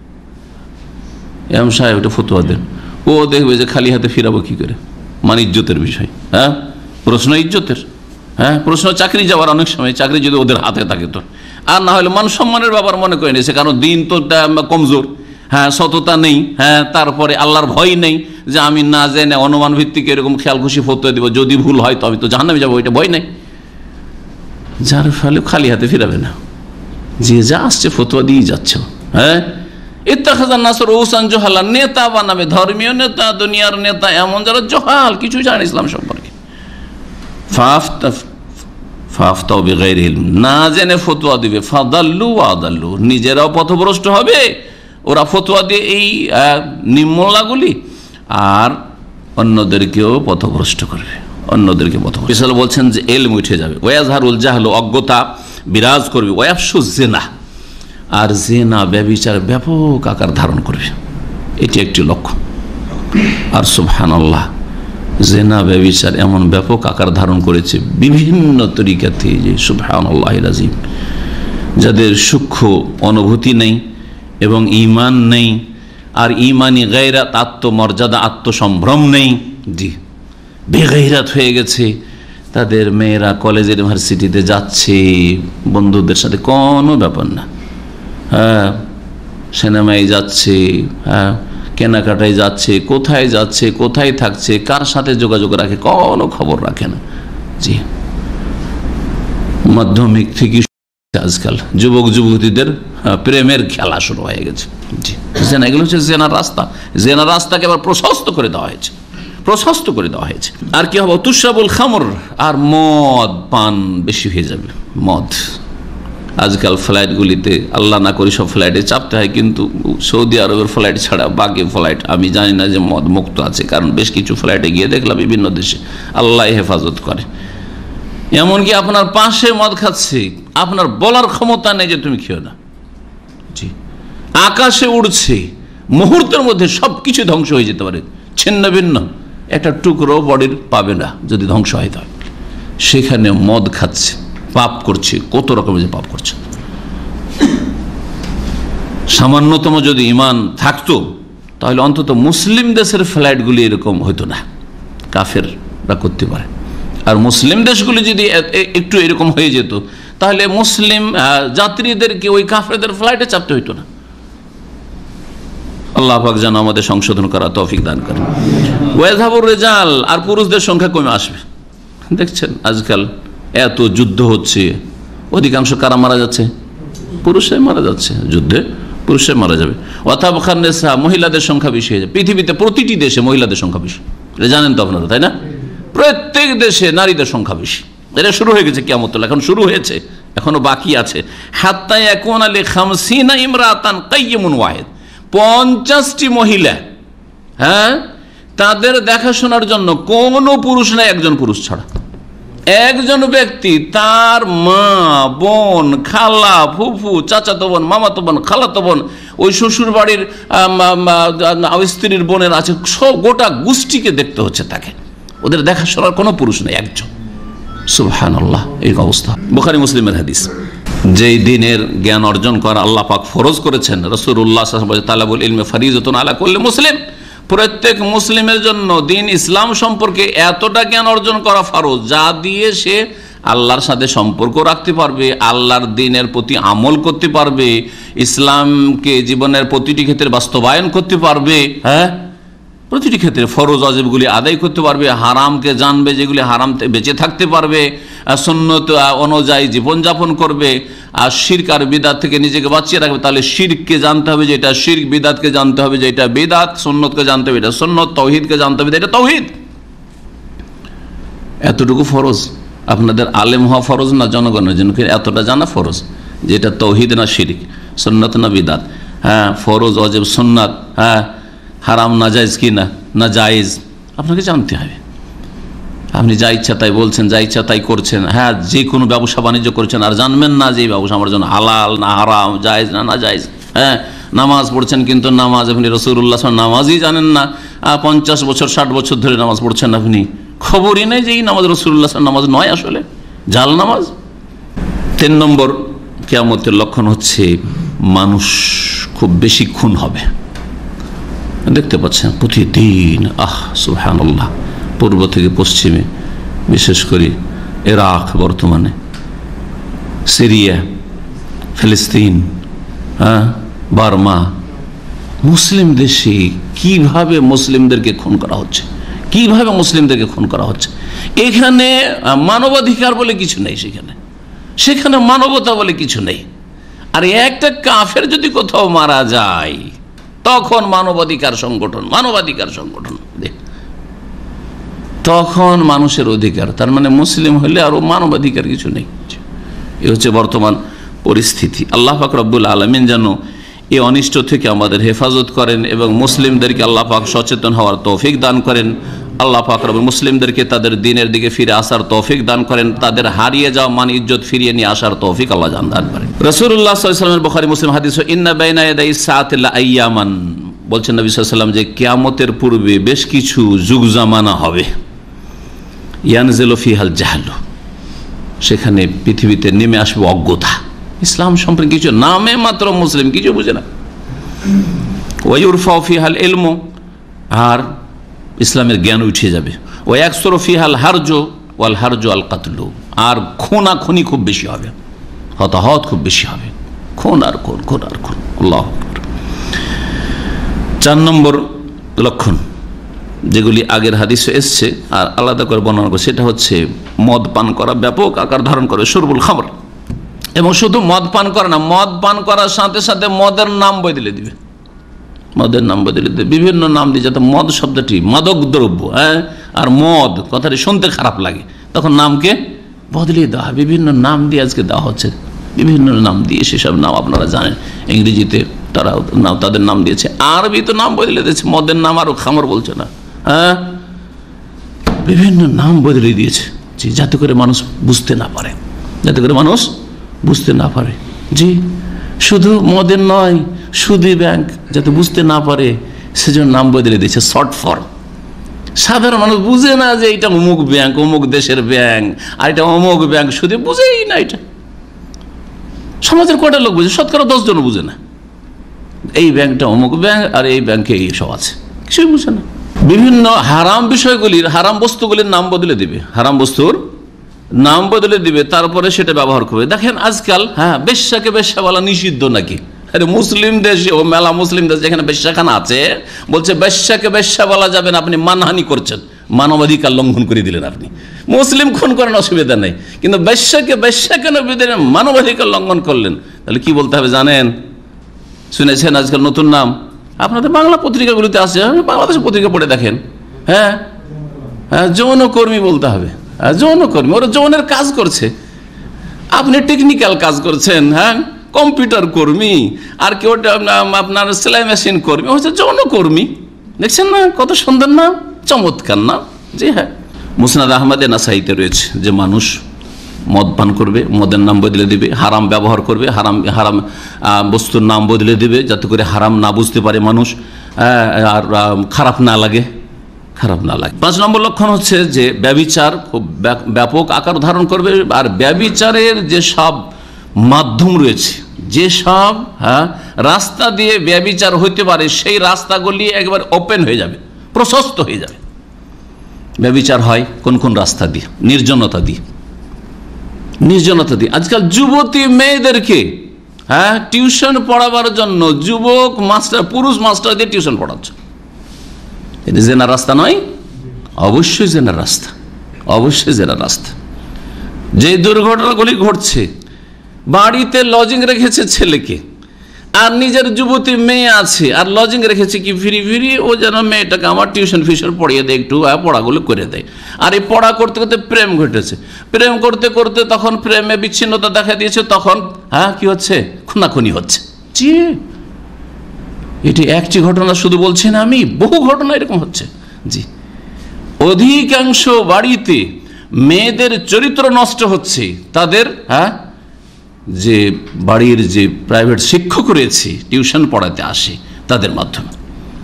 ইমাম সাহেব একটা ফতোয়া দেন, ও দেখবে যে খালি হাতে ফিরাবো কি করে, মানে ইজ্জতের বিষয়। হ্যাঁ, প্রশ্ন ইজ্জতের, হ্যাঁ, প্রশ্ন চাকরি যাওয়ার, অনেক সময় চাকরি যদি ওদের হাতে থাকে তো, আর না হলে মান সম্মানের ব্যাপার মনে করে নিয়েছে, কারণ দিন তো কমজোর, হ্যাঁ, সততা নেই, হ্যাঁ, তারপরে আল্লাহর ভয় নেই, যে আমি না জেনে অনুমান ভিত্তিক এরকম খেয়াল খুশি ফতোয়া দিব, যদি ভুল হয় তো আমি তো জাহান্নামে যাবো, ওইটা ভয় নেই, যার ফলে খালি হাতে ফিরাবে না, যে যা আসছে ফতোয়া দিয়ে যাচ্ছে। হ্যাঁ, ইত্তাখাযান নাসু রুউসান জুহালা, নেতা বানাবে, ধর্মীয় নেতা, দুনিয়ার নেতা, এমন যারা জহাল, কিছু জানে ইসলাম সম্পর্কে, ফাফতাউ বিগাইরি ইলম, না জেনে ফতোয়া দিবে, ফাদাল্লু ওয়া আদাল্লু, নিজেরাও পথভ্রষ্ট হবে, ওরা ফতোয়া দিয়ে এই নিম্নলাগুলি, আর অন্যদেরকেও পথভ্রষ্ট করবে, অন্যদেরকে পথভ্রষ্ট। বলছেন যে ইলম উঠে যাবে, ওয়াজহারুল জাহলু, অজ্ঞতা বিরাজ করবে, ওয়াফশু জিনা, আর জিনা ব্যভিচার ব্যাপক আকার ধারণ করবে, এটি একটি লক্ষ্য। আর সুবহানাল্লাহ, জিনা ব্যভিচার এমন ব্যাপক আকার ধারণ করেছে বিভিন্ন তরিকাতে, যে সুবহানাল্লাহিল আযীম, যাদের সূক্ষ্ম অনুভূতি নেই এবং ঈমান নেই, আর ঈমানি গায়রাত, আত্মমর্যাদা, আত্মসম্ভ্রম নেই, জি, বেগাইরাত হয়ে গেছে, তাদের মেয়েরা কলেজ ইউনিভার্সিটিতে যাচ্ছে বন্ধুদের সাথে, কোনো ব্যাপার না। হ্যাঁ, সিনেমায় যাচ্ছে, হ্যাঁ, কেনাকাটায় যাচ্ছে, কোথায় যাচ্ছে, কোথায় থাকছে, কার সাথে যোগাযোগ রাখে, কোনো খবর রাখে না। জি, মাধ্যমিক থেকে আজকাল যুবক যুবতীদের প্রেমের খেলা শুরু হয়ে গেছে। জি, জেনা, এগুলো হচ্ছে জেনার রাস্তা। জেনার রাস্তাকে আবার প্রশস্ত করে দেওয়া হয়েছে, প্রশস্ত করে দেওয়া হয়েছে। আর কি হবে? তুশরাবুল খামর, আর মদ পান বেশি হয়ে যাবে। মদ আজকাল ফ্লাইটগুলিতে, আল্লাহ না করি সব ফ্লাইটে চাপতে হয়, কিন্তু সৌদি আরবের ফ্লাইট ছাড়া বাকি ফ্লাইট আমি জানি না যে মদ মুক্ত আছে, কারণ বেশ কিছু ফ্লাইটে গিয়ে দেখলাম বিভিন্ন দেশে, আল্লাহ হেফাজত করে। এমনকি আপনার পাশে মদ খাচ্ছে, আপনার বলার ক্ষমতা নেই যে তুমি খেও না। জি, আকাশে উড়ছে, মুহূর্তের মধ্যে সব কিছু ধ্বংস হয়ে যেতে পারে, ছিন্ন ভিন্ন একটা টুকরো বডির পাবে না যদি ধ্বংস হয়। তাহলে সেখানে মদ খাচ্ছে, পাপ করছে, কত রকমের পাপ করছে। সামান্যতম যদি ঈমান থাকতো তাহলে অন্তত মুসলিম দেশের ফ্লাইটগুলি এরকম হইতো না, কাফেররা করতে পারে। আর মুসলিম দেশগুলি যদি একটু এরকম হয়ে যেত তাহলে মুসলিম যাত্রীদেরকে ওই কাফেরদের ফ্লাইটে চাপতে হইতো না। আল্লাহ পাক যেন আমাদের সংশোধন করা তৌফিক দান করেন। ওয়াযহাবুর রিজাল, আর পুরুষদের সংখ্যা কমে আসবে। দেখছেন আজকাল এত যুদ্ধ হচ্ছে, অধিকাংশ কারা মারা যাচ্ছে? পুরুষরাই মারা যাচ্ছে যুদ্ধে, পুরুষরাই মারা যাবে। ওয়াতাবখান নিসা, মহিলাদের সংখ্যা বেশি হয়ে যাবে। পৃথিবীতে প্রতিটি দেশে মহিলাদের সংখ্যা বেশি, এটা জানেন তো আপনারা, তাই না? প্রত্যেক দেশে নারীদের সংখ্যা বেশি। এটা শুরু হয়ে গেছে কিয়ামত, এখন শুরু হয়েছে, এখনো বাকি আছে। হাত্তা ইয়াকুনা লিখামসিনা ইমরাতান কাইয়্যিমুন ওয়াহিদ, 50টি মহিলা, হ্যাঁ, তাদের দেখাশোনার জন্য কোনো পুরুষ নাই, একজন পুরুষ ছাড়া। একজন ব্যক্তি তার মা, বোন, খালা, ফুফু, চাচাতো বোন, মামাতো বোন, খালাতো বোন, ওই শ্বশুর বাড়ির স্ত্রীর বোনের আছে, সব গোটা গোষ্ঠীকে দেখতে হচ্ছে তাকে, ওদের দেখাশোনার কোনো পুরুষ নেই, একজন। সুবহানাল্লাহ, এই অবস্থা। বুখারী মুসলিমের হাদিস। যেই দিনের জ্ঞান অর্জন করা আল্লাহ পাক ফরজ করেছেন, রাসূলুল্লাহ সাল্লাল্লাহু আলাইহি ওয়াসাল্লাম তালাবুল ইলমি ফরিজাতুন আলা কুল্লি মুসলিম, প্রত্যেক মুসলিমের জন্য দিন ইসলাম সম্পর্কে এতটা জ্ঞান অর্জন করা ফরজ, যা দিয়ে সে আল্লাহর সাথে সম্পর্ক রাখতে পারবে, আল্লাহর দ্বীনের প্রতি আমল করতে পারবে, ইসলামকে জীবনের প্রতিটি ক্ষেত্রে বাস্তবায়ন করতে পারবে। হ্যাঁ, প্রতিটি ক্ষেত্রে ফরজ ওয়াজিবগুলি আদায় করতে পারবে, হারামকে জানবে, যেগুলি হারাম বেঁচে থাকতে পারবে, সুন্নত অনুযায়ী জীবনযাপন করবে, আর শিরক আর বিদাত থেকে নিজেকে বাঁচিয়ে রাখবে। তাহলে শিরককে জানতে হবে যে এটা শিরক, বিদাতকে জানতে হবে যে এটা বিদাত, সুন্নতকে জানতে হবে এটা সুন্নত, তাওহীদকে জানতে হবে এটা তাওহীদ। এতটুকু ফরজ। আপনাদের আলেম হওয়া ফরজ না জনগণের জন্য, এতটা জানা ফরজ যে এটা তাওহীদ না শিরক, সুন্নত না বিদাত। হ্যাঁ, ফরজ ওয়াজিব সুন্নাত, হ্যাঁ, হারাম না জায়েজ কি না, না জায়েজ, আপনাকে জানতে হবে। আপনি যা ইচ্ছা তাই বলছেন, যা ইচ্ছা তাই করছেন। হ্যাঁ, যে কোনো ব্যবসা বাণিজ্য করছেন আর জানবেন না যে এই ব্যবসা আমার জন্য হালাল না হারাম, জায়েজ না না জায়েজ। হ্যাঁ, নামাজ পড়ছেন কিন্তু নামাজ আপনি রাসূলুল্লাহ নামাজই জানেন না, 50 বছর 60 বছর ধরে নামাজ পড়ছেন, আপনি খবরই নেই যে এই নামাজ রাসূলুল্লাহ নামাজ নয়, আসলে জাল নামাজ। 3 নম্বর কিয়ামতের লক্ষণ হচ্ছে মানুষ খুব বেশি খুন হবে। দেখতে পাচ্ছেন প্রতিদিন, সুবহানাল্লাহ, পূর্ব থেকে পশ্চিমে, বিশেষ করে ইরাক, বর্তমানে সিরিয়া, ফিলিস্তিন, হ্যাঁ, বার্মা, মুসলিম দেশে কিভাবে মুসলিমদেরকে খুন করা হচ্ছে, কিভাবে মুসলিমদেরকে খুন করা হচ্ছে। এখানে মানবাধিকার বলে কিছু নেই, সেখানে মানবতা বলে কিছু নেই। আর একটা কাফের যদি কোথাও মারা যায় তখন মানবাধিকার সংগঠন, তখন মানুষের অধিকার, তার মানে মুসলিম হলে আরো মানবাধিকার কিছু নেই। এ হচ্ছে বর্তমান পরিস্থিতি। আল্লাহ পাক রব্বুল আলামিন যেন এই অনিষ্ট থেকে আমাদের হেফাজত করেন এবং মুসলিমদেরকে আল্লাহ পাক সচেতন হওয়ার তৌফিক দান করেন। আল্লাহ পাক রব্বুল মুসলিমদেরকে তাদের দ্বীনের দিকে ফিরে আসার তৌফিক দান করেন, তাদের হারিয়ে যাওয়া মান ইজ্জত ফিরিয়ে নিয়ে আসার তৌফিক আল্লাহ দান করেন। রাসূলুল্লাহ সাল্লাল্লাহু আলাইহি ওয়াসাল্লামের বুখারী মুসলিম হাদিস, ইন্না বাইনা ইয়াদাই সাআতি আইয়ামান, বলছেন নবী সাল্লাল্লাহু আলাইহি ওয়াসাল্লাম যে কিয়ামতের পূর্বে বেশ কিছু যুগ জামানা হবে, ইয়ানজিলু ফিহাল জাহলু, সেখানে পৃথিবীতে নেমে আসবে অজ্ঞতা, ইসলাম সম্পর্কে কিছু, নামে মাত্র মুসলিম, কিছু বুঝে না। ওয়ায়ুরফাউ ফিহাল ইলমু, আর ইসলামের জ্ঞান উঠে যাবে। ওয়াকসুরু ফিহাল হারজু, ওয়াল হারজু আল কাতলু, আর খুনাখুনি খুব বেশি হবে, হতাহত খুব বেশি হবে, খুন আর খুন, খুন আর খুন। আল্লাহু আকবার। 4 নম্বর লক্ষণ যেগুলি আগের হাদিসে এসছে আর আলাদা করে বর্ণনা করে, সেটা হচ্ছে মদ পান করা ব্যাপক আকার ধারণ করে, শুরবুল খামর। এবং শুধু মদ পান করা না, মদ পান করার সাথে সাথে মদের নাম বদলে দিবে, মদের নাম বদলে দেবে, বিভিন্ন নাম দিয়ে, যাতে মদ শব্দটি মাদক দ্রব্য, হ্যাঁ, আর মদ কথাটি শুনতে খারাপ লাগে, তখন নামকে বদলিয়ে দেওয়া হয়, বিভিন্ন নাম দিয়ে আজকে দেওয়া হচ্ছে, বিভিন্ন নাম দিয়ে, সেসব নাম আপনারা জানেন। ইংরেজিতে তারা তাদের নাম দিয়েছে, আরবি তো নাম বদলে দিয়েছে, মদের নাম আরো খামর বলছে না, হ্যাঁ, বিভিন্ন নাম বদলে দিয়েছে, জি, যাতে করে মানুষ বুঝতে না পারে, যাতে করে মানুষ বুঝতে না পারে। জি, শুধু মদের নয়, সুদী ব্যাংক যাতে বুঝতে না পারে সেজন্য নাম বদলে দিয়েছে, শর্ট ফর্ম। সাধারণ মানুষ বুঝে না যে এটা অমুক ব্যাংক, অমুক দেশের ব্যাংক, আর এটা অমুক ব্যাংক, শুধু বুঝেই না। এটা সমাজের কয়টা লোক বুঝে? 10% জন বুঝে না এই ব্যাংকটা অমুক ব্যাংক আর এই ব্যাংকে এই সব আছে, কিছুই বুঝে না। বিভিন্ন হারাম বিষয়গুলির, হারাম বস্তুগুলির নাম বদলে দিবে, হারাম বস্তুর নাম বদলে দিবে, তারপরে সেটা ব্যবহার করবে। দেখেন আজকাল, হ্যাঁ, বেশ্যাকে বেশ্যা বলা নিষিদ্ধ নাকি? আরে মুসলিম দেশে, ও মেলা মুসলিম দেশ যেখানে বেশ্যাখানা আছে, বলছে বেশ্যাকে বেশ্যা বলা যাবে না, আপনি মানহানি করছেন, মানবাধিকার লঙ্ঘন করে দিলেন। আপনি মুসলিম খুন করেন, অসুবিধা নেই, কিন্তু বেশ্যাকে বেশ্যা কেন দিলেন? মানবাধিকার লঙ্ঘন করলেন। তাহলে কি বলতে হবে জানেন? শুনেছেন আজকাল নতুন নাম আপনাদের বাংলা পত্রিকাগুলিতে আছে, বাংলাদেশের পত্রিকা পড়ে দেখেন, হ্যাঁ, হ্যাঁ, যৌনকর্মী বলতে হবে, যৌনকর্মী, ওরা যৌনের কাজ করছে, আপনি টেকনিক্যাল কাজ করছেন, হ্যাঁ, কম্পিউটার কর্মী, আর কেউ আপনার সেলাই মেশিন কর্মী, হচ্ছে যৌনকর্মী। দেখছেন না কত সুন্দর নাম, চমৎকার নাম। জি হ্যাঁ, মুসনাদ আহমদে নাসাইতে রয়েছে যে মানুষ মদ পান করবে, মদের নাম বদলে দিবে, হারাম ব্যবহার করবে, হারাম হারাম বস্তুর নাম বদলে দিবে, যাতে করে হারাম না বুঝতে পারে মানুষ, আর খারাপ না লাগে, খারাপ না লাগে। 5 নম্বর লক্ষণ হচ্ছে যে ব্যভিচার খুব ব্যাপক আকার ধারণ করবে, আর ব্যভিচারের যে সব মাধ্যম রয়েছে, যে সব, হ্যাঁ, রাস্তা দিয়ে ব্যভিচার হইতে পারে, সেই রাস্তাগুলি একবার ওপেন হয়ে যাবে, প্রশস্ত হয়ে যাবে। ব্যভিচার হয় কোন কোন রাস্তা দিয়ে? নির্জনতা দিয়ে, নির্জনতা দিয়ে। আজকাল যুবতী মেয়েদেরকে, হ্যাঁ, টিউশন পড়াবার জন্য যুবক মাস্টার, পুরুষ মাস্টার দিয়ে টিউশন পড়াচ্ছে। এটা জেনার রাস্তা নয়? অবশ্যই জেনার রাস্তা, অবশ্যই জেনার রাস্তা। যে দুর্ঘটনাগুলি ঘটছে, বাড়িতে লজিং রেখেছে ছেলেকে, আর নিজের যুবতী মেয়ে আছে, আর লজিং রেখেছে কি ফ্রি ফ্রি, ও যেন মেয়েটাকে আমার টিউশন ফিউশন পড়িয়ে দেয়, একটু পড়াগুলো করে দেয়। আর এই পড়া করতে করতে প্রেম ঘটেছে, প্রেম করতে করতে তখন প্রেমে বিচ্ছিন্নতা দেখা দিয়েছে, তখন, হ্যাঁ, কি হচ্ছে? খুনাখুনি হচ্ছে। জি, এটি একটি ঘটনা শুধু বলছি না আমি, বহু ঘটনা এরকম হচ্ছে। জি, অধিকাংশ বাড়িতে মেয়েদের চরিত্র নষ্ট হচ্ছে তাদের, হ্যাঁ, যে বাড়ির যে প্রাইভেট শিক্ষক রয়েছে, টিউশন পড়াতে আসে, তাদের মাধ্যমে।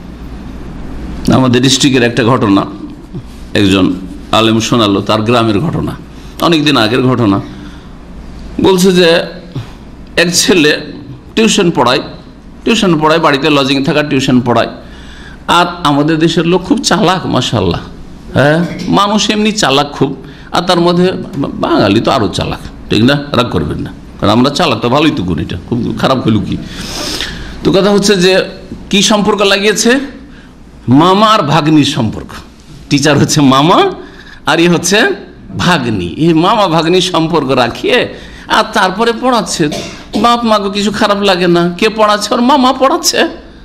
আমাদের ডিস্ট্রিক্টের একটা ঘটনা, একজন আলেম শোনালো, তার গ্রামের ঘটনা, অনেকদিন আগের ঘটনা। বলছে যে এক ছেলে টিউশন পড়ায়, বাড়িতে লজিং থাকা টিউশন পড়ায়, আর আমাদের দেশের লোক খুব চালাক, মাশাআল্লাহ, হ্যাঁ, মানুষ এমনি চালাক খুব, আর তার মধ্যে বাঙালি তো আরো চালাক, ঠিক না? রাগ করবেন না, কারণ আমরা চালাক তো ভালোই তো গুণ, এটা খুব খারাপ হইল কি? তো কথা হচ্ছে যে কি সম্পর্ক লাগিয়েছে? মামা আর ভাগ্নির সম্পর্ক। টিচার হচ্ছে মামা, আর এ হচ্ছে ভাগ্নি। এই মামা ভাগ্নির সম্পর্ক রাখিয়ে আর তারপরে পড়াচ্ছে। বাপ মাকে কিছু খারাপ লাগে না, কে পড়াচ্ছে? ওর মামা পড়াচ্ছে।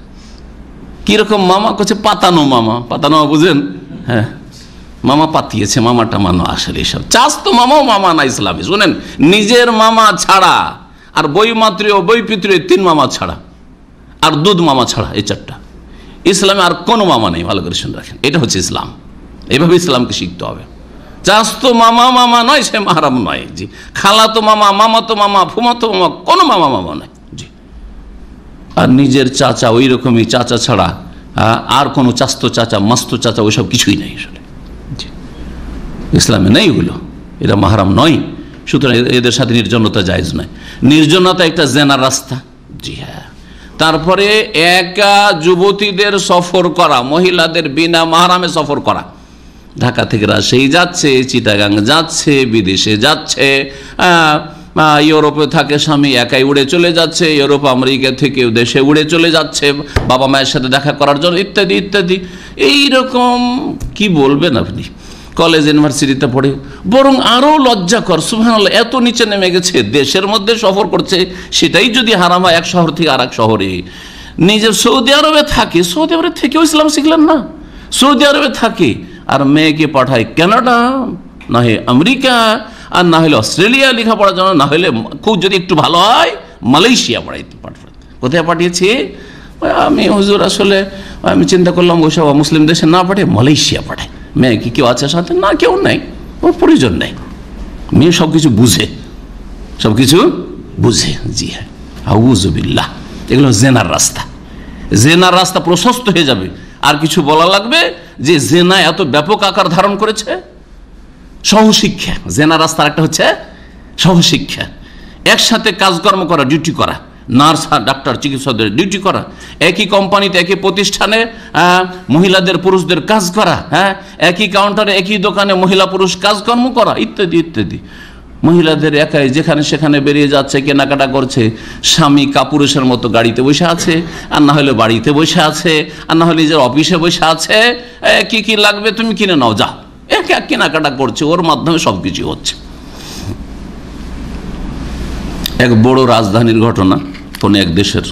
কিরকম মামা? করছে পাতানো মামা। পাতানো বুঝেন? হ্যাঁ, মামা পাতিয়েছে, মামাটা মানো। আসলে এসব চাষ তো মামাও মামা না ইসলামে। শুনেন, নিজের মামা ছাড়া, আর বৈমাতৃয় বৈপিতৃয় 3 মামা ছাড়া, আর দুধ মামা ছাড়া, এই 4টা। ইসলামে আর কোনো মামা নেই, ভালো করে শুনে রাখেন। এটা হচ্ছে ইসলাম, এইভাবে ইসলামকে শিখতে হবে। চাষ তো মামা মামা নয়, সে মাহারাম নয়। জি, খালা তো মামা, মামা তো মামা, ফুমা তো মামা, কোনো মামা মামা নয়। জি, আর নিজের চাচা ওই রকমই, চাচা ছাড়া আর কোনো চাস্তো চাচা, মাস্ত চাচা, ওইসব কিছুই নেই আসলে। জি, ইসলামে নেই ওগুলো, এরা মাহারাম নয়। সুতরাং এদের সাথে নির্জনতা জায়েজ নয়। নির্জনতা একটা জেনার রাস্তা। জি হ্যাঁ। তারপরে একা যুবতীদের সফর করা, মহিলাদের বিনা মাহারামে সফর করা, ঢাকা থেকে রাজশাহী যাচ্ছে, চিটাগাং যাচ্ছে, বিদেশে যাচ্ছে, ইউরোপে থাকে স্বামী একাই উড়ে চলে যাচ্ছে, ইউরোপ আমেরিকা থেকে দেশে উড়ে চলে যাচ্ছে বাবা মায়ের সাথে দেখা করার জন্য, ইত্যাদি ইত্যাদি। এইরকম কি বলবেন আপনি, কলেজ ইউনিভার্সিটিতে পড়ে। বরং আরও লজ্জাকর, সুবহানাল্লাহ, এত নিচে নেমে গেছে, দেশের মধ্যে সফর করছে, সেটাই যদি হারাম হয় এক শহর থেকে আর এক শহরে। নিজের সৌদি আরবে থাকে, সৌদি আরবে থেকেও ইসলাম শিখলেন না, সৌদি আরবে থাকে আর মেয়েকে পাঠায় কানাডা, না হয় আমেরিকা, আর না হলে অস্ট্রেলিয়া লেখাপড়ার জন্য, না হলে খুব যদি একটু ভালো হয় মালয়েশিয়া পড়াইতে। কোথায় পাঠিয়েছি আমি, হুজুর আসলে আমি চিন্তা করলাম ওইসব মুসলিম দেশে না পাঠিয়ে মালয়েশিয়া পাঠায়। মেয়ে কি কেউ আছে সাথে? না, কেউ নাই, ওর প্রয়োজন নেই। মেয়ে সব কিছু বুঝে, সব কিছু বুঝে। জি হ্যাঁ, আউযুবিল্লাহ, এগুলো জেনার রাস্তা। জেনার রাস্তা প্রশস্ত হয়ে যাবে। আর কিছু বলা লাগবে যে জেনা এত ব্যাপক আকার ধারণ করেছে? সহশিক্ষা, জেনার রাস্তার একটা হচ্ছে সহশিক্ষা, একসাথে কাজকর্ম করা, ডিউটি করা, নার্স আর ডাক্তার চিকিৎসকদের ডিউটি করা, একই কোম্পানিতে একই প্রতিষ্ঠানে মহিলাদের পুরুষদের কাজ করা, হ্যাঁ, একই কাউন্টারে একই দোকানে মহিলা পুরুষ কাজকর্ম করা, ইত্যাদি ইত্যাদি। মহিলাদের একাই যেখানে সেখানে বেরিয়ে যাচ্ছে, কেনাকাটা করছে, স্বামী কাপুরুষের মতো গাড়িতে বসে আছে, আর না হলে বাড়িতে বসে আছে, আর না হলে নিজের অফিসে বসে আছে, কি কি লাগবে তুমি কিনে নাও, যাও, এক এক কেনাকাটা করছে, ওর মাধ্যমে সব কিছু হচ্ছে। এক বড় রাজধানীর ঘটনা, কোন এক দেশের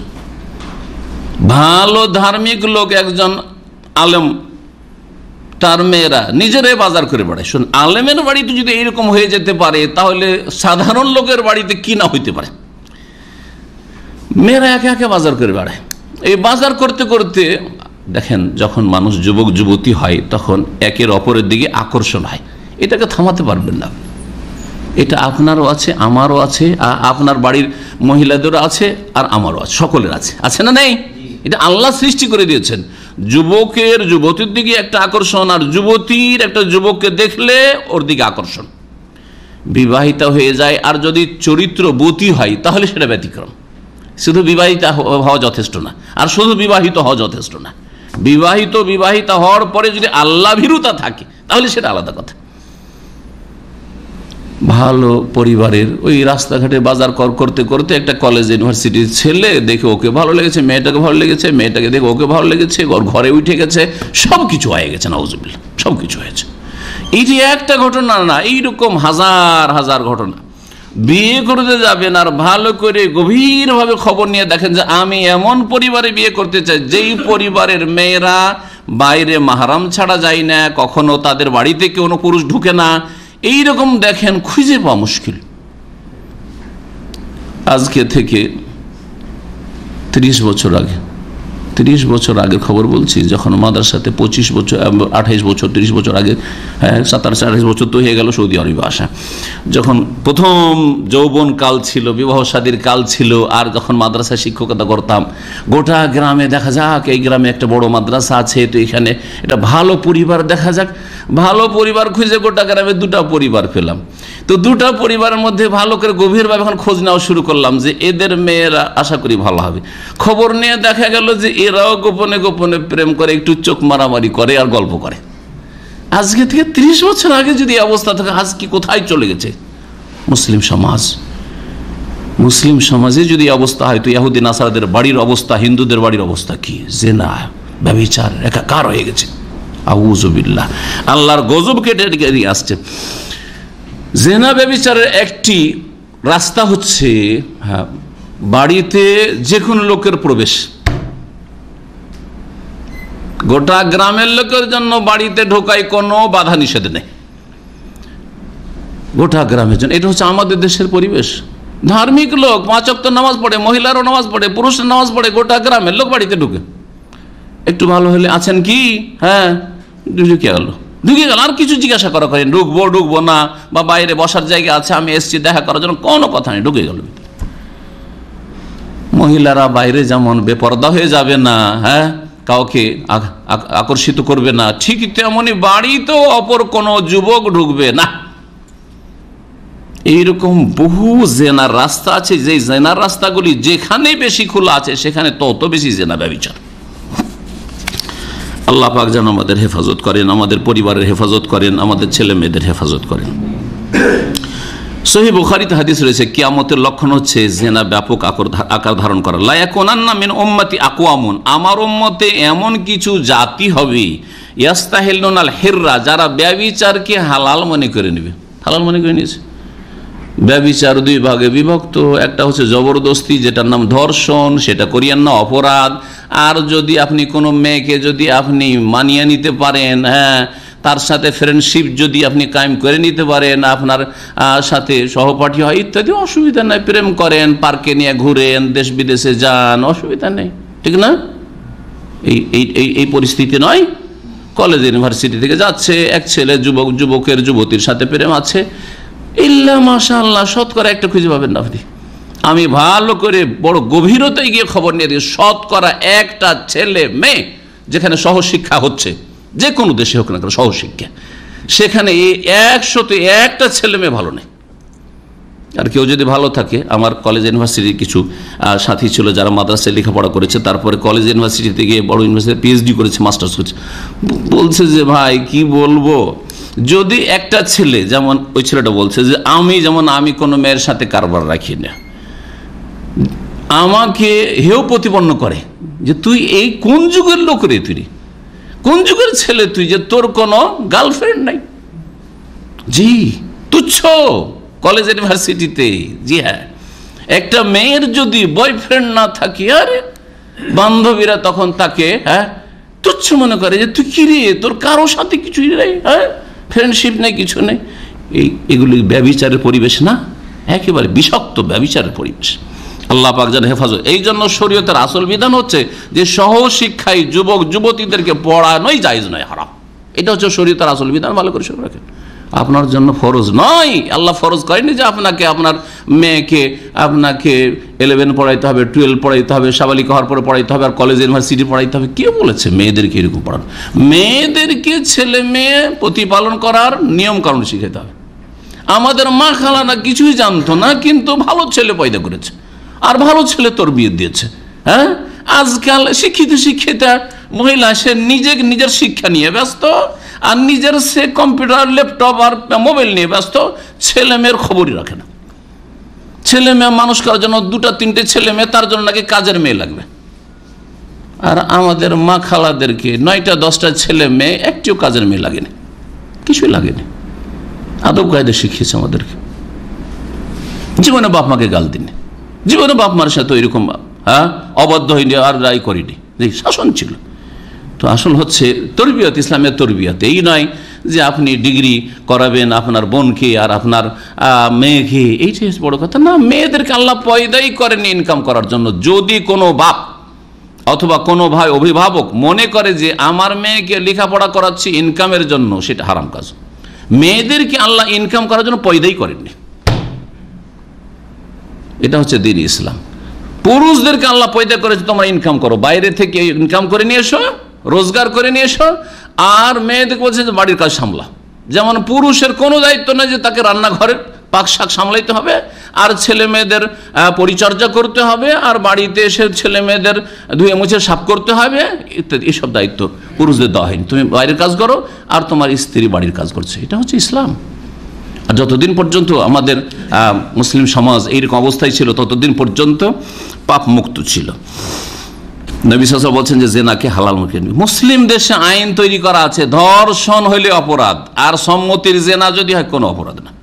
ভালো ধার্মিক লোক একজন আলেম, তার মেয়েরা নিজেরাই বাজার করে বেড়ায়। শুন, আলেমের বাড়িতে যদি এইরকম হয়ে যেতে পারে, তাহলে সাধারণ লোকের বাড়িতে কি না হইতে পারে। মেয়েরা একে একে বাজার করে বেড়ায়। এই বাজার করতে করতে দেখেন, যখন মানুষ যুবক যুবতী হয় তখন একের অপরের দিকে আকর্ষণ হয়, এটাকে থামাতে পারবেন না। এটা আপনারও আছে, আমারও আছে, আপনার বাড়ির মহিলাদেরও আছে, আর আমারও আছে, সকলের আছে, আছে না নেই? এটা আল্লাহ সৃষ্টি করে দিয়েছেন। যুবকের যুবতীর দিকে একটা আকর্ষণ, আর যুবতীর একটা যুবককে দেখলে ওর দিকে আকর্ষণ। বিবাহিতা হয়ে যায়, আর যদি চরিত্রবতী হয় তাহলে সেটা ব্যতিক্রম। শুধু বিবাহিতা হওয়া যথেষ্ট না, আর শুধু বিবাহিত হওয়া যথেষ্ট না। বিবাহিতা হওয়ার পরে যদি আল্লাহ ভীরুতা থাকে তাহলে সেটা আলাদা কথা। ভালো পরিবারের ওই রাস্তাঘাটে বাজার করতে করতে একটা কলেজ ইউনিভার্সিটির ছেলে দেখে ওকে ভালো লেগেছে, মেয়েটাকে ভালো লেগেছে, মেয়েটাকে দেখে ওকে ভালো লেগেছে, ওর ঘরে উঠে গেছে, সব কিছু হয়ে গেছে, নাউজুবিল্লাহ, সব কিছু হয়েছে। এইটি একটা ঘটনা না, এইরকম হাজার হাজার ঘটনা। বিয়ে করতে যাবেন আর ভালো করে গভীরভাবে খবর নিয়ে দেখেন যে আমি এমন পরিবারে বিয়ে করতে চাই যেই পরিবারের মেয়েরা বাইরে মাহরাম ছাড়া যায় না, কখনো তাদের বাড়িতে কোনো পুরুষ ঢুকে না, এইরকম দেখেন খুঁজে পাওয়া মুশকিল। আজকে থেকে 30 বছর আগে, 30 বছর আগের খবর বলছি, যখন মাদ্রাসাতে 25 বছর 28 বছর 30 বছর আগে, হ্যাঁ 27-28 বছর তো হয়ে গেল সৌদি আরবে আসা, যখন প্রথম যৌবন কাল ছিল, বিবাহ শাদীর কাল ছিল, আর যখন মাদ্রাসায় শিক্ষকতা করতাম, গোটা গ্রামে দেখা যাক এই গ্রামে একটা বড় মাদ্রাসা আছে, তো এখানে এটা ভালো পরিবার দেখা যাক। ভালো পরিবার খুঁজে গোটা গ্রামে 2টা পরিবার পেলাম। তো 2টা পরিবারের মধ্যে ভালো করে গভীরভাবে এখন খোঁজ নেওয়া শুরু করলাম যে এদের মেয়েরা আশা করি ভালো হবে। খবর নিয়ে দেখা গেল যে এরাও গোপনে গোপনে প্রেম করে, একটু চোখ মারামারি করে আর গল্প করে। আজকে থেকে 30 বছর আগে যদি অবস্থা থাকে, আজ কি কোথায় চলে গেছে মুসলিম সমাজ? মুসলিম সমাজে যদি অবস্থা হয়, তো ইহুদি নাসারাদের বাড়ির অবস্থা, হিন্দুদের বাড়ির অবস্থা কি? জিনা, ব্যভিচার একাকার হয়ে গেছে। আউযুবিল্লাহ, আল্লাহর গজব কেটে দিয়ে আসছে। জিনা ব্যভিচারের একটি রাস্তা হচ্ছে বাড়িতে যে কোনো লোকের প্রবেশ। গোটা গ্রামের লোকের জন্য বাড়িতে ঢোকায় কোনো বাধা নিষেধ নেই, গোটা গ্রামের জন্য। এটা হচ্ছে আমাদের দেশের পরিবেশ। ধার্মিক লোক 5 ওয়াক্ত নামাজ পড়ে, মহিলারও নামাজ পড়ে, পুরুষের নামাজ পড়ে, গোটা গ্রামের লোক বাড়িতে ঢুকে। একটু ভালো হলে আছেন কি, হ্যাঁ ঢুকে গেল, আর কিছু জিজ্ঞাসা করা করেন, ঢুকবো না, বা বাইরে বসার জায়গা আছে, আমি এসছি দেখা করার জন্য, কোনো কথা নেই, ঢুকে গেল। মহিলারা বাইরে যেমন বেপরদা হয়ে যাবে না, হ্যাঁ, কাউকে আকর্ষিত করবে না, ঠিক তেমনি বাড়িতেও অপর কোনো যুবক ঢুকবে না। এইরকম বহু জেনার রাস্তা আছে, যে জেনার রাস্তাগুলি যেখানে বেশি খোলা আছে সেখানে তত বেশি জেনা ব্যভিচার। আল্লাহ পাক যেন আমাদের হেফাজত করেন, আমাদের পরিবারের হেফাজত করেন, আমাদের ছেলে মেয়েদের হেফাজত করেন। সহিহ বুখারীতে হাদিস রয়েছে, কিয়ামতের লক্ষণ হচ্ছে জিনা ব্যাপক আকার ধারণ করা। লা ইয়াকুনান্না মিন উম্মতি আকওয়ামুন, আমার উম্মতে এমন কিছু জাতি হবে, ইয়াস্তাহিলুনাল হিররা, যারা ব্যভিচারকে হালাল মনে করে নেবে। হালাল মনে করে নিয়েছে। ব্যভিচার দুই ভাগে বিভক্ত, একটা হচ্ছে জবরদস্তি, যেটার নাম ধর্ষণ, সেটা করিয়েন না, অপরাধ। আর যদি আপনি কোনো মেয়েকে যদি আপনি মানিয়ে নিতে পারেন, হ্যাঁ, তার সাথে ফ্রেন্ডশিপ যদি আপনি কায়েম করে নিতে পারেন, আপনার সাথে সহপাঠী হয় ইত্যাদি, অসুবিধা নেই। প্রেম করেন, পার্কে নিয়ে ঘুরেন, দেশ বিদেশে যান, অসুবিধা নেই, ঠিক না? এই পরিস্থিতি নয়। কলেজ ইউনিভার্সিটি থেকে যাচ্ছে এক ছেলে, যুবকের যুবতীর সাথে প্রেম আছে, ইল্লা মাশাআল্লাহ, শতকরা একটা খুঁজে পাবেন না আপনি। আমি ভালো করে বড় গভীরতায় গিয়ে খবর নিয়ে দিই, শতকরা একটা ছেলে মেয়ে যেখানে সহশিক্ষা হচ্ছে, যে কোনো দেশে হোক না কেন সহশিক্ষা, সেখানে 100তে একটা ছেলে মেয়ে ভালো নেই। আর কেউ যদি ভালো থাকে, আমার কলেজ ইউনিভার্সিটির কিছু সাথী ছিল যারা মাদ্রাসায় লেখাপড়া করেছে, তারপরে কলেজ ইউনিভার্সিটিতে গিয়ে বড় ইউনিভার্সিটিতে পিএইচডি করেছে, মাস্টার্স করেছে, বলছে যে ভাই কি বলবো, যদি একটা ছেলে, যেমন ওই ছেলেটা বলছে যে আমি কোনো মেয়ের সাথে কারবার রাখি না, আমাকে হেয় প্রতিপন্ন করে যে তুই এই কোন যুগের লোক রে, তুই কোন যুগের ছেলে তুই, যে তোর কোনো গার্লফ্রেন্ড নাই। জি, তুচ্ছ কলেজ ইউনিভার্সিটিতে। জি হ্যাঁ, একটা মেয়ের যদি বয়ফ্রেন্ড না থাকে, আরে বান্ধবীরা তখন তাকে তুচ্ছ মনে করে যে তুই কি রে, তোর কারোর সাথে কিছুই নেই, ফ্রেন্ডশিপ নেই, কিছু নেই। এগুলি ব্যভিচারের পরিবেশ না, একেবারে বিষাক্ত ব্যভিচারের পরিবেশ। আল্লাহ পাক যেন হেফাজত। এই জন্য শরীয়তের আসল বিধান হচ্ছে যে সহশিক্ষায় যুবক যুবতীদেরকে পড়ানোই জায়েজ নয়, হারাম। এটা হচ্ছে শরীয়তের আসল বিধান, ভালো করে শুনে রাখেন। আপনার জন্য ফরজ নয়, আল্লাহ ফরজ করেনি যে আপনাকে আপনার মেয়েকে আপনাকে 11 পড়াইতে হবে, 12 পড়াইতে হবে, সাবালিকা হওয়ার পরে পড়াইতে হবে, আর কলেজ ইউনিভার্সিটি পড়াইতে হবে। কে বলেছে মেয়েদেরকে এরকম পড়ানো? মেয়েদেরকে ছেলে মেয়ে প্রতিপালন করার নিয়ম কানুন শিখাতে হবে। আমাদের মা খালারা কিছুই জানতো না, কিন্তু ভালো ছেলে পয়দা করেছে আর ভালো ছেলে তরবিয়ত দিয়েছে। হ্যাঁ, আজকাল শিক্ষিতা মহিলা, সে নিজের শিক্ষা নিয়ে ব্যস্ত, আর নিজের সে কম্পিউটার, ল্যাপটপ আর মোবাইল নিয়ে ব্যস্ত, ছেলে মেয়ের খবরই রাখে না। ছেলে মেয়ে মানুষ করার জন্য 2-3টে ছেলে মেয়ে, তার জন্য নাকি কাজের মেয়ে লাগবে। আর আমাদের মা খালাদেরকে 9টা-10টা ছেলে মেয়ে, একটিও কাজের মেয়ে লাগেনি, কিছুই লাগেনি। আদব কায়দা শিখিয়েছে আমাদেরকে। জীবনে বাপ মাকে গাল দিনে, জীবনে বাপ মার সাথে ওইরকম অবাধ্য হয়নি আর রায় করিনি, শাসন ছিল। তো আসল হচ্ছে তরবিয়ত, ইসলামের তরবিয়ত। এই নয় যে আপনি ডিগ্রি করাবেন আপনার বোনকে আর আপনার মেয়েকে, এইটাই বড় কথা না। মেয়েদেরকে আল্লাহ পয়দাই করেন ইনকাম করার জন্য। যদি কোনো বাপ অথবা কোনো ভাই অভিভাবক মনে করে যে আমার মেয়েকে লেখাপড়া করাচ্ছি ইনকামের জন্য, সেটা হারাম কাজ। মেয়েদেরকে আল্লাহ ইনকাম করার জন্য পয়দাই করেননি। এটা হচ্ছে দ্বীন ইসলাম। পুরুষদেরকে আল্লাহ পয়দা করেছে তোমরা ইনকাম করো, বাইরে থেকে ইনকাম করে নিয়ে এসো, রোজগার করে নিয়ে এসো। আর মেয়েদেরকে বলছে যে বাড়ির কাজ সামলা। যেমন পুরুষের কোনো দায়িত্ব নেই যে তাকে রান্নাঘরের পাক শাক সামলাইতে হবে, আর ছেলে মেয়েদের পরিচর্যা করতে হবে, আর বাড়িতে এসে ছেলে মেয়েদের ধুয়ে মুছে সাফ করতে হবে ইত্যাদি। এসব দায়িত্ব পুরুষদের দেওয়া হয়নি। তুমি বাইরের কাজ করো আর তোমার স্ত্রী বাড়ির কাজ করছে। এটা হচ্ছে ইসলাম। আর যতদিন পর্যন্ত আমাদের মুসলিম সমাজ এইরকম অবস্থায় ছিল, ততদিন পর্যন্ত পাপ মুক্ত ছিল। নবী সাল্লাল্লাহু আলাইহি ওয়াসাল্লাম বলছেন যে জেনাকে হালাল মুখে। মুসলিম দেশে আইন তৈরি করা আছে, ধর্ষণ হইলে অপরাধ, আর সম্মতির জেনা যদি হয় কোনো অপরাধ না।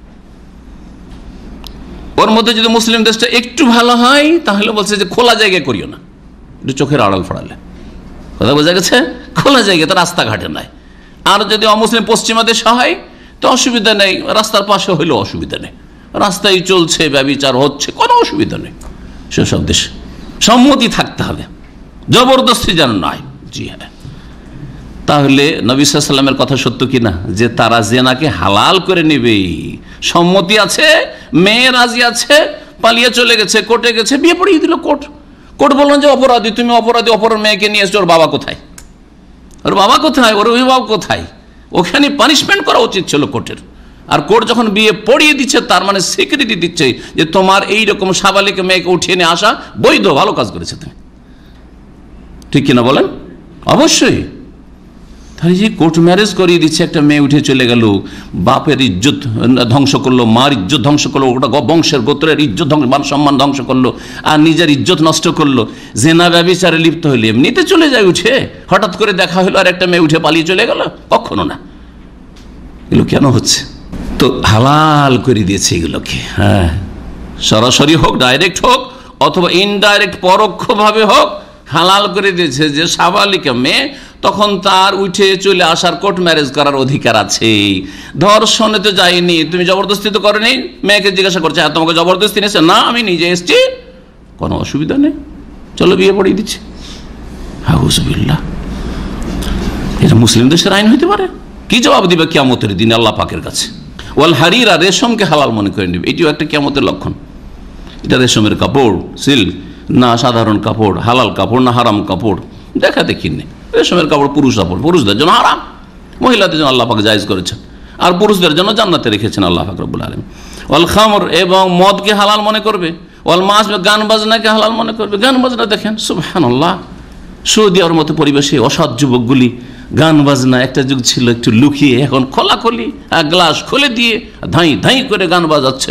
ওর মধ্যে যদি মুসলিম দেশটা একটু ভালো হয়, তাহলে বলছে যে খোলা জায়গায় করিও না, একটু চোখের আড়াল ফড়ালে। কথা বোঝা গেছে? খোলা জায়গায়, তো রাস্তাঘাটে নাই। আর যদি অমুসলিম পশ্চিমা দেশে হয় তো অসুবিধা নেই, রাস্তার পাশে হইলেও অসুবিধা নেই, রাস্তায় চলছে, ব্যভিচার হচ্ছে, কোনো অসুবিধা নেই। সেসব দেশে সম্মতি থাকতে হবে, জবরদস্তি যেন নয়। জি হ্যাঁ। তাহলে নবী সাল্লাল্লাহু আলাইহি ওয়াসাল্লামের কথা সত্য কিনা যে তারা জেনাকে হালাল করে নেবে? সম্মতি আছে, মেয়ে রাজি আছে, পালিয়ে চলে গেছে, কোর্টে গেছে, বিয়ে পড়িয়ে দিল কোর্ট বললেন যে অপরাধী, তুমি অপরাধী, অপরের মেয়েকে নিয়ে এসছো, ওর বাবা কোথায়? ওর বাবা কোথায়? ওর অভিভাবক কোথায়? ওখানে পানিশমেন্ট করা উচিত ছিল কোর্টের। আর কোর্ট যখন বিয়ে পড়িয়ে দিচ্ছে, তার মানে স্বীকৃতি দিচ্ছে যে তোমার এইরকম সাবালিকা মেয়েকে উঠিয়ে নিয়ে আসা বৈধ, ভালো কাজ করেছে তুমি। ঠিক কিনা বলেন? অবশ্যই। তাহলে যে কোর্ট ম্যারেজ করিয়ে দিচ্ছে, একটা মেয়ে উঠে চলে গেল, বাপের ইজ্জত ধ্বংস করলো, মার ইজ্জত ধ্বংস করলো, ওটা বংশের গোত্রের ইজ্জত ধ্বংস, মান সম্মান ধ্বংস করলো, আর নিজের ইজ্জত নষ্ট করলো, জেনা ব্যভিচারে লিপ্ত হইলে এমনিতে চলে যায় উঠে, হঠাৎ করে দেখা হলো আর একটা মেয়ে উঠে পালিয়ে চলে গেল, কখনো না। এগুলো কেন হচ্ছে? তো হালাল করে দিয়েছে এগুলোকে। হ্যাঁ, সরাসরি হোক, ডাইরেক্ট হোক, অথবা ইনডাইরেক্ট পরোক্ষভাবে হোক, হালাল করে দিয়েছে যে সাবালিকা মেয়ে, তখন তার উঠে চলে আসার, কোর্ট ম্যারেজ করার অধিকার আছে। ধর্ষণে তো যায়নি, তুমি জবরদস্তি তো করেনি, মেয়েকে জিজ্ঞাসা করছে হ্যাঁ তোমাকে জবরদস্তি নিয়েছে, না আমি নিজে এসছি, কোনো অসুবিধা নেই, চলো বিয়ে পড়িয়ে দিচ্ছি। আউযুবিল্লাহ, এটা মুসলিম দেশের আইন হইতে পারে? কি জবাব দিবে কিয়ামতের দিনে আল্লাহ পাকের কাছে? ওয়াল হারিরা, রেশমকে হালাল মনে করে নেবে, এটিও একটা কিয়ামতের লক্ষণ। এটা রেশমের কাপড়, সিল্ক না সাধারণ কাপড়, হালাল কাপড় না হারাম কাপড়, দেখা দেখি নেই। রেশমের কাপড় পুরুষদের জন্য হারাম, মহিলাদের জন্য আল্লাহ পাক জায়েজ করেছেন, আর পুরুষদের জন্য জান্নাতে রেখেছেন আল্লাহ পাক রব্বুল আলামিন। ওয়াল খামর, এবং মদকে হালাল মনে করবে। ওয়াল মাস, গান বাজনাকে হালাল মনে করবে। গান বাজনা দেখেন সুবহানাল্লাহ, সৌদি আরবের মতো পরিবেশে অসৎ যুবকগুলি গান বাজনা, একটা যুগ ছিল একটু লুকিয়ে, এখন খোলাখুলি গ্লাস খুলে দিয়ে ধাই ধাই করে গান বাজাচ্ছে।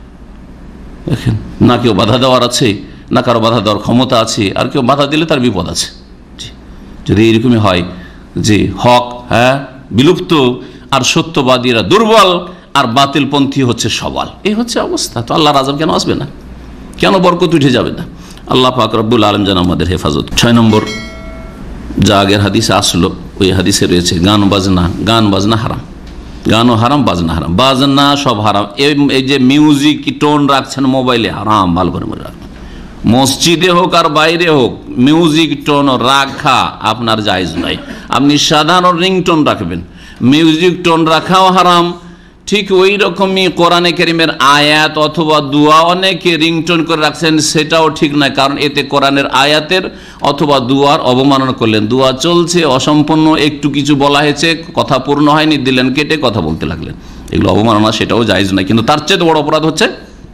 দেখেন, না কেউ বাধা দেওয়ার আছে, না কারো বাধা দেওয়ার ক্ষমতা আছে, আর কেউ বাধা দিলে তার বিপদ আছে। যদি এরকমই হয় যে হক বিলুপ্ত, আর সত্যবাদীরা দুর্বল, আর বাতিলপন্থী হচ্ছে সবল, এই হচ্ছে অবস্থা, তো আল্লাহর আযাব কেন আসবে না? কেন বরকত উঠে যাবে না? আল্লাহ পাক রব্বুল আলামিন যেন আমাদের হেফাজত। 6 নম্বর যা আগের হাদিসে আসলো, ওই হাদিসে রয়েছে গান বাজনা হারাম, গানও হারাম, বাজনা হারাম, বাজনা সব হারাম। এই যে মিউজিক টোন রাখছেন মোবাইলে, হারাম, ভালো করে মনে রাখবেন। মসজিদে হোক আর বাইরে হোক, মিউজিক টোন রাখা আপনার জায়েজ নয়। আপনি সাধারণ রিংটোন রাখবেন, মিউজিক টোন রাখাও হারাম। ঠিক ওই রকমই কোরআনে কারীমের আয়াত অথবা দোয়া অনেকে রিংটোন করে রাখছেন, সেটাও ঠিক নয়, কারণ এতে কোরআনের আয়াতের অথবা দুয়ার অবমাননা করলেন। দোয়া চলছে, অসম্পূর্ণ একটু কিছু বলা হয়েছে, কথা পূর্ণ হয়নি, দিলেন কেটে, কথা বলতে লাগলেন, এগুলো অবমাননা, সেটাও জায়েজ নয়। কিন্তু তার চেয়ে বড় অপরাধ হচ্ছে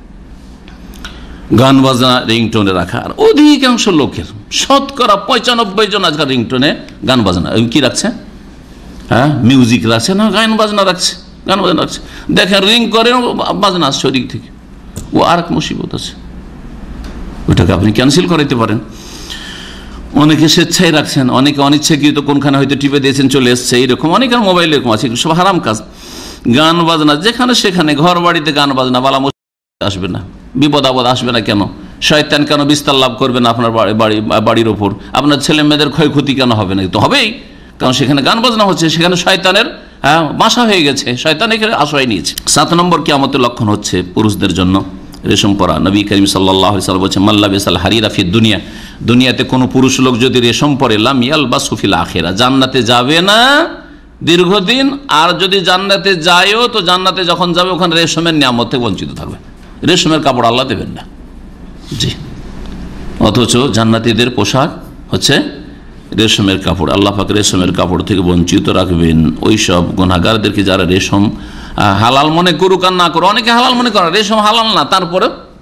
গান বাজনা রিংটোনে রাখা। আর অধিকাংশ লোকের, শতকরা 95 জন আজকাল রিংটোনে গান বাজনা কি রাখছে, মিউজিক রাখছে না, গান বাজনা রাখছে, গান বাজনা রাখছে। দেখেন রিং করে বাজনা আসছে ওদিক থেকে, ও আর এক মুসিবত আছে, ওটাকে আপনি ক্যান্সেল করাইতে পারেন। অনেকে স্বেচ্ছায় রাখছেন, অনেকে অনিচ্ছাকৃত কোনখানে হয়তো টিপে দিয়েছেন, চলে এসছে, এইরকম অনেকের মোবাইল এরকম আছে, সব হারাম কাজ। গান বাজনা যেখানে সেখানে, ঘর বাড়িতে গান বাজনা, বালা আসবে না, বিপদ আপদ আসবে না কেন? শয়তান কেন বিস্তার লাভ করবে না আপনার বাড়ির ওপর? আপনার ছেলে মেয়েদের ক্ষয়ক্ষতি কেন হবে না? তো হবেই, কারণ সেখানে গান বাজনা হচ্ছে, সেখানে শয়তানের বাসা হয়ে গেছে, শয়তান এখানে আশ্রয় নিয়েছে। 7 নম্বর কিয়ামতের লক্ষণ হচ্ছে পুরুষদের জন্য রেশম পরা। নবী করিম সাল্লাল্লাহু আলাইহি ওয়াসাল্লাম বলেছেন, মাল্লাবিসাল হারিরা ফি দুনিয়া, দুনিয়াতে কোনো পুরুষ লোক যদি রেশম পরে, লাম ইয়ালবাসু ফিল আখিরা, জান্নাতে যাবে না দীর্ঘদিন, আর যদি জান্নাতে যায়ও তো জান্নাতে যখন যাবে ওখানে রেশমের নিয়ামত থেকে বঞ্চিত থাকবে, রেশমের কাপড় আল্লাহ দেবেন না। জি, অথচ জান্নাতীদের পোশাক হচ্ছে রেশমের কাপড়, আল্লাহ পাক রেশমের কাপড় থেকে বঞ্চিত রাখবেন ওই সব গুনাহগারদেরকে যারা রেশম হালাল মনে করুক আর না করুক। অনেকে হালাল মনে করে, রেশম হালাল না, তারপরে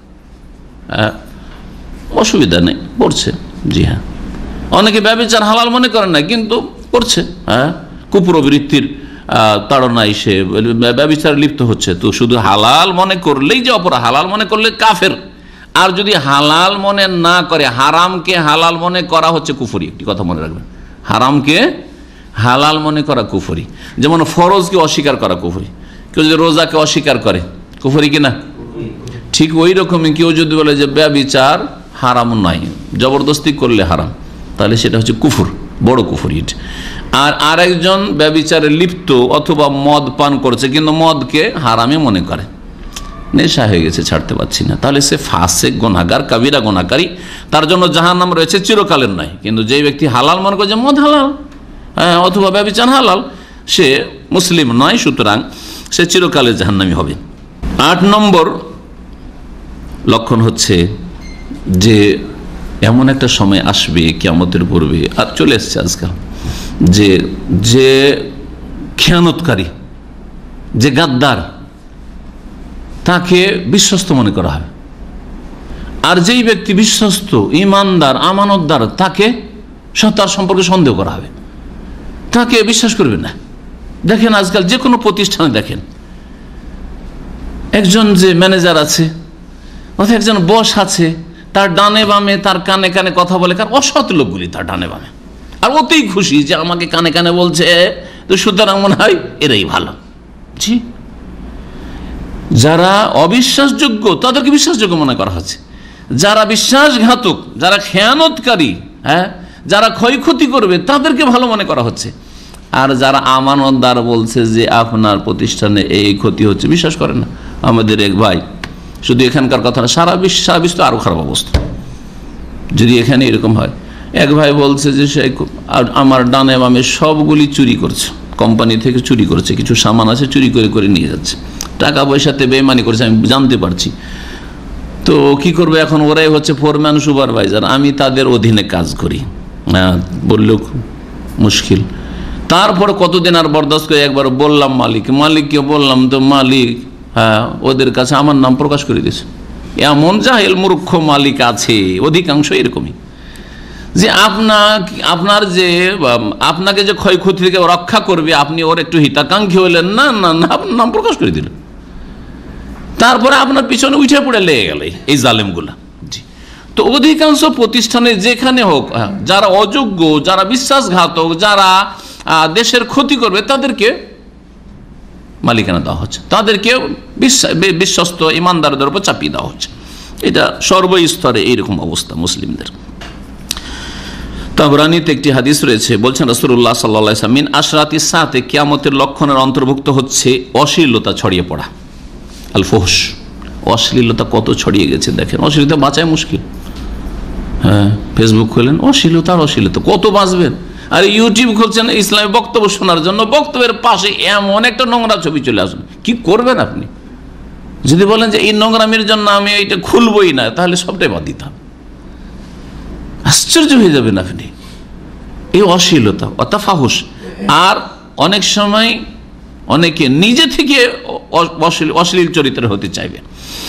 অসুবিধা নেই, পড়ছে। জি হ্যাঁ, অনেকে ব্যভিচার হালাল মনে করেন না, কিন্তু করছে, কুপ্রবৃত্তির তাড়নায় সে ব্যভিচারে লিপ্ত হচ্ছে। তো শুধু হালাল মনে করলেই যে অপরাধ, হালাল মনে করলে কাফের, আর যদি হালাল মনে না করে, হারামকে হালাল মনে করা হচ্ছে কুফরি। একটি কথা মনে রাখবেন, হারামকে হালাল মনে করা কুফরি। যেমন ফরজকে অস্বীকার করা কুফরি, কেউ যদি রোজাকে অস্বীকার করে কুফরি কিনা, ঠিক ওই রকমই কেউ যদি বলে যে ব্যভিচার হারাম নয়, জবরদস্তি করলে হারাম, তাহলে সেটা হচ্ছে কুফর, বড় কুফরি। আর আরেকজন ব্যভিচারে লিপ্ত অথবা মদ পান করছে, কিন্তু মদকে হারামে মনে করে, নেশা হয়ে গেছে, ছাড়তে পারছি না, তাহলে সে ফাসেক, গুনাহগার, কাবিরা গুনাহকারী, তার জন্য জাহান্নাম রয়েছে, চিরকালের নয়। কিন্তু যে ব্যক্তি হালাল মনে করে যে মদ হালাল অথবা ব্যভিচার হালাল, সে মুসলিম নয়, সুতরাং সে চিরকালের জাহান্নামী হবে। 8 নম্বর লক্ষণ হচ্ছে যে এমন একটা সময় আসবে কিয়ামতের পূর্বে, আর চলে এসছে আজকাল, যে খেয়ানতকারী, যে গাদ্দার, তাকে বিশ্বস্ত মনে করা হবে, আর যেই ব্যক্তি বিশ্বস্ত, ইমানদার, আমানতদার, তাকে তার সম্পর্কে সন্দেহ করা হবে। তাকে বিশ্বাস করবে না। দেখেন আজকাল যে কোনো প্রতিষ্ঠানে দেখেন, একজন যে ম্যানেজার আছে অথবা একজন বস আছে, তার ডানে বামে তার কানে কানে কথা বলে, কার অসৎ লোকগুলি তার ডানে বামে, আর ওতেই খুশি যে আমাকে কানে কানে বলছে, তো সুতরাং মনে হয় এরাই ভালো। জি, যারা অবিশ্বাসযোগ্য তাদেরকে বিশ্বাসযোগ্য মনে করা হচ্ছে, যারা বিশ্বাসঘাতক, যারা খেয়ানতকারী, যারা ক্ষয়ক্ষতি করবে তাদেরকে ভালো মনে করা হচ্ছে। আর যারা আমানতদার বলছে যে আপনার প্রতিষ্ঠানে এই ক্ষতি হচ্ছে, বিশ্বাস করে না। আমাদের এক ভাই, শুধু এখানকার কথা না, সারা বিশ্ব আরো খারাপ অবস্থা যদি এখানে এরকম হয়। এক ভাই বলছে যে সে আমার ডানে বামে সবগুলি চুরি করছে, কোম্পানি থেকে চুরি করেছে, কিছু সামান আছে চুরি করে করে নিয়ে যাচ্ছে, টাকা পয়সাতে বেইমানি করেছে, আমি জানতে পারছি। তো কি করবে এখন, ওরাই হচ্ছে ফোরম্যান সুপারভাইজার, আমি তাদের অধীনে কাজ করি। বললেও মুশকিল। তারপরে কতদিন আর বরদাস্ত করে একবার বললাম মালিককে বললাম, তো মালিক ওদের কাছে আমার নাম প্রকাশ করে দিয়েছে। এমন জাহেল মূর্খ মালিক আছে, অধিকাংশ এরকমই, যে আপনার যে আপনাকে যে ক্ষয়ক্ষতি থেকে রক্ষা করবে, আপনি ওর একটু হিতাকাঙ্ক্ষী হলেন না, না না, আপনার নাম প্রকাশ করে দিল, তারপরে আপনার পিছনে উঠে পড়ে লেগে গেল এই জালেমগুলা। জি, তো অধিকাংশ প্রতিষ্ঠানে যেখানে হোক, যারা অযোগ্য, যারা বিশ্বাসঘাতক, যারা দেশের ক্ষতি করবে, তাদেরকে মালিকানা দেওয়া হচ্ছে, তাদেরকে বিশ্বস্ত ইমানদারদের উপর চাপিয়ে দেওয়া হচ্ছে। এটা সর্বস্তরে এইরকম অবস্থা মুসলিমদের। তাবরানীতে একটি হাদিস রয়েছে, বলছেন রাসূলুল্লাহ সাল্লাল্লাহু আলাইহি ওয়াসাল্লাম, মিন আশরাতিস সাআতি, কিয়ামতের লক্ষণের অন্তর্ভুক্ত হচ্ছে অশ্লীলতা ছড়িয়ে পড়া, আল ফুহশ। অশ্লীলতা কত ছড়িয়ে গেছে দেখেন, অশ্লীলতা বাঁচায় মুশকিল। ফেসবুক খুলেন, অশ্লীলতা আর অশ্লীলতা, কত বাঁচবেন? আর ইউটিউব খুলছেন ইসলামী বক্তব্য শোনার জন্য, বক্তব্যের পাশে এমন একটা নোংরা ছবি চলে আসুন, কি করবেন আপনি? যদি বলেন যে এই নোংরামির জন্য আমি এইটা খুলবই না, তাহলে সবটাই বাদ দিতাম। আশ্চর্য হয়ে যাবেন আপনি। এই অশ্লীলতা অর্থাৎ ফাহুশ। আর অনেক সময় অনেকে নিজে থেকে অশ্লীল চরিত্রের হতে চাইবে।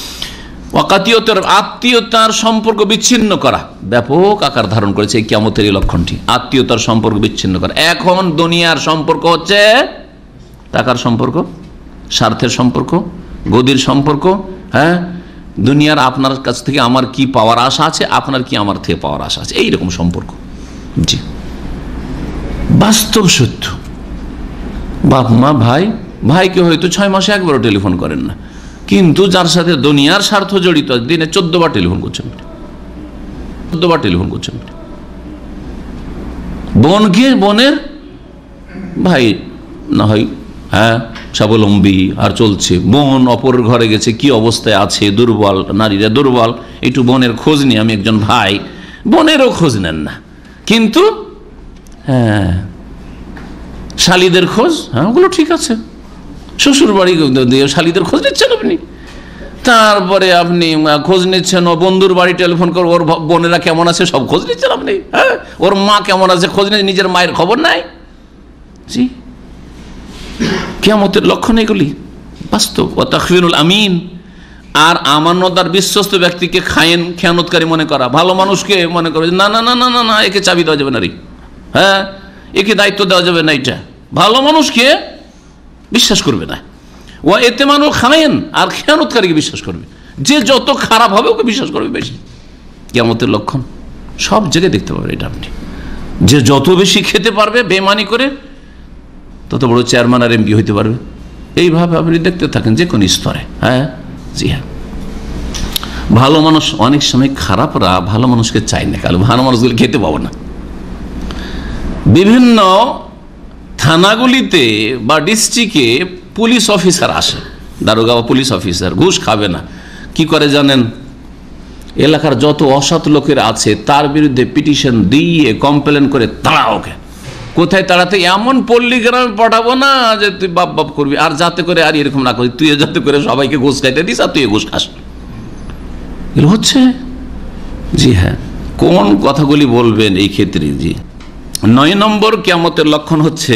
আত্মীয়তার সম্পর্ক বিচ্ছিন্ন করা ব্যাপক আকার ধারণ করেছে এই কিয়ামতের এই লক্ষণটি, আত্মীয়তার সম্পর্ক বিচ্ছিন্ন করা। এখন দুনিয়ার সম্পর্ক হচ্ছে টাকার সম্পর্ক, স্বার্থের সম্পর্ক, গদির সম্পর্ক। দুনিয়ার আপনার কাছ থেকে আমার কি পাওয়ার আশা আছে, আপনার কি আমার থেকে পাওয়ার আশা আছে, এইরকম সম্পর্ক। জি, বাস্তব সত্য। বাপ মা ভাইকে হয়তো 6 মাসে একবারও টেলিফোন করেন না, কিন্তু যার সাথে দুনিয়ার স্বার্থ জড়িত, দিনে 14 বার টেলিফোন করছেন, 14 বার টেলিফোন করছেন। বোনের ভাই না হয় স্বাবলম্বী আর চলছে, বোন অপর ঘরে গেছে, কি অবস্থায় আছে, দুর্বল, নারীরা দুর্বল, একটু বোনের খোঁজ নিই, আমি একজন ভাই, বোনেরও খোঁজ নেন না। কিন্তু শালীদের খোঁজ, ওগুলো ঠিক আছে, শ্বশুর বাড়ি দিয়ে শালীদের খোঁজ নিচ্ছেন আপনি, তারপরে আপনি খোঁজ নিচ্ছেন ও বন্ধুর বাড়ি টেলিফোন করে ওর বোনেরা কেমন আছে সব খোঁজ নিচ্ছেন আপনি, ওর মা কেমন আছে খোঁজ নিচ্ছেন, নিজের মায়ের খবর নাই। জি, কিয়ামতের লক্ষণ এগুলি বাস্তব। ও তাখফিরুল আমিন, আর আমানতদার বিশ্বস্ত ব্যক্তিকে খেয়ানতকারী মনে করা, ভালো মানুষকে মনে করে না না না না না না একে চাবি দেওয়া যাবে না রে, একে দায়িত্ব দেওয়া যাবে না, এটা ভালো মানুষকে বিশ্বাস করবে না। ও এতে মানুষ খায়েন, আর খেয়ানতকারীকে বিশ্বাস করবে, যে যত খারাপ হবে ওকে বিশ্বাস করবে বেশি। কিয়ামতের লক্ষণ সব জায়গায় দেখতে পাবে এটা আপনি, যে যত বেশি খেতে পারবে বেমানি করে, তত বড় চেয়ারম্যান আর এমপি হইতে পারবে। এইভাবে আপনি দেখতে থাকেন যে কোন স্তরে। জি হ্যাঁ, ভালো মানুষ অনেক সময় খারাপরা ভালো মানুষকে চায় না, কারণ ভালো মানুষগুলো খেতে পাবো না। বিভিন্ন থানাগুলিতে বা ডিস্ট্রিক্টে পুলিশ অফিসার আসে, দারোগা বা পুলিশ অফিসার, ঘুষ খাবে না। কি করে জানেন, এলাকার যত অসৎ লোকের আছে তার বিরুদ্ধে পিটিশন দিয়ে কমপ্লেন করে তাড়া, ওকে কোথায় তাড়াতে, এমন পল্লী গ্রামে পাঠাবো না যে তুই বাপ বাপ করবি, আর যাতে করে আর এরকম না করি, তুই যাতে করে সবাইকে ঘুষ খাইতে দিস আর তুই ঘুষ খাস। এগুলো হচ্ছে। জি হ্যাঁ, কোন কথাগুলি বলবেন এই ক্ষেত্রে? জি, 9 নম্বর কিয়ামতের লক্ষণ হচ্ছে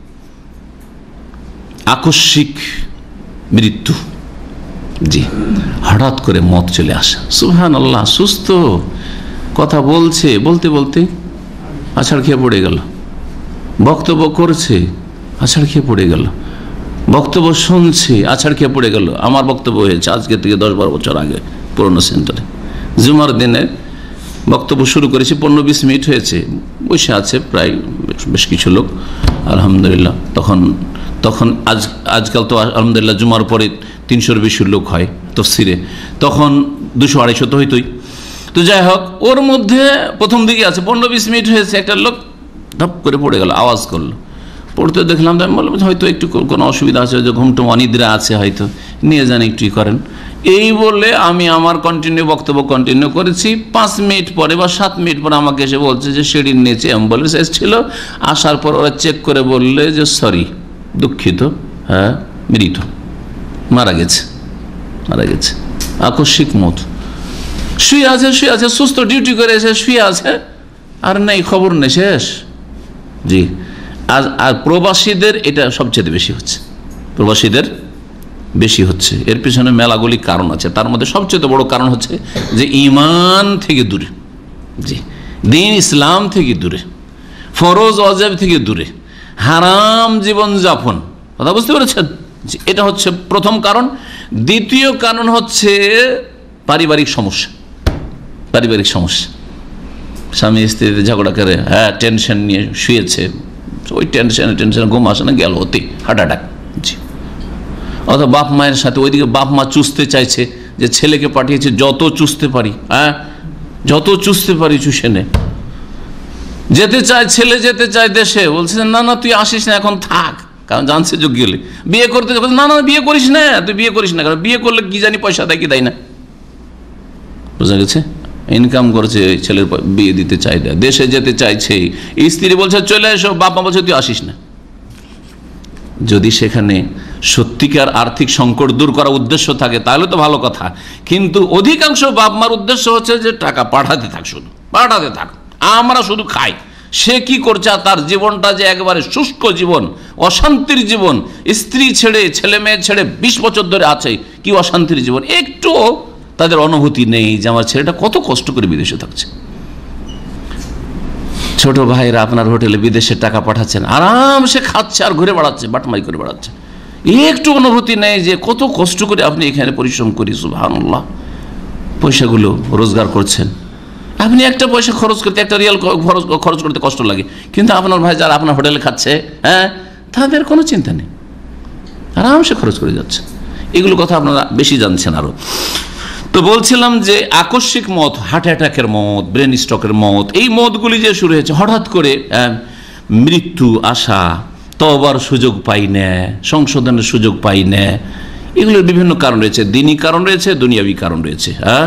আকস্মিক মৃত্যু। জি, হঠাৎ করে মত চলে আসে। সুবহানাল্লাহ, সুস্থ কথা বলছে, বলতে বলতে আছাড় খেয়ে পড়ে গেল, বক্তব্য করছে, আছাড় খেয়ে পড়ে গেল, বক্তব্য শুনছে, আছাড় খেয়ে পড়ে গেল। আমার বক্তব্য হয়েছে আজকে থেকে 10-12 বছর আগে পুরনো সেন্টারে, জুমার দিনে বক্তব্য শুরু করেছি, 15-20 মিনিট হয়েছে, বসে আছে প্রায় বেশ কিছু লোক, আলহামদুলিল্লাহ। তখন আজকাল তো আলহামদুলিল্লাহ জুমার পরে 300-র বেশি লোক হয় তাফসীরে, তখন 200-250 তো হইতোই। তো যাই হোক, ওর মধ্যে প্রথম দিকে আছে 15-20 মিনিট হয়েছে, একটা লোক ঢপ করে পড়ে গেল, আওয়াজ করলো। পড়তে দেখলাম, আমি বললাম হয়তো একটু কোনো অসুবিধা আছে, যে ঘুমটুম অনিদ্রা আছে, হয়তো নিয়ে যান, একটু করেন। এই বলে আমি আমার বক্তব্য কন্টিনিউ করেছি। 5 মিনিট পরে বা 7 মিনিট পরে আমাকে এসে বলছে যে সিঁড়ির নিচে অ্যাম্বুলেন্স এসেছিল, আসার পর ওরা চেক করে বললে যে সরি, দুঃখিত, হ্যাঁ মৃত, মারা গেছে। আকস্মিক মত, শুয়ে আছে সুস্থ, ডিউটি করে এসে শুয়ে আছে, আর নেই খবর নেই, শেষ। জি, আর প্রবাসীদের এটা সবচেয়ে বেশি হচ্ছে, প্রবাসীদের বেশি হচ্ছে। এর পিছনে মেলাগুলি কারণ আছে, তার মধ্যে সবচেয়ে বড় কারণ হচ্ছে যে ঈমান থেকে দূরে, জি, দ্বীন ইসলাম থেকে দূরে, ফরজ ওয়াজিব থেকে দূরে, হারাম জীবন যাপন, কথা বুঝতে পেরেছেন? এটা হচ্ছে প্রথম কারণ। দ্বিতীয় কারণ হচ্ছে পারিবারিক সমস্যা। স্বামী স্ত্রীর ঝগড়া করে, হ্যাঁ টেনশন নিয়ে শুয়েছে, ওই টেনশনে ঘুম আসে না, গেল অতি হার্ট অ্যাটাক। জি, অথবা বাপ মায়ের সাথে, ওইদিকে বাপ মা চুষতে চাইছে, যে ছেলেকে পাঠিয়েছে যত চুষতে পারি, হ্যাঁ যত চুষতে পারি চুষে নে। যেতে চায় ছেলে, যেতে চায় দেশে, বলছে না তুই আসিস না, এখন থাক, কারণ জানছে যোগ গেলে বিয়ে করতে, না বিয়ে করিস না, তুই বিয়ে করিস না, কারণ বিয়ে করলে কি জানি পয়সা দেয় কি দেয় না, বোঝা গেছে? ইনকাম করছে, ছেলের বিয়ে দিতে চাই, দেশে যেতে চাইছে, স্ত্রী বলছে চলে এসো, বাপ মা বলছে তুই আসিস না। যদি সেখানে সত্যিকার আর্থিক সংকট দূর করার উদ্দেশ্য থাকে তাহলে তো ভালো কথা, কিন্তু অধিকাংশ বাপ মার উদ্দেশ্য হচ্ছে যে টাকা পাঠাতে থাক, শুধু পাঠাতে থাক, আমরা শুধু খাই। সে কি করছে, তার জীবনটা যে একবারে শুষ্ক জীবন, অশান্তির জীবন, স্ত্রী ছেড়ে ছেলে মেয়ে ছেড়ে 20 বছর ধরে আছে, কি অশান্তির জীবন, একটু তাদের অনুভূতি নেই যে আমার ছেলেটা কত কষ্ট করে বিদেশে থাকছে। ছোট ভাইরা আপনার হোটেলে বিদেশে টাকা পাঠাচ্ছেন, আরামসে খাচ্ছে আর ঘুরে বেড়াচ্ছে, বাটমাই করে বেড়াচ্ছে, একটু অনুভূতি নেই যে কত কষ্ট করে আপনি এখানে পরিশ্রম করি, সুবহানাল্লাহ, পয়সাগুলো রোজগার করছেন। আপনি একটা পয়সা খরচ করতে, একটা রিয়াল খরচ করতে কষ্ট লাগে, কিন্তু আপনার ভাই যারা আপনার হোটেলে খাচ্ছে, হ্যাঁ তাদের কোনো চিন্তা নেই, আরামসে খরচ করে যাচ্ছে। এগুলো কথা আপনারা বেশি জানছেন আরো। তো বলছিলাম যে আকস্মিক মত, হার্ট অ্যাটাকের মত, ব্রেন স্ট্রোকের মত, এই মতগুলি যে শুরু হয়েছে হঠাৎ করে, মৃত্যু আসা, তওবার সুযোগ পাই না, সংশোধনের সুযোগ পাই না, এগুলোর বিভিন্ন কারণ রয়েছে, দ্বীনি কারণ রয়েছে, দুনিয়াবী কারণ রয়েছে, হ্যাঁ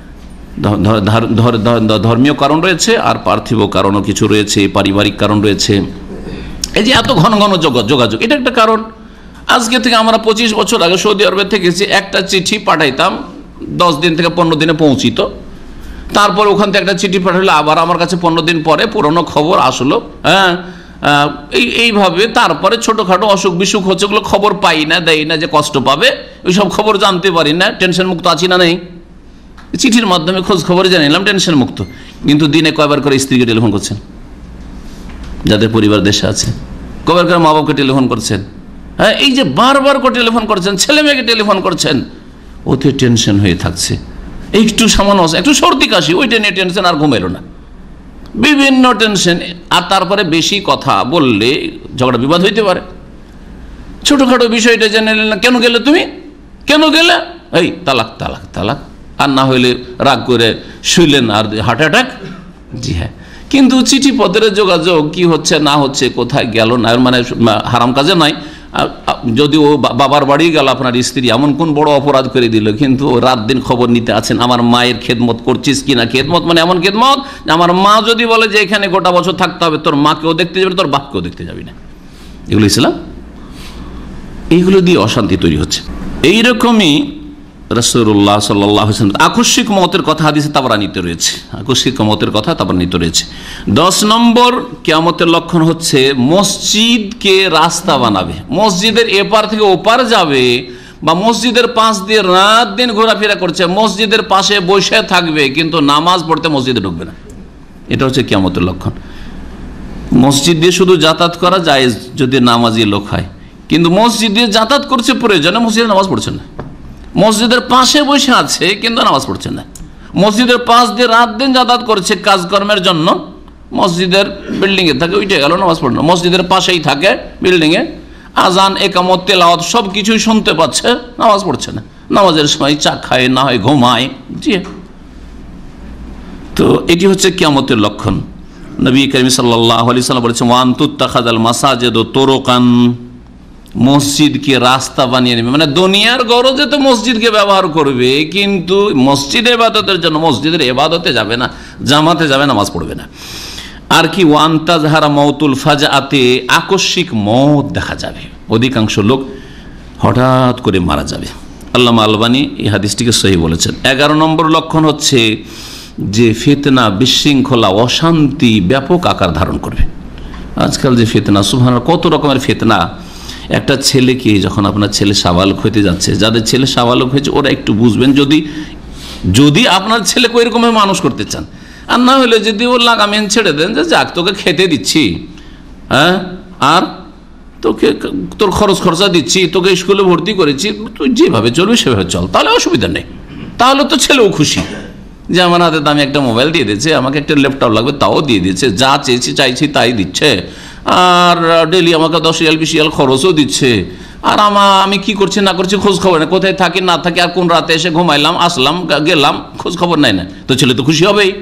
ধর্মীয় কারণ রয়েছে, আর পার্থিব কারণও কিছু রয়েছে, পারিবারিক কারণ রয়েছে। এই যে এত ঘন ঘন যোগাযোগ, এটা একটা কারণ। আজকে থেকে আমরা 25 বছর আগে সৌদি আরবে থেকেছি, একটা চিঠি পাঠাইতাম 10 দিন থেকে 15 দিনে পৌঁছিত, তারপর ওখান থেকে একটা চিঠি পাঠালে আবার আমার কাছে 15 দিন পরে পুরনো খবর আসলো, হ্যাঁ এইভাবে। তারপরে ছোটখাটো অসুখ বিসুখ হচ্ছে, ওগুলো খবর পাই না, দেয় না, যে কষ্ট পাবে ওইসব খবর জানতে পারি না, টেনশন মুক্ত আছি না, নেই, চিঠির মাধ্যমে খোঁজ খবর জেনে নিলাম, টেনশন মুক্ত। কিন্তু দিনে কয়বার করে স্ত্রীকে টেলিফোন করছেন, যাদের পরিবার দেশে আছে, কয়বার করে মা বাবাকে টেলিফোন করছেন, হ্যাঁ এই যে বারবার করে টেলিফোন করছেন, ছেলে মেয়েকে টেলিফোন করছেন, ওতে টেনশন হয়ে থাকছে। একটু সামান্য একটু সর্দি কাশি, ওইটা নিয়ে টেনশন, আর ঘুমাইল না, বিভিন্ন টেনশন। আর তারপরে বেশি কথা বললে ঝগড়া বিবাদ হইতে পারে। ছোটখাটো বিষয়টা জেনে নিলেন, কেন গেলে তুমি, কেন গেলে, এই তালাক তালাক তালাক, আর না হইলে রাগ করে শুইলেন আর হার্ট অ্যাটাক। জি হ্যাঁ, কিন্তু চিঠি পত্রের যোগাযোগ কি হচ্ছে না হচ্ছে, কোথায় গেল না, মানে হারাম কাজে নাই। যদি ও বাবার বাড়ি গেল, আপনার স্ত্রী এমন কোন বড় অপরাধ করে দিল, কিন্তু রাত দিন খবর নিতে আছেন, আমার মায়ের খেদমত করছিস কিনা। খেদমত মানে এমন খেদমত, আমার মা যদি বলে যে এখানে গোটা বছর থাকতে হবে, তোর মাকেও দেখতে যাবি, তোর বাপকেও দেখতে যাবি না। এগুলো ইসলাম, এইগুলো দিয়ে অশান্তি তৈরি হচ্ছে। এইরকমই রাসূলুল্লাহ সাল্লাল্লাহু আলাইহি ওয়াসাল্লাম আকস্মিক মতের কথা হাদিসে তাবরানীতে রয়েছে, আকস্মিক মতের কথা তাবরানীতে রয়েছে। 10 নম্বর কিয়ামতের লক্ষণ হচ্ছে মসজিদকে রাস্তা বানাবে, মসজিদের এপার থেকে ওপার যাবে, বা মসজিদের পাশ দিয়ে রাত দিন ঘোরাফেরা করছে, মসজিদের পাশে বসে থাকবে, কিন্তু নামাজ পড়তে মসজিদে ঢুকবে না। এটা হচ্ছে কিয়ামতের লক্ষণ। মসজিদ দিয়ে শুধু যাতায়াত করা যায় যদি নামাজি লোক হয়, কিন্তু মসজিদ দিয়ে যাতায়াত করছে প্রয়োজনে, মসজিদে নামাজ পড়ছে না। মসজিদের পাশে বসে আছে কিন্তু নামাজ পড়ছে না। মসজিদের পাশ দিয়ে রাত দিন যাতায়াত করছে কাজকর্মের জন্য, মসজিদের বিল্ডিংয়ে থাকে, উঠে গেল, নামাজ পড়ে না। মসজিদের পাশেই থাকে বিল্ডিংয়ে, আজান একামত তেলাওয়াত সব কিছুই শুনতে পাচ্ছে, নামাজ পড়ছে না। নামাজের সময় চা খায়, না হয় ঘুমায়। জি, তো এটি হচ্ছে কিয়ামতের লক্ষণ। নবী করিম সাল্লাল্লাহু আলাইহি ওয়াসাল্লাম বলেছেন, ওয়ান তুত্তাখাযাল মাসাজিদু তুরুকান, মসজিদকে রাস্তা বানিয়ে নেবে, মানে দুনিয়ার গরজে তো মসজিদকে ব্যবহার করবে, কিন্তু মসজিদ ইবাদতের জন্য মসজিদের ইবাদতে যাবে না, জামাতে যাবে, নামাজ পড়বে না। আর কি, ওয়ান তাজহারা মাউতুল ফাজাআতে, আকস্মিক মত দেখা যাবে, অধিকাংশ লোক হঠাৎ করে মারা যাবে। আল্লামা আলবানী এই হাদিসটিকে সহিহ বলেছেন। 11 নম্বর লক্ষণ হচ্ছে যে ফিতনা, বিশৃঙ্খলা, অশান্তি ব্যাপক আকার ধারণ করবে। আজকাল যে ফিতনা, সুবহানাল্লাহ, কত রকমের ফিতনা। একটা ছেলেকে যখন আপনার ছেলে সাবালক হইতে যাচ্ছে, যাদের ছেলে সাবালক হয়েছে ওরা একটু বুঝবেন, যদি আপনার ছেলেকে ওইরকমভাবে মানুষ করতে চান, আর না হলে যদি ও লাগামেন ছেড়ে দেন যে যাক তোকে খেতে দিচ্ছি, হ্যাঁ, আর তোকে তোর খরচা দিচ্ছি, তোকে স্কুলে ভর্তি করেছি, তুই যেভাবে চলবি সেভাবে চল, তাহলে অসুবিধা নেই। তাহলে তো ছেলেও খুশি যে আমার হাতে দামি একটা মোবাইল দিয়ে দিয়েছে, আমাকে একটা ল্যাপটপ লাগবে তাও দিয়ে দিয়েছে, যা চাইছি তাই দিচ্ছে, আর ডেলি আমাকে 10 রিয়াল 20 রিয়াল খরচও দিচ্ছে, আর আমি কি করছি না করছি খোঁজ খবর নেই, কোথায় থাকি না থাকি, আর কোন রাতে এসে ঘুমাইলাম আসলাম গেলাম খোঁজ খবর নেয় না, তো ছেলে তো খুশি হবেই,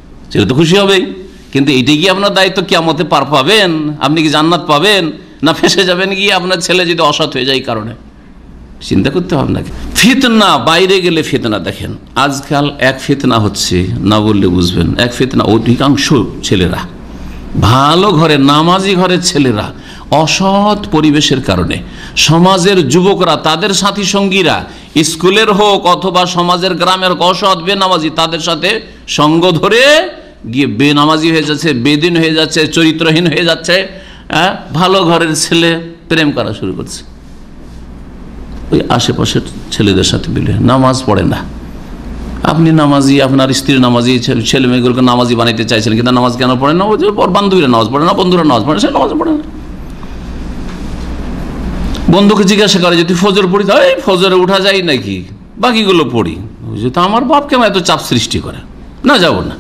কিন্তু এটাই কি আপনার দায়িত্ব? কিয়ামতে পার পাবেন? আপনি কি জান্নাত পাবেন, না ফেসে যাবেন গিয়ে আপনার ছেলে যদি অসৎ হয়ে যায় এই কারণে? চিন্তা করতে হবে নাকি? ফিতনা, বাইরে গেলে ফিতনা দেখেন, আজকাল এক ফিতনা হচ্ছে, না বললে বুঝবেন, এক ফিতনা, অধিকাংশ ছেলেরা, ভালো ঘরে নামাজি ঘরের ছেলেরা অসৎ পরিবেশের কারণে, সমাজের যুবকরা, তাদের সাথী সঙ্গীরা, স্কুলের হোক অথবা সমাজের গ্রামের অসৎ বেনামাজি, তাদের সাথে সঙ্গ ধরে গিয়ে বেনামাজি হয়ে যাচ্ছে, বেদিন হয়ে যাচ্ছে, চরিত্রহীন হয়ে যাচ্ছে। ভালো ঘরের ছেলে প্রেম করা শুরু করছে ওই আশেপাশের ছেলেদের সাথে মিলে, নামাজ পড়ে না। আপনি নামাজি, আপনার স্ত্রী নামাজি, ছেলে মেয়েগুলোকে নামাজি বানাইতে চাইছেন, কিন্তু নামাজ কেন পড়ে না? ওই যে বান্ধবীরা নামাজ পড়ে না, বন্ধুরা নামাজ পড়ে, সে নামাজ পড়ে না। বন্ধুকে জিজ্ঞাসা করে যদি ফজর পড়ি, তাই ফজরে উঠা যায় নাকি, বাকিগুলো পড়ি। তো আমার বাপ কেন এত চাপ সৃষ্টি করে, না যাব না।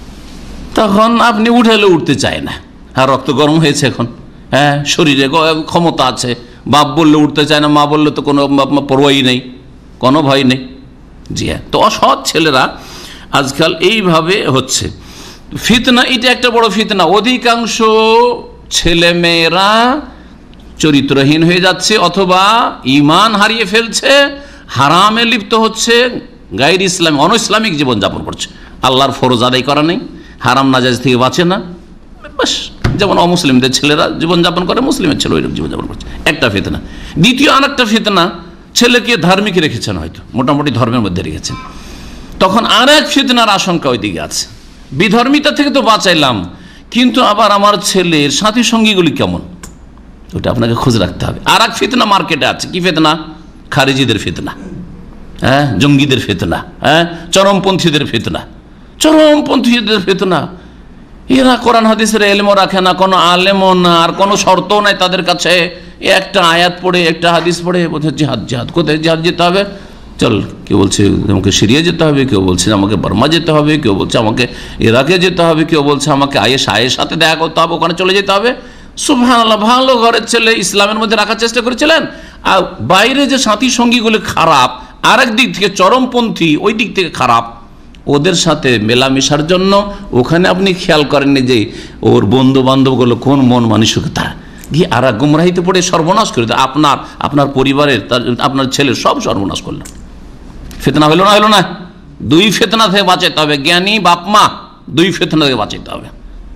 তখন আপনি উঠালে উঠতে চায় না, আর রক্ত গরম হয়েছে এখন, হ্যাঁ, শরীরে ক্ষমতা আছে, বাপ বললে উঠতে চায় না, মা বললে তো কোনো পরোয়াই নেই, কোনো ভয় নেই। জি হ্যাঁ, তো অসৎ ছেলেরা আজকাল এইভাবে হচ্ছে। ফিতনা, এটা একটা বড় ফিতনা। অধিকাংশ ছেলে মেয়েরা চরিত্রহীন হয়ে যাচ্ছে, অথবা ঈমান হারিয়ে ফেলছে, হারামে লিপ্ত হচ্ছে, গায়র ইসলাম, অন ইসলামিক জীবনযাপন করছে, আল্লাহর ফরজ আদায় করা নেই, হারাম নাজায়েজ থেকে বাঁচে না, বাস যেমন অমুসলিমদের ছেলেরা জীবনযাপন করে, মুসলিমের ছেলে ওইরকম জীবনযাপন করছে, একটা ফিতনা। দ্বিতীয় আর একটা ফিতনা, ছেলেকে ধার্মিক রেখেছেন, হয়তো মোটামুটি ধর্মের মধ্যে রেখেছেন, তখন আর এক ফিতনার আশঙ্কা ওইদিকে আছে। বিধর্মিতা থেকে তো বাঁচাইলাম, কিন্তু আবার আমার ছেলের সাথী সঙ্গীগুলি কেমন, ওটা আপনাকে খোঁজ রাখতে হবে। আর এক ফিতনা মার্কেটে আছে, কি ফিতনা? খারিজিদের ফিতনা, হ্যাঁ, জঙ্গিদের ফিতনা, হ্যাঁ, চরমপন্থীদের ফিতনা, চরমপন্থীদের ফিতনা। এরা কোরআন হাদিসের এলমও রাখে না, কোনো আলেমও না, আর কোনো শর্তও নাই তাদের কাছে। একটা আয়াত পড়ে, একটা হাদিস পড়ে বোধহয় জিহাদ, কোথায় জিহাদ যেতে হবে? চল, কেউ বলছে আমাকে সিরিয়া যেতে হবে, কেউ বলছে আমাকে বার্মা যেতে হবে, কেউ বলছে আমাকে ইরাকে যেতে হবে, কেউ বলছে আমাকে আয়ের সাথে দেখা করতে হবে, ওখানে চলে যেতে হবে। সুবহানাল্লাহ, ভালো ঘরের ছেলে ইসলামের মধ্যে রাখার চেষ্টা করেছিলেন, আর বাইরে যে সাথী সঙ্গীগুলো খারাপ, আর এক দিক থেকে চরমপন্থী, ওই দিক থেকে খারাপ, ওদের সাথে মেলামেশার জন্য ওখানে আপনি খেয়াল করেননি যে ওর বন্ধু বান্ধবগুলো কোন মন মানসিকতা, গিয়ে আর এক গুমরাহিতে পড়ে সর্বনাশ করে দেয় আপনার পরিবারের, আপনার ছেলের সব সর্বনাশ করলো। ফিতনা হলো না? হলো না? দুই ফিতনা থেকে বাঁচাতে হবে, জ্ঞানী বাপ মা, দুই ফিতনা থেকে বাঁচাতে হবে।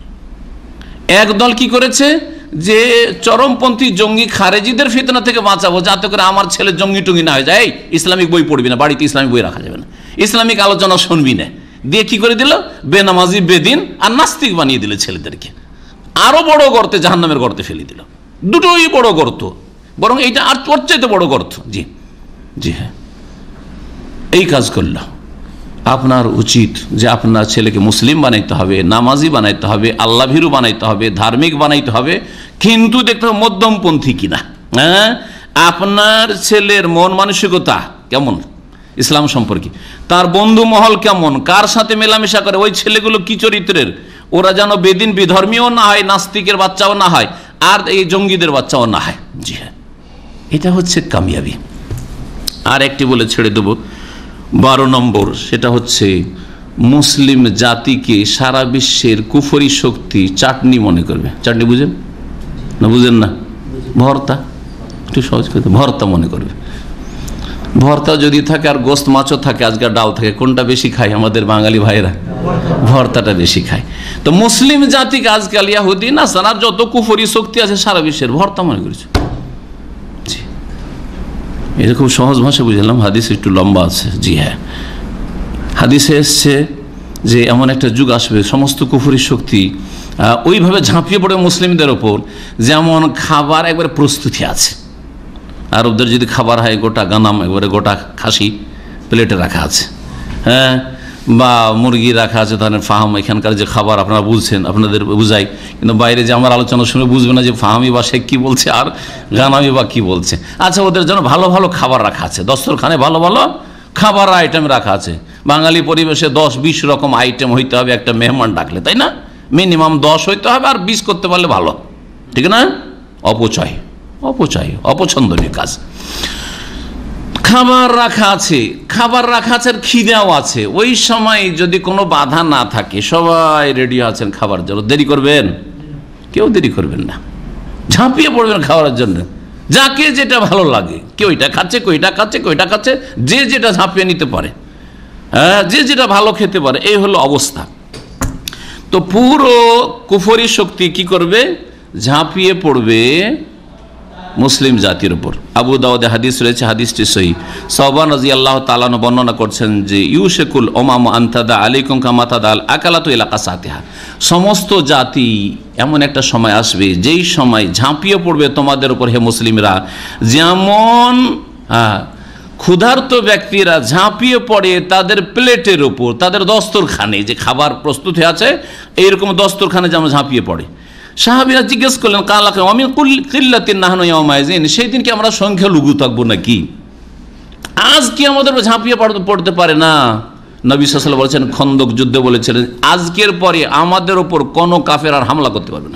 একদল কি করেছে যে চরমপন্থী জঙ্গি খারেজিদের ফিতনা থেকে বাঁচাবো, যাতে করে আমার ছেলে জঙ্গি টঙ্গি না হয়ে যায়, ইসলামিক বই পড়বি না, বাড়িতে ইসলামিক বই রাখা যাবে না, ইসলামিক আলোচনা শুনবি না, দিয়ে কি করে দিল? বেনামাজি, বেদিন আর নাস্তিক বানিয়ে দিল ছেলেদেরকে, আরো বড় গর্তে, জাহান্নামের গর্তে ফেলে দিল। দুটোই বড় গর্ত, বরং এইটা আর তোর চাইতে বড় গর্ত। জি জি হ্যাঁ, এই কাজ করল। আপনার উচিত যে আপনার ছেলেকে মুসলিম বানাইতে হবে, নামাজি বানাইতে হবে, আল্লাহ ভীরু বানাইতে হবে, ধার্মিক বানাইতে হবে, কিন্তু দেখতে হবে মধ্যমপন্থী কিনা। হ্যাঁ, আপনার ছেলের মন মানসিকতা কেমন ইসলাম সম্পর্কে, তার বন্ধু মহল কেমন, কার সাথে মেলামেশা করে, ওই ছেলেগুলো কি চরিত্রের, ওরা যেন বেদিন বিধর্মীও না হয়, নাস্তিকের বাচ্চাও না হয়, আর এই জঙ্গিদের বাচ্চাও না হয়। জি হ্যাঁ, এটা হচ্ছে কামিয়াবি। আর একটি বলে ছেড়ে দেব 12 নম্বর, সেটা হচ্ছে মুসলিম জাতিকে সারা বিশ্বের কুফরি শক্তি চাটনি মনে করবে। চাটনি বুঝেন না? বুঝেন না? ভর্তা, একটু সহজ করে ভর্তা মনে করবে। ভর্তা যদি থাকে আর গোস্ত মাছও থাকে, আজকাল ডাল থাকে, কোনটা বেশি খায় আমাদের বাঙালি ভাইরা? ভর্তাটা বেশি খায়। তো মুসলিম জাতিকে আজকাল ইহুদি নাসারার যত কুফরি শক্তি আছে সারা বিশ্বের ভর্তা মনে করেছে। এটা খুব সহজ ভাষা বুঝলাম, হাদিস একটু লম্বা আছে। জি হ্যাঁ, হাদিসে এসছে যে এমন একটা যুগ আসবে সমস্ত কুফরি শক্তি ওইভাবে ঝাঁপিয়ে পড়ে মুসলিমদের ওপর, যেমন খাবার একবারে প্রস্তুতি আছে। আরবদের যদি খাবার হয় গোটা গানাম, একবারে গোটা খাসি প্লেটে রাখা আছে, হ্যাঁ, বা মুরগি রাখা আছে, তাহলে ফাহাম এখানকার যে খাবার আপনারা বুঝছেন, আপনাদের বুঝাই, কিন্তু বাইরে যে আমার আলোচনা শুনে বুঝবে না যে ফাহামি বা শেখ কী বলছে আর গানামি বা কী বলছে। আচ্ছা, ওদের জন্য ভালো ভালো খাবার রাখা আছে, দস্তরখানে ভালো ভালো খাবার আইটেম রাখা আছে। বাঙালি পরিবেশে 10-20 রকম আইটেম হইতে হবে একটা মেহমান ডাকলে, তাই না? মিনিমাম 10 হইতে হবে, আর 20 করতে পারলে ভালো, ঠিক না? অপচয়, অপছন্দনীয় কাজ। খাবার রাখা আছে, আর খিদেও আছে। ওই সময় যদি কোনো বাধা না থাকে, সবাই রেডি আছেন খাবার জন্য, দেরি করবেন? কেউ দেরি করবেন না, ঝাঁপিয়ে পড়বেন খাওয়ার জন্য। যাকে যেটা ভালো লাগে, কেউ এটা খাচ্ছে, কইটা খাচ্ছে, যে যেটা ঝাঁপিয়ে নিতে পারে, হ্যাঁ, যে যেটা ভালো খেতে পারে, এই হলো অবস্থা। তো পুরো কুফরি শক্তি কি করবে? ঝাঁপিয়ে পড়বে মুসলিম জাতির উপর। আবু দাউদে হাদিস রয়েছে, হাদিসটি সহিহ। সাওবান রাদিয়াল্লাহু তাআলা বর্ণনা করছেন যে ইউশকুল উমাম আনতাদা আলাইকুম কামা তাদাল আকালাতু ইলা কাসাতিহা, সমস্ত জাতি এমন একটা সময় আসবে যেই সময় ঝাঁপিয়ে পড়বে তোমাদের উপর হে মুসলিমরা, যেমন ক্ষুধার্ত ব্যক্তিরা ঝাঁপিয়ে পড়ে তাদের প্লেটের উপর, তাদের দস্তরখানে যে খাবার প্রস্তুত হয়ে আছে এইরকম দস্তরখানে যেমন ঝাঁপিয়ে পড়ে। সাহাবীরা জিজ্ঞেস করলেন কালাকে আমি কিল্লাতিন নাহনু ইয়াউমাইজিন, সেই দিন কি আমরা সংখ্যা লঘু থাকবো নাকি? আজ কি আমাদের ঝাঁপিয়ে পড়তে পারে না? নবী সাল্লাল্লাহু আলাইহি ওয়াসাল্লাম বলেছেন, খন্দক যুদ্ধে বলেছিলেন আজকের পরে আমাদের ওপর কোনো কাফের আর হামলা করতে পারবে না।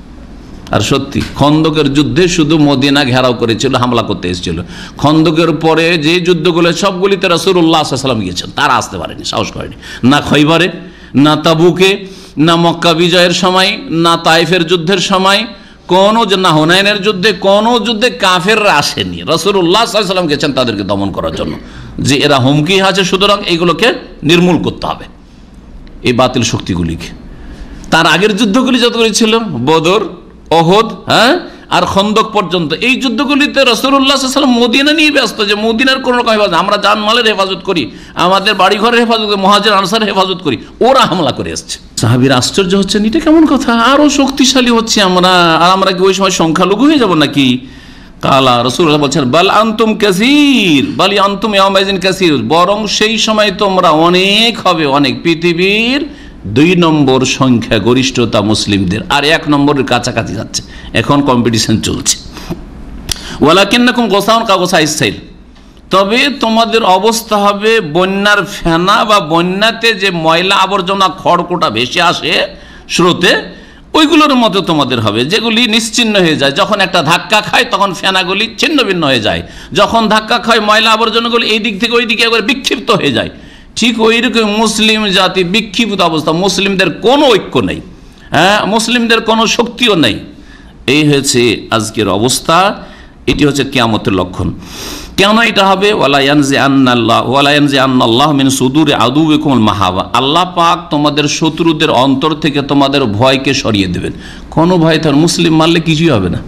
আর সত্যি খন্দকের যুদ্ধে শুধু মদিনা ঘেরাও করেছিল, হামলা করতে এসেছিল। খন্দকের পরে যে যুদ্ধগুলো সবগুলিতে রাসূলুল্লাহ সাল্লাল্লাহু আলাইহি ওয়াসাল্লাম গিয়েছেন, তারা আসতে পারেনি, সাহস করেনি। না খৈবরে, না তাবুকে, না মক্কা বিজয়ের সময়, না তাইফের যুদ্ধের সময়, না হুনাইনের যুদ্ধে, কোনো যুদ্ধে কাফেররা আসেনি। রাসূলুল্লাহ সাল্লাল্লাহু আলাইহি ওয়াসাল্লাম গেছেন তাদেরকে দমন করার জন্য, যে এরা হুমকি আছে, সুতরাং এইগুলোকে নির্মূল করতে হবে, এই বাতিল শক্তিগুলিকে। তার আগের যুদ্ধগুলি যতগুলি ছিল, বদর, ওহদ, হ্যাঁ, আর খন্দক পর্যন্ত, এই যুদ্ধগুলিতে রাসূলুল্লাহ সাল্লাল্লাহু আলাইহি ওয়াসাল্লাম মদিনা নিয়ে ব্যস্ত, যে মদিনার কোনো রকম হেফাজত, আমরা জানমালের হেফাজত করি, আমাদের বাড়িঘরের হেফাজত করি, মুহাজির আনসারের হেফাজত করি, ওরা হামলা করে এসছে। সাহাবীরা আশ্চর্য হচ্ছেন, এটা কেমন কথা, আরো শক্তিশালী হচ্ছে আমরা, আর আমরা কি ওই সময় সংখ্যালঘু হয়ে যাব নাকি? কালা রাসূলুল্লাহ বলছেন বাল আনতুম কাসীর, বালি আনতুম ইয়াউমাইজিন কাসীর, বরং সেই সময় তোমরা অনেক হবে, অনেক। পৃথিবীর 2 নম্বর সংখ্যা গরিষ্ঠতা মুসলিমদের, আর 1 নম্বরের কাছাকাছি যাচ্ছে, এখন কম্পিটিশন চলছে। ওয়ালাকিন্নাকুম গোসাউন কা গোসাইস সাইল, তবে তোমাদের অবস্থা হবে বন্যার ফেনা, বা বন্যাতে যে ময়লা আবর্জনা খড়কুটা ভেসে আসে স্রোতে, ওইগুলোর মতো তোমাদের হবে, যেগুলি নিশ্চিহ্ন হয়ে যায়। যখন একটা ধাক্কা খায় তখন ফেনাগুলি ছিন্ন ভিন্ন হয়ে যায়, যখন ধাক্কা খায় ময়লা আবর্জনাগুলি এই দিক থেকে ওই দিকে একবার বিক্ষিপ্ত হয়ে যায়। ঠিক ওই রকম মুসলিম জাতি বিক্ষিপ্ত অবস্থা, মুসলিমদের কোনো ঐক্য নেই, হ্যাঁ, মুসলিমদের কোনো শক্তিও নেই। এই হয়েছে আজকের অবস্থা, এটি হচ্ছে কিয়ামতের লক্ষণ। কেন এটা হবে? ওয়ালা ইয়ানজি আন্নাল্লাহ মিন সুদুরি আদুবিকুমুল মাহাবা, আল্লাহ পাক তোমাদের শত্রুদের অন্তর থেকে তোমাদের ভয়কে সরিয়ে দেবেন। কোনো ভয় থাকে, মুসলিম মারলে কিছুই হবে না।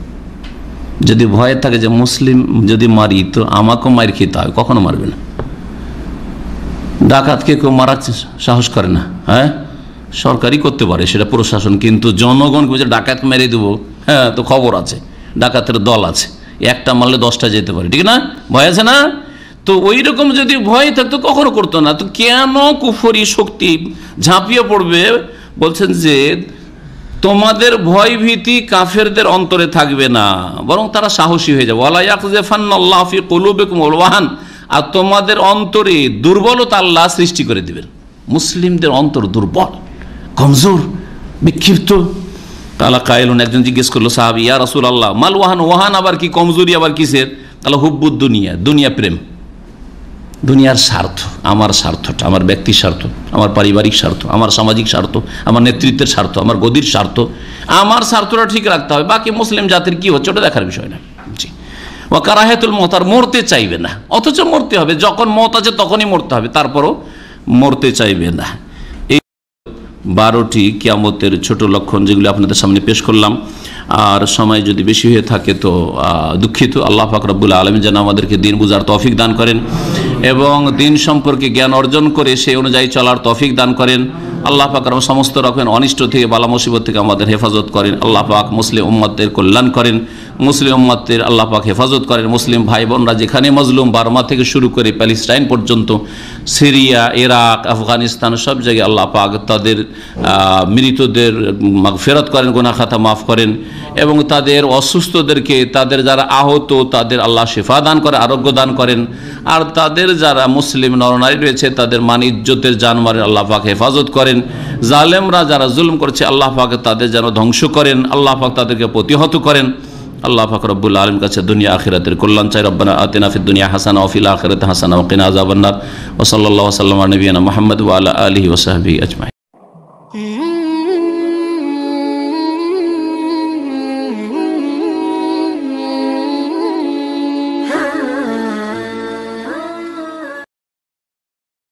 যদি ভয় থাকে যে মুসলিম যদি মারি তো আমাকেও মার খেতে হয়, কখনো মারবে না। ডাকাতকে কেউ মারার সাহস করে না, হ্যাঁ, সরকারই করতে পারে সেটা, প্রশাসন, কিন্তু জনগণকে বলছে ডাকাত মেরে দেবো, হ্যাঁ, তো খবর আছে, ডাকাতের দল আছে, একটা মারলে 10টা যেতে পারে, ঠিক না? ভয় আছে না? তো ওই রকম যদি ভয় থাকতো কখনো করতো না। তো কেন কুফরি শক্তি ঝাঁপিয়ে পড়বে? বলছেন যে তোমাদের ভয় ভীতি কাফেরদের অন্তরে থাকবে না, বরং তারা সাহসী হয়ে যাবে। ওয়ালা ইয়াকযিফান্নাল্লাহু ফি কুলুবিকুমুল ওয়াহান, আর তোমাদের অন্তরে দুর্বলতা আল্লাহ সৃষ্টি করে দিবেন। মুসলিমদের অন্তর দুর্বল, কমজোর, বিক্ষিপ্ত। তাআলা কায়েলুন, একজন জিজ্ঞেস করলো সাহাবী, ইয়া রাসূলুল্লাহ মাল ওয়াহান, ওয়াহান আবার কি, কমজোরি আবার কিসের? তাহলে হুব্বুদ দুনিয়া, দুনিয়া প্রেম, দুনিয়ার স্বার্থ, আমার স্বার্থটা, আমার ব্যক্তির স্বার্থ, আমার পারিবারিক স্বার্থ, আমার সামাজিক স্বার্থ, আমার নেতৃত্বের স্বার্থ, আমার গদির স্বার্থ, আমার স্বার্থটা ঠিক রাখতে হবে। বাকি মুসলিম জাতির কি হচ্ছে ওটা দেখার বিষয় না। জি, ওয়া কারাহাতুল মউত, আর মরতে চাইবে না, অথচ মরতে হবে, যখন মত আছে তখনই মরতে হবে, তারপরও মরতে চাইবে না। এই 12টি কিয়ামতের ছোট লক্ষণ যেগুলি আপনাদের সামনে পেশ করলাম। আর সময় যদি বেশি হয়ে থাকে তো দুঃখিত। আল্লাহ পাক রব্বুল আলামিন যেন আমাদেরকে দিন বুঝার তৌফিক দান করেন এবং দিন সম্পর্কে জ্ঞান অর্জন করে সেই অনুযায়ী চলার তৌফিক দান করেন। আল্লাহ পাক সমস্ত রকমের অনিষ্ট থেকে, বালা মুসিবত থেকে আমাদের হেফাজত করেন। আল্লাহ পাক মুসলিম উম্মতের কল্যাণ করেন, মুসলিম উম্মতের আল্লাহ পাক হেফাজত করেন। মুসলিম ভাই বোনরা যেখানে মজলুম, বার্মা থেকে শুরু করে প্যালেস্টাইন পর্যন্ত, সিরিয়া, ইরাক, আফগানিস্তান, সব জায়গায় আল্লাহ পাক তাদের মৃতদের মাগফিরাত করেন, গুনাহ খাতা মাফ করেন এবং তাদের অসুস্থদেরকে, তাদের যারা আহত তাদের আল্লাহ শিফা দান করে, আরোগ্য দান করেন। আর তাদের যারা মুসলিম নরনারী রয়েছে তাদের মান ইজ্জতের জানমালের আল্লাহ পাক হেফাজত করেন। জালেমরা যারা জুলুম করছে আল্লাহ পাক তাদের যেন ধ্বংস করেন, আল্লাহ পাক তাদেরকে প্রতিহত করেন। আল্লাহ পাক রব্বুল আলামিন কাছে দুনিয়া আখিরাতের কল্যাণ চাই। রব্বানা আতিনা ফিদ দুনিয়া হাসানা ওয়া ফিল আখিরাতি হাসানা ওয়া কিনা আযাবান্নার। ওয়া সাল্লাল্লাহু ওয়া সাল্লামা আলা নবিয়িনা মুহাম্মদ ওয়া আলা আলিহি ওয়া সাহবিহি আজমাইন।